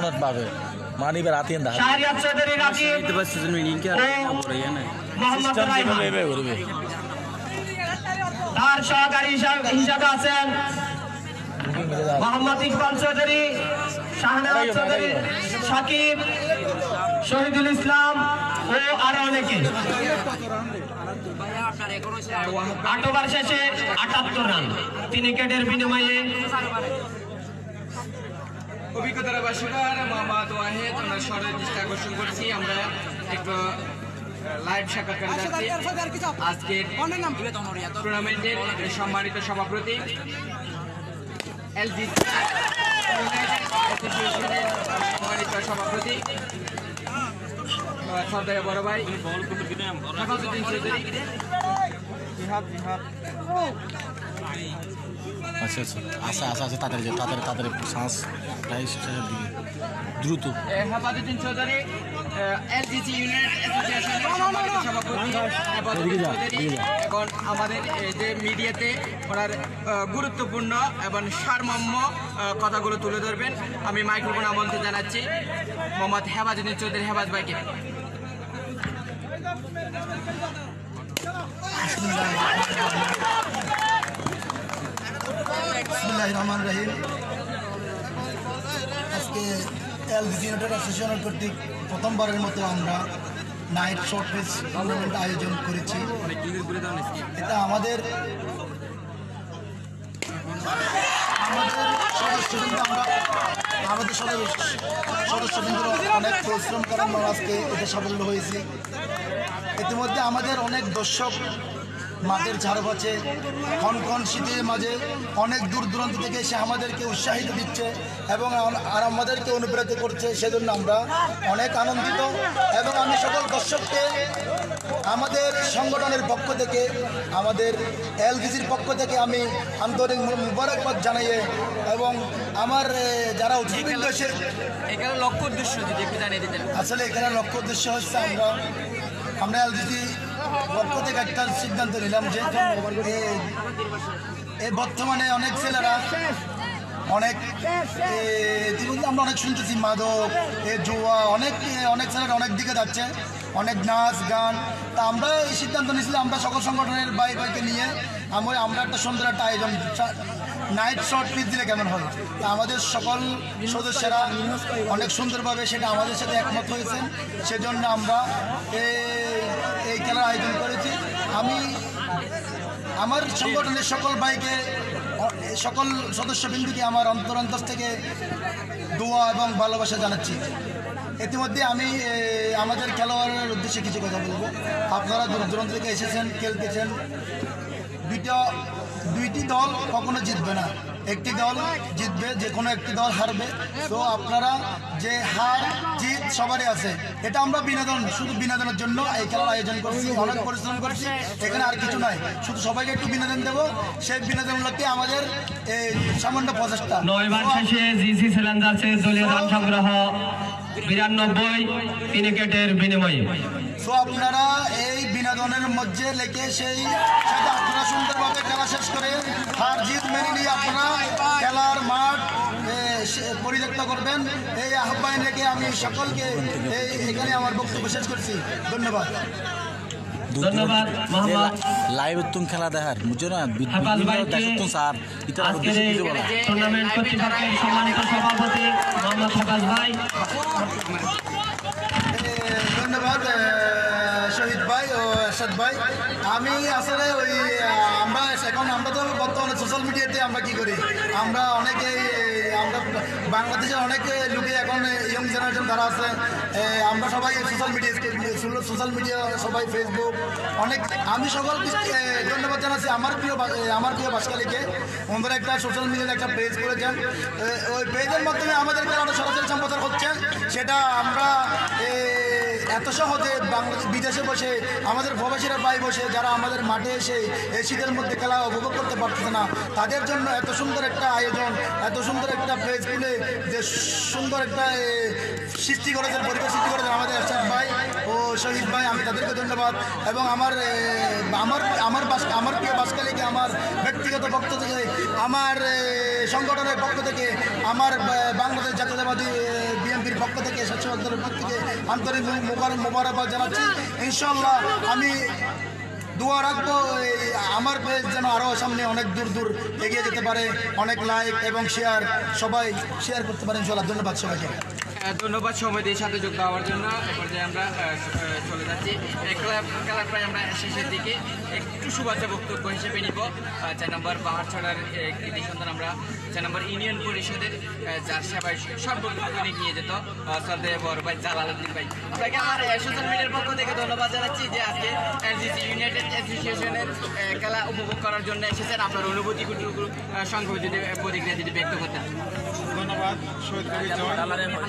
S7: শাহরিয়ার চৌধুরী রাকিব মোহাম্মদ রাইহান। তার সহকারী হিসাবে আছেন মোহাম্মদ ইকবাল চৌধুরী, শাহনাজ চৌধুরী, সাকিব, শহীদুল ইসলাম ও আরো অনেকে। 8 ওভার শেষে 78 রান, 3 উইকেটের বিনিময়ে।
S3: অভিজ্ঞতার বাসীবার মোহাম্মদ ওয়াহেদ, আমরা সরের দৃষ্টি আকর্ষণ করছি। আমরা একটু লাইভ সাক্ষাৎকার যাচ্ছি আজকের টুর্নামেন্টের সম্মানিত সভাপতি এলজিসি অ্যাসোসিয়েশনের সম্মানিত সভাপতি সর্দার বড় ভাই হেফাজুদ্দিন চৌধুরী।
S2: আচ্ছা আচ্ছা আচ্ছা আচ্ছা আচ্ছা তাড়াতাড়ি একটু শ্বাস প্রায় শেষের দিকে দ্রুত।
S3: হেফাজুদ্দিন চৌধুরী এলজিসি ইউনাইটেড অ্যাসোসিয়েশনের সম্মানিত সভাপতি হেফাজুদ্দিন চৌধুরী এখন আমাদের যে মিডিয়াতে ওনার গুরুত্বপূর্ণ এবং সারমর্ম কথাগুলো তুলে ধরবেন। আমি মাইক্রোফোন আমন্ত্রণ জানাচ্ছি মোহাম্মদ হেফাজুদ্দিন চৌধুরী, হেফাজ ভাইকে।
S9: বিসমিল্লাহির রহমানির রহিম। আজকে এলজিসি ইউনাইটেড অ্যাসোসিয়েশন কর্তৃক প্রথমবারের মতো আমরা নাইট শর্ট পিচ টুর্নামেন্ট আয়োজন করেছি। এটা আমাদের সদস্যবৃন্দ অনেক পরিশ্রম করে আমরা আজকে এটা সাফল্য হয়েছে। ইতিমধ্যে আমাদের অনেক দর্শক মাঠের ঝাড়পাচ্ছে, ক্ষণ শীতের মাঝে অনেক দূর দূরান্ত থেকে এসে আমাদেরকে উৎসাহিত দিচ্ছে এবং আর আমাদেরকে অনুপ্রাণিত করছে। সেজন্য আমরা অনেক আনন্দিত এবং আমি সকল দর্শককে আমাদের সংগঠনের পক্ষ থেকে, আমাদের এলজিসির পক্ষ থেকে আমি আন্তরিক মুবারকবাদ জানাইয়ে এবং আমার যারা অতিথিবৃন্দ এসে
S3: এখানে লক্ষ্য উদ্দেশ্য যদি একটু জানিয়ে দিতেন।
S9: আসলে এখানে লক্ষ্য উদ্দেশ্য হচ্ছে আমরা এলজিসি পক্ষ থেকে একটা সিদ্ধান্ত নিলাম যে এই বর্তমানে অনেক ছেলেরা অনেক ইতিমধ্যে আমরা অনেক শুনতেছি মাদক জুয়া অনেক ছেলেরা অনেক দিকে যাচ্ছে, অনেক নাচ গান। তা আমরা এই সিদ্ধান্ত নিয়েছিলাম আমরা সকল সংগঠনের বাইকে নিয়ে আমরা একটা সুন্দর একটা আয়োজন নাইট শর্ট পিচ দিলে কেমন হয়। তা আমাদের সকল সদস্যরা অনেক সুন্দরভাবে সেটা আমাদের সাথে একমত হয়েছেন, সেজন্য আমরা এই খেলার আয়োজন করেছি। আমি আমার সংগঠনের সকল বাইকে সকল সদস্যবৃন্দকে আমার অন্তর থেকে দোয়া এবং ভালোবাসা জানাচ্ছি। ইতিমধ্যে আমি আমাদের খেলোয়াড়ের উদ্দেশ্যে কিছু কথা বলবো। আপনারা দূর দূরান্ত থেকে এসেছেন, খেলতেছেন। দুইটি দল কখনো জিতবে না, একটি দল জিতবে, যে কোনো একটি দল হারবে। তো আপনারা যে হার জিত সবারই আছে, এটা আমরা শুধু বিনোদনের জন্য এই খেলার আয়োজন করছি, অনেক পরিশ্রম করছি। এখানে আর কিছু নয়, শুধু সবাইকে একটু বিনোদন দেবো। সেই বিনোদনগুলোকে আমাদের এই সামান্য প্রচেষ্টা।
S1: 9 বার শেষে জিসি চ্যালেঞ্জার্সের দলীয় রান সংগ্রহ 92 উইকেটের বিনিময়ে।
S9: তো আপনারা এই বিনোদনের মধ্যে লেগে সেই সাথে আপনারা সুন্দরভাবে খেলা শেষ করে হার জিত মেনে নিয়ে আপনারা খেলার মাঠ পরিত্যক্ত করবেন, এই আহ্বান রেখে আমি সকলকে এখানে আমার বক্তব্য শেষ করছি। ধন্যবাদ।
S1: ধন্যবাদ মোহাম্মদ
S2: লাইভ তুম খেলা দেখার বুঝছো না
S1: হাফাজ ভাইকে। আজকের এই টুর্নামেন্ট কর্তৃপক্ষের সম্মানিত সভাপতি মোহাম্মদ হাফাজ ভাই।
S9: ধন্যবাদ শহীদ ভাই ও এরশাদ ভাই। আমি আসলে আমরা তো বর্তমানে সোশ্যাল মিডিয়াতে আমরা কি করি, আমরা বাংলাদেশের অনেক লোকে এখন ইয়ং জেনারেশন যারা আছে, আমরা সবাই সোশ্যাল মিডিয়া সবাই ফেসবুক অনেক। আমি সকলকে ধন্যবাদ জানাচ্ছি আমার প্রিয় বাসকালীকে। ওনারা একটা সোশ্যাল মিডিয়াতে একটা পেজ করেছেন, ওই পেজের মাধ্যমে আমাদের খেলাটা সরাসরি সম্প্রচার হচ্ছে। সেটা আমরা এত সহজে বিদেশে বসে আমাদের প্রবাসীরা ভাই বসে যারা আমাদের মাঠে এসে এই শীতের মধ্যে খেলা উপভোগ করতে পারছে না, তাদের জন্য এত সুন্দর একটা আয়োজন, এত সুন্দর একটা প্লেস খুলে যে সুন্দর একটা সৃষ্টি করেছেন, পরিবেশ সৃষ্টি করেছেন আমাদের এরশাদ ভাই ও শহীদ ভাই। আমি তাদেরকে ধন্যবাদ। এবং আমার প্রিয় বাসকালীকে আমার ব্যক্তিগত পক্ষ থেকে, আমার সংগঠনের পক্ষ থেকে, আমার বাংলাদেশ জাতীয়তাবাদী বিএনপির পক্ষ থেকে, স্বেচ্ছাসেবকদের পক্ষ থেকে আন্তরিক মোবারকবাদ জানাচ্ছি। ইনশাল্লাহ আমি দোয়া রাখবো আমার পেজ যেন আরও সামনে অনেক দূর এগিয়ে যেতে পারে, অনেক লাইক এবং সবাই শেয়ার করতে পারে ইনশাল্লাহ। ধন্যবাদ সবাইকে।
S3: ধন্যবাদ সময়দের সাথে যুক্ত হওয়ার জন্য। এরপরে আমরা চলে যাচ্ছি খেলার প্রায় আমরা শেষের দিকে। একটু শুভেচ্ছা বক্তব্য হিসেবে নিব 4 নম্বর পাহাড়ছড়ার কৃতি সন্তান, আমরা 4 নম্বর ইউনিয়ন পরিষদের যার সেবায় সর্বক্ষণ নিয়ে যেত শ্রদ্ধে বড় ভাই জালালউদ্দিন ভাই। আপনাকে আমার সোশ্যাল মিডিয়ার পক্ষ থেকে ধন্যবাদ জানাচ্ছি যে আজকে এলজিসি ইউনাইটেড অ্যাসোসিয়েশনের খেলা উপভোগ করার জন্য এসেছেন। আপনার অনুভূতিগুলো সংক্ষেপে যদি প্রতিক্রিয়া যদি ব্যক্ত করতেন।
S10: ধন্যবাদ শহীদ কবি জয়।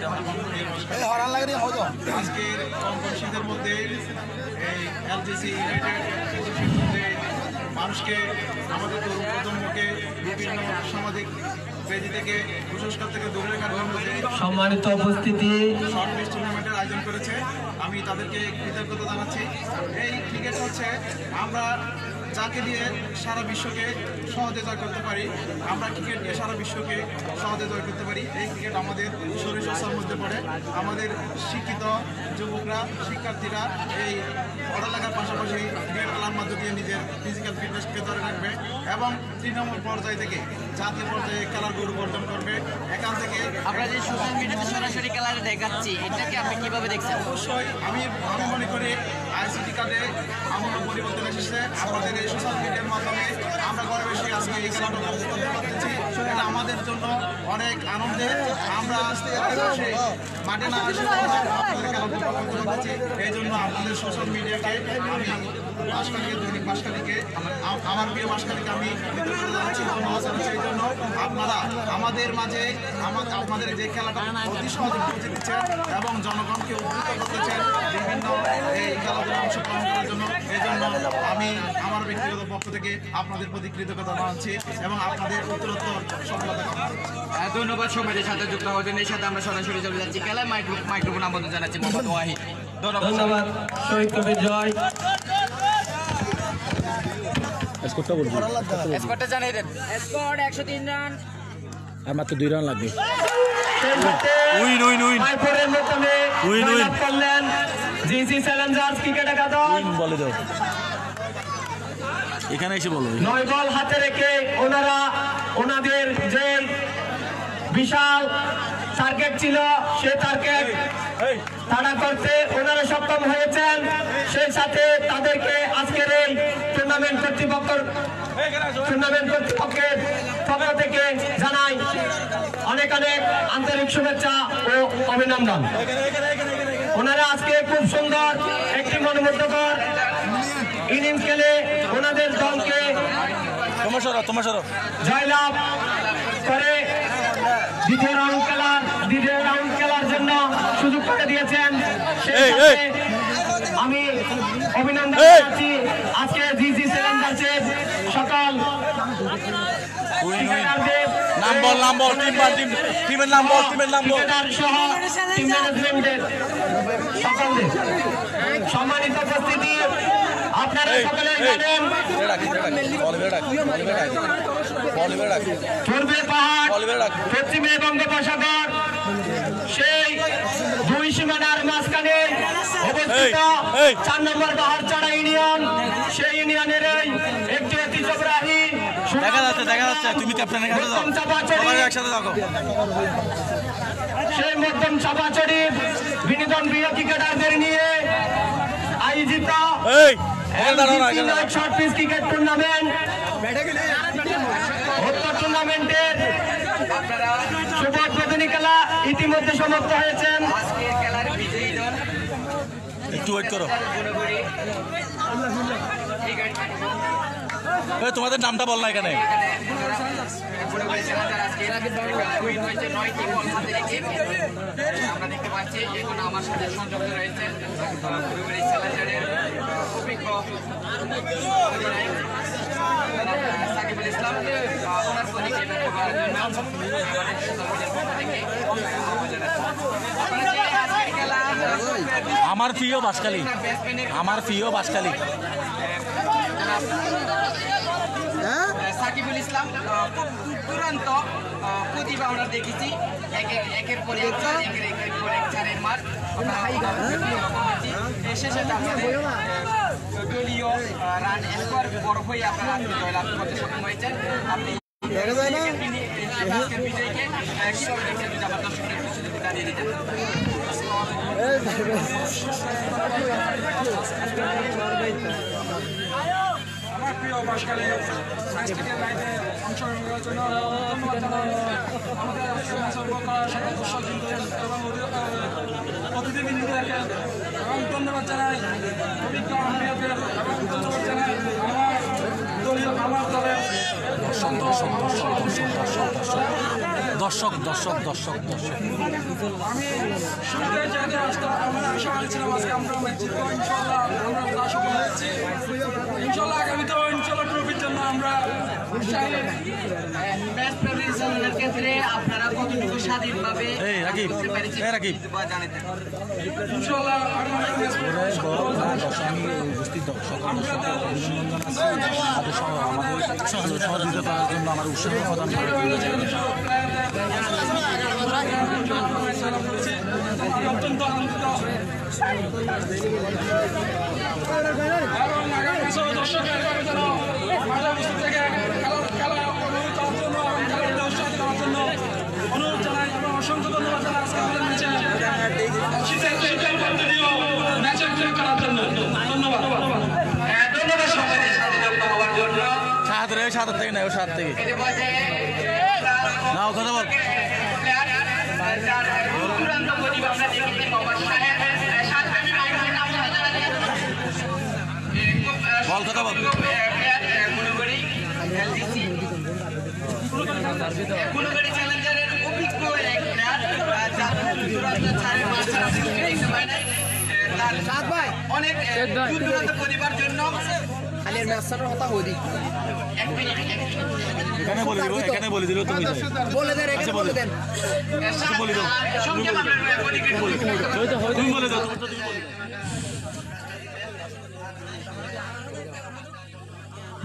S10: আজকের কম শীতের মধ্যে এই এলজিসি ইউনাইটেড মানুষকে, আমাদের তরুণ প্রজন্মকে বিভিন্ন সামাজিক বেদি থেকে কুসংস্কার থেকে দূরে রাখার জন্য যে
S1: সম্মানিত উপস্থিতি
S10: শর্ট পিচ টুর্নামেন্টের আয়োজন করেছে, আমি তাদেরকে কৃতজ্ঞতা জানাচ্ছি। এই ক্রিকেট হচ্ছে আমরা যাকে দিয়ে সারা বিশ্বকে সহজে জয় করতে পারি, আমরা ক্রিকেট দিয়ে সারা বিশ্বকে সহজে জয় করতে পারি। এই ক্রিকেট আমাদের শরীর চর্চার মধ্যে পড়ে। আমাদের শিক্ষিত যুবকরা, শিক্ষার্থীরা এই পড়ালেখার পাশাপাশি ক্রিকেট খেলার মধ্য দিয়ে নিজের ফিজিক্যাল ফিটনেসকে ধরে রাখবে এবং তৃণমূল পর্যায় থেকে জাতীয় পর্যায়ে খেলার গৌরব অর্জন করবে। এখান থেকে
S3: আমরা যে সোশ্যাল মিডিয়াতে সরাসরি খেলাটা দেখাচ্ছি, এটাকে আপনি কিভাবে দেখছেন?
S10: অবশ্যই আমি মনে করি আইসিটি কার্ডে আমূল পরিবর্তন এসেছে। আমাদের এই সোশ্যাল মিডিয়ার মাধ্যমে আমরা ঘরে বসে আজকে এই খেলাটা উপভোগ করতে পারতেছি, এটা আমাদের জন্য অনেক আনন্দের। আমরা মাঠে না এসে আপনাদের খেলা উপভোগ করতে পারতেছি। এই জন্য আপনাদের সোশ্যাল মিডিয়াকে আমি দৈনিক বাসকালীকে, আমার প্রিয় বাসকালীকে আমি কৃতজ্ঞতা জানাচ্ছি, ধন্যবাদ জানাচ্ছি। এই জন্য আপনারা আমাদের মাঝে আপনাদের যে খেলাটা অতি সহজে পৌঁছে দিচ্ছেন এবং জনগণকে উদ্বুদ্ধ করতেছেন বিভিন্ন এই খেলাধুলায় অংশগ্রহণ করার জন্য। এই জন্য আমি আমার ব্যক্তিগত পক্ষ থেকে আপনাদের প্রতি কৃতজ্ঞতা জানাচ্ছি এবং আপনাদের উত্তরোত্তর সফলতা কামনা করছি।
S3: ধন্যবাদ সময়দের সাথে যুক্ত হওয়ার জন্য। এই সাথে আমরা সরাসরি চলে যাচ্ছি খেলায়। মাইক্রোফোন আমন্ত্রণ জানাচ্ছি মোহাম্মদ ওয়াহিদ।
S1: ধন্যবাদ শহীদ কবি জয়।
S2: স্কোরটা বলবো
S3: স্কোরটা জানিয়ে দেন।
S7: Score 103 run.
S2: আর মাত্র 2 রান লাগবে।
S7: উইন উইন উইন মাইপুরের মাধ্যমে উইন করলেন জিসি চ্যালেঞ্জার্স ক্রিকেট একাদশ।
S2: উইন বলে দাও, এখানে এসে বলো।
S7: 9 বল হাতে রেখে ওনারা ওনাদের যে বিশাল টার্গেট ছিল সেই টার্গেট তাড়া করতে ওনারা সক্ষম হয়েছেন। সেই সাথে তাদেরকে আজকের এই টুর্নামেন্ট কর্তৃপক্ষের পক্ষ থেকে জানাই অনেক অনেক আন্তরিক শুভেচ্ছা ও অভিনন্দন। ওনারা আজকে খুব সুন্দর একটি মনোমুগ্ধকর ইনিংস খেলে ওনাদের দলকে জয়লাভ করে দ্বিতীয় রাউন্ড খেলার জন্য সুযোগ করে দিয়েছেন। সেই সাথে আমি অভিনন্দন জানাচ্ছি আজকে জিসি চ্যালেঞ্জার্সের সকল সম্মানিত উপস্থিতি, আপনারা সকলে জানেন পূর্বে পাহাড় পশ্চিমে বঙ্গোপসাগর, সেই দুই সীমানার মাঝখানে অবস্থিত 4 নম্বর পাহাড়চড়া ইউনিয়ন। সেই ইউনিয়নের একটি ঐতিহ্যবাহী সেই মধ্যম চাপাচড়ি বিনোদন প্রিয় ক্রিকেটারদের নিয়ে আয়োজিত শর্ট পিচ ক্রিকেট টুর্নামেন্ট। টুর্নামেন্টের শুভ উদ্বোধনী খেলা ইতিমধ্যে সমাপ্ত হয়েছেন।
S2: একটু ওয়েট করো, তোমাদের নামটা বল না এখানে।
S3: আমরা দেখতে পাচ্ছি এখন আমার সাথে সংযুক্ত রয়েছে সাকিবুল ইসলাম। ওনার প্রতিকে
S2: আমার প্রিয় বাসকালী, আমার প্রিয় বাসকালী
S3: সাকিবুল ইসলাম খুব দুরন্ত প্রতিভা আমরা দেখেছি। একের পর এক চারের মাঠ শেষে দলীয় রান স্কোর বড় হয়ে আপনারা জয়লাভ করতে সক্ষম হয়েছেন। আপনি বিজয়কে কিভাবে দেখছেন আমার দর্শকদের জানিয়ে দিতেন।
S4: আমার প্রিয় বাসকালী সাংস্কৃতিক লাইনে অংশগ্রহণ করার জন্য ধন্যবাদ জানাই আমাদের এবং অতিথিবৃন্দদেরকে, এবং ধন্যবাদ জানাই অভিজ্ঞ আম্পায়ারকে, এবং ধন্যবাদ জানাই আমার দলীয় আমার দলের
S2: দর্শক।
S4: আমি শুরুতে যেহেতু আসতাম আমরা আশা করেছিলাম আজকে আমরা ম্যাচ জিতবো, ইনশাল্লাহ আমরা তা সফল হয়েছি। ইনশাল্লাহ আগামীতেও ইনশাল্লাহ ট্রফির জন্য আমরা
S3: ম্যাচ প্রিপারেশনের ক্ষেত্রে আপনারা কতটুকু স্বাধীনভাবে
S4: ইনশাল্লাহ
S2: সহযোগিতা করার জন্য আমার উৎসাহ প্রদান করে।
S4: অত্যন্ত আনন্দিত এবং আগামী বছর দর্শকের যেন মাঝে উপস্থিত থেকে খেলা অনুরোধ করার জন্য এবং খেলাটিতে উৎসাহিত করার জন্য অনুরোধ জানাই এবং অসংখ্য ধন্যবাদ জানাই আজকে আমাদের ম্যাচে শীতের কন্টিনিউ ম্যাচে করার জন্য ধন্যবাদ।
S3: ধন্যবাদ সবাইকে সাথে যুক্ত হওয়ার জন্য।
S2: সাত থেকে নেই, 7 থেকে নাও কথা বল।
S3: চূড়ান্ত প্রতিভা আমরা দেখেছি মোহাম্মদ সাহেব
S2: বল কথা বল।
S3: গুণগড়ি চ্যালেঞ্জারের অভিজ্ঞ এক প্লেয়ার অনেক দূর পরিবার জন্য খালি ম্যাচটার কথা হই
S2: এখানে বলে দিল তুমি
S3: বলে দেন, এখানে বলে দেন,
S2: বলে দাও, তুমি বলে দাও।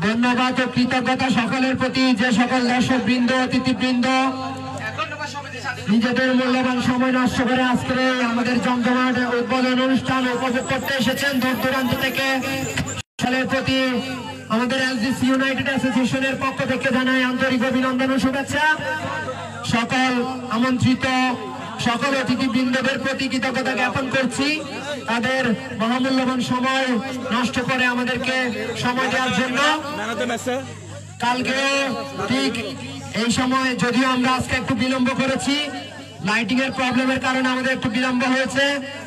S1: ধন্যবাদ ও কৃতজ্ঞতা সকলের প্রতি, যে সকল দর্শকবৃন্দ, অতিথিবৃন্দ নিজেদের মূল্যবান সময় নষ্ট করে আজকের আমাদের জমজমাট উদ্বোধন অনুষ্ঠান উপভোগ করতে এসেছেন দূর দূরান্ত থেকে। সকলের প্রতি আমাদের এলজিসি ইউনাইটেড অ্যাসোসিয়েশনের পক্ষ থেকে জানাই আন্তরিক অভিনন্দন ও শুভেচ্ছা। সকল আমন্ত্রিত সকল অতিথিবৃন্দদের প্রতি কৃতজ্ঞতা জ্ঞাপন করছি, তাদের মহামূল্যবান সময় নষ্ট করে আমাদেরকে সময় দেওয়ার জন্য। কালকে ঠিক এই সময় যদিও আমরা আজকে একটু বিলম্ব করেছি, লাইটিং এর প্রবলেমের কারণে আমাদের একটু বিলম্ব হয়েছে।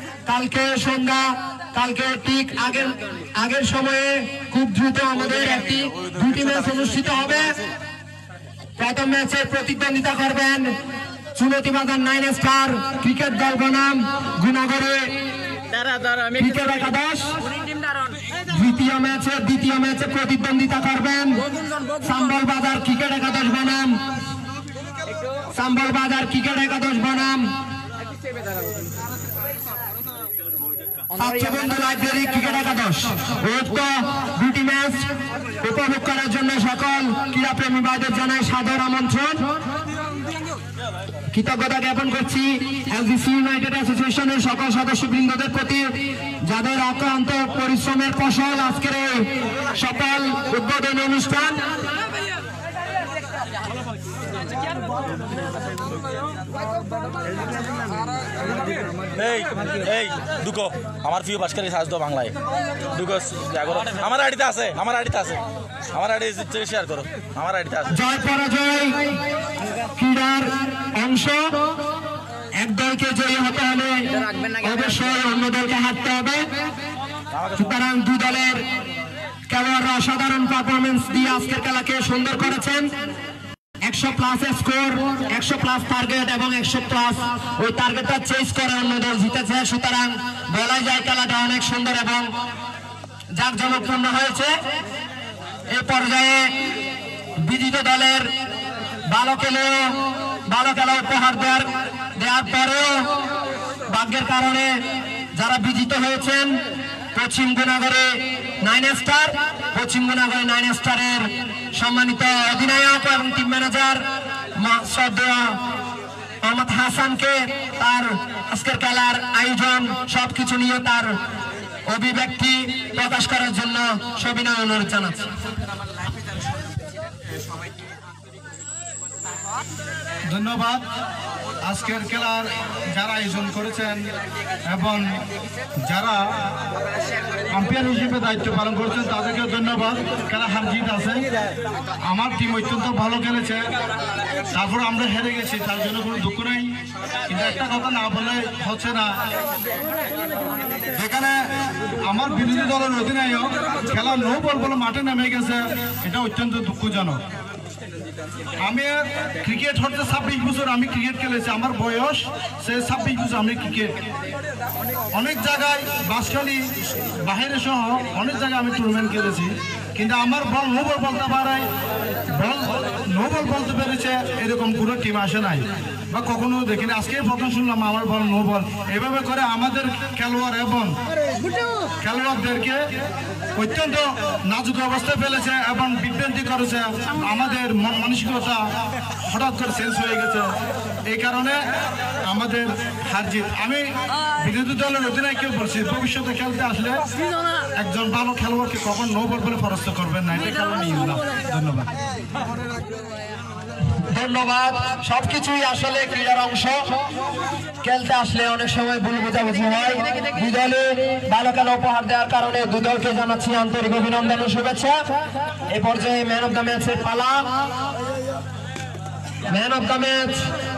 S1: কালকে ঠিক আগের সময়ে খুব দ্রুত আমাদের দুটি ম্যাচ অনুষ্ঠিত হবে। প্রথম ম্যাচে প্রতিদ্বন্দ্বিতা করবেন চুনতিবাজার 9 স্টার ক্রিকেট দল বনাম গুণাগড়ে ক্রিকেট একাদশ। দ্বিতীয় ম্যাচে প্রতিদ্বন্দ্বিতা করবেন সাম্বলবাজার ক্রিকেট একাদশ বনাম বন্ধু লাইব্রেরি ক্রিকেট একাদশ। উক্ত দুটি ম্যাচ উপভোগ করার জন্য সকল ক্রীড়াপ্রেমী ভাইদের জানাই সাদর আমন্ত্রণ। কৃতজ্ঞতা জ্ঞাপন করছি এলজিসি ইউনাইটেড অ্যাসোসিয়েশনের সকল সদস্যবৃন্দদের প্রতি, যাদের অক্লান্ত পরিশ্রমের ফসল আজকের এই সফল উদ্বোধনী অনুষ্ঠান।
S2: এই দুকো আমার প্রিয় বাসকারী সাজ দাও বাংলায় দুকো আমার আইডিতে আছে, আমার আইডি শেয়ার করো, আমার আইডিতে আছে।
S1: জয় পরাজয় ক্রীড়ার অংশ, এক দলকে জয়ী হতে হলে অবশ্যই অন্য দলকে হারতে হবে। সুতরাং দুই দলের খেলোয়াড়রা অসাধারণ পারফরমেন্স দিয়ে আজকের খেলাকে সুন্দর করেছেন। 100+ স্কোর, 100+ টার্গেট এবং 100+ ওই টার্গেটটা চেজ করে অন্য দল জিতেছে। সুতরাং বলা যায় খেলাটা অনেক সুন্দর এবং জাঁকজমকপূর্ণ হয়েছে। এই পর্যায়ে বিজিত দলের ভালো খেলা উপহার দেওয়ার পরেও ভাগ্যের কারণে যারা বিজিত হয়েছেন পশ্চিম গুণাগড়ে 9 স্টারের সম্মানিত অধিনায়ক এবং টিম ম্যানেজার মোহাম্মদ হাসানকে তার আজকের খেলার আয়োজন সবকিছু নিয়ে তার অভিব্যক্তি প্রকাশ করার জন্য সবিনয় অনুরোধ জানাচ্ছি।
S10: ধন্যবাদ আজকের খেলার যারা আয়োজন করেছেন এবং যারা আম্পায়ার হিসেবে দায়িত্ব পালন করছেন তাদেরকে ধন্যবাদ। খেলা হার জিত আছে, আমার টিম অত্যন্ত ভালো খেলেছে, তারপর আমরা হেরে গেছি, তার জন্য কোনো দুঃখ নেই। কিন্তু একটা কথা না বলে হচ্ছে না, যেখানে আমার বিরোধী দলের অধিনায়ক খেলা নো বল বলে মাঠে নেমে গেছে, এটা অত্যন্ত দুঃখজনক। আমি ক্রিকেট হচ্ছে 26 বছর আমি ক্রিকেট খেলেছি, আমার বয়স সে 26 বছর আমি ক্রিকেট অনেক জায়গায় বাসখালী বাহিরে সহ অনেক জায়গায় আমি টুর্নামেন্ট খেলেছি, কিন্তু আমার বল নো বল বলতে পেরেছে এরকম কোনো টিম আসে নাই বা কখনো দেখিনি। আজকে প্রথম শুনলাম আমার বল নো বল। এভাবে করে আমাদের খেলোয়াড় এবং খেলোয়াড়দেরকে অত্যন্ত নাজুক অবস্থায় ফেলেছে এবং বিভ্রান্তি করেছে। আমাদের মন মানসিকতা হঠাৎ করে চেঞ্জ হয়ে গেছে, এই কারণে আমাদের হার জিত। আমি বিরোধী দলের অধিনায়ককে বলছি, ভবিষ্যতে খেলতে আসলে একজন ভালো খেলোয়াড়কে কখন নো বল বলে পরাস্ত করবেন না, এটা খেলা নিয়ম না। ধন্যবাদ।
S1: সবকিছুই আসলে ক্রীড়ার অংশ। খেলতে আসলে অনেক সময় ভুল বোঝাবুঝি হয়। দুই দলে ভালো খেলা উপহার দেওয়ার কারণে দুই দলকে জানাচ্ছি আন্তরিক অভিনন্দন ও শুভেচ্ছা। এই পর্যায়ে ম্যান অফ দ্য ম্যাচের পালা। ম্যান অফ দ্য ম্যাচ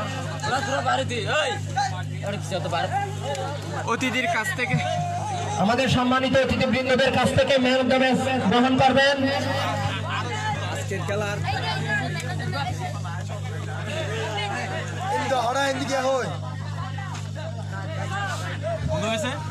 S3: অতিথির কাছ থেকে,
S1: আমাদের সম্মানিত অতিথিবৃন্দদের কাছ থেকে ম্যান অফ দ্য ম্যাচ গ্রহণ করবেন।
S3: আজকের খেলার
S9: এদিকে হয়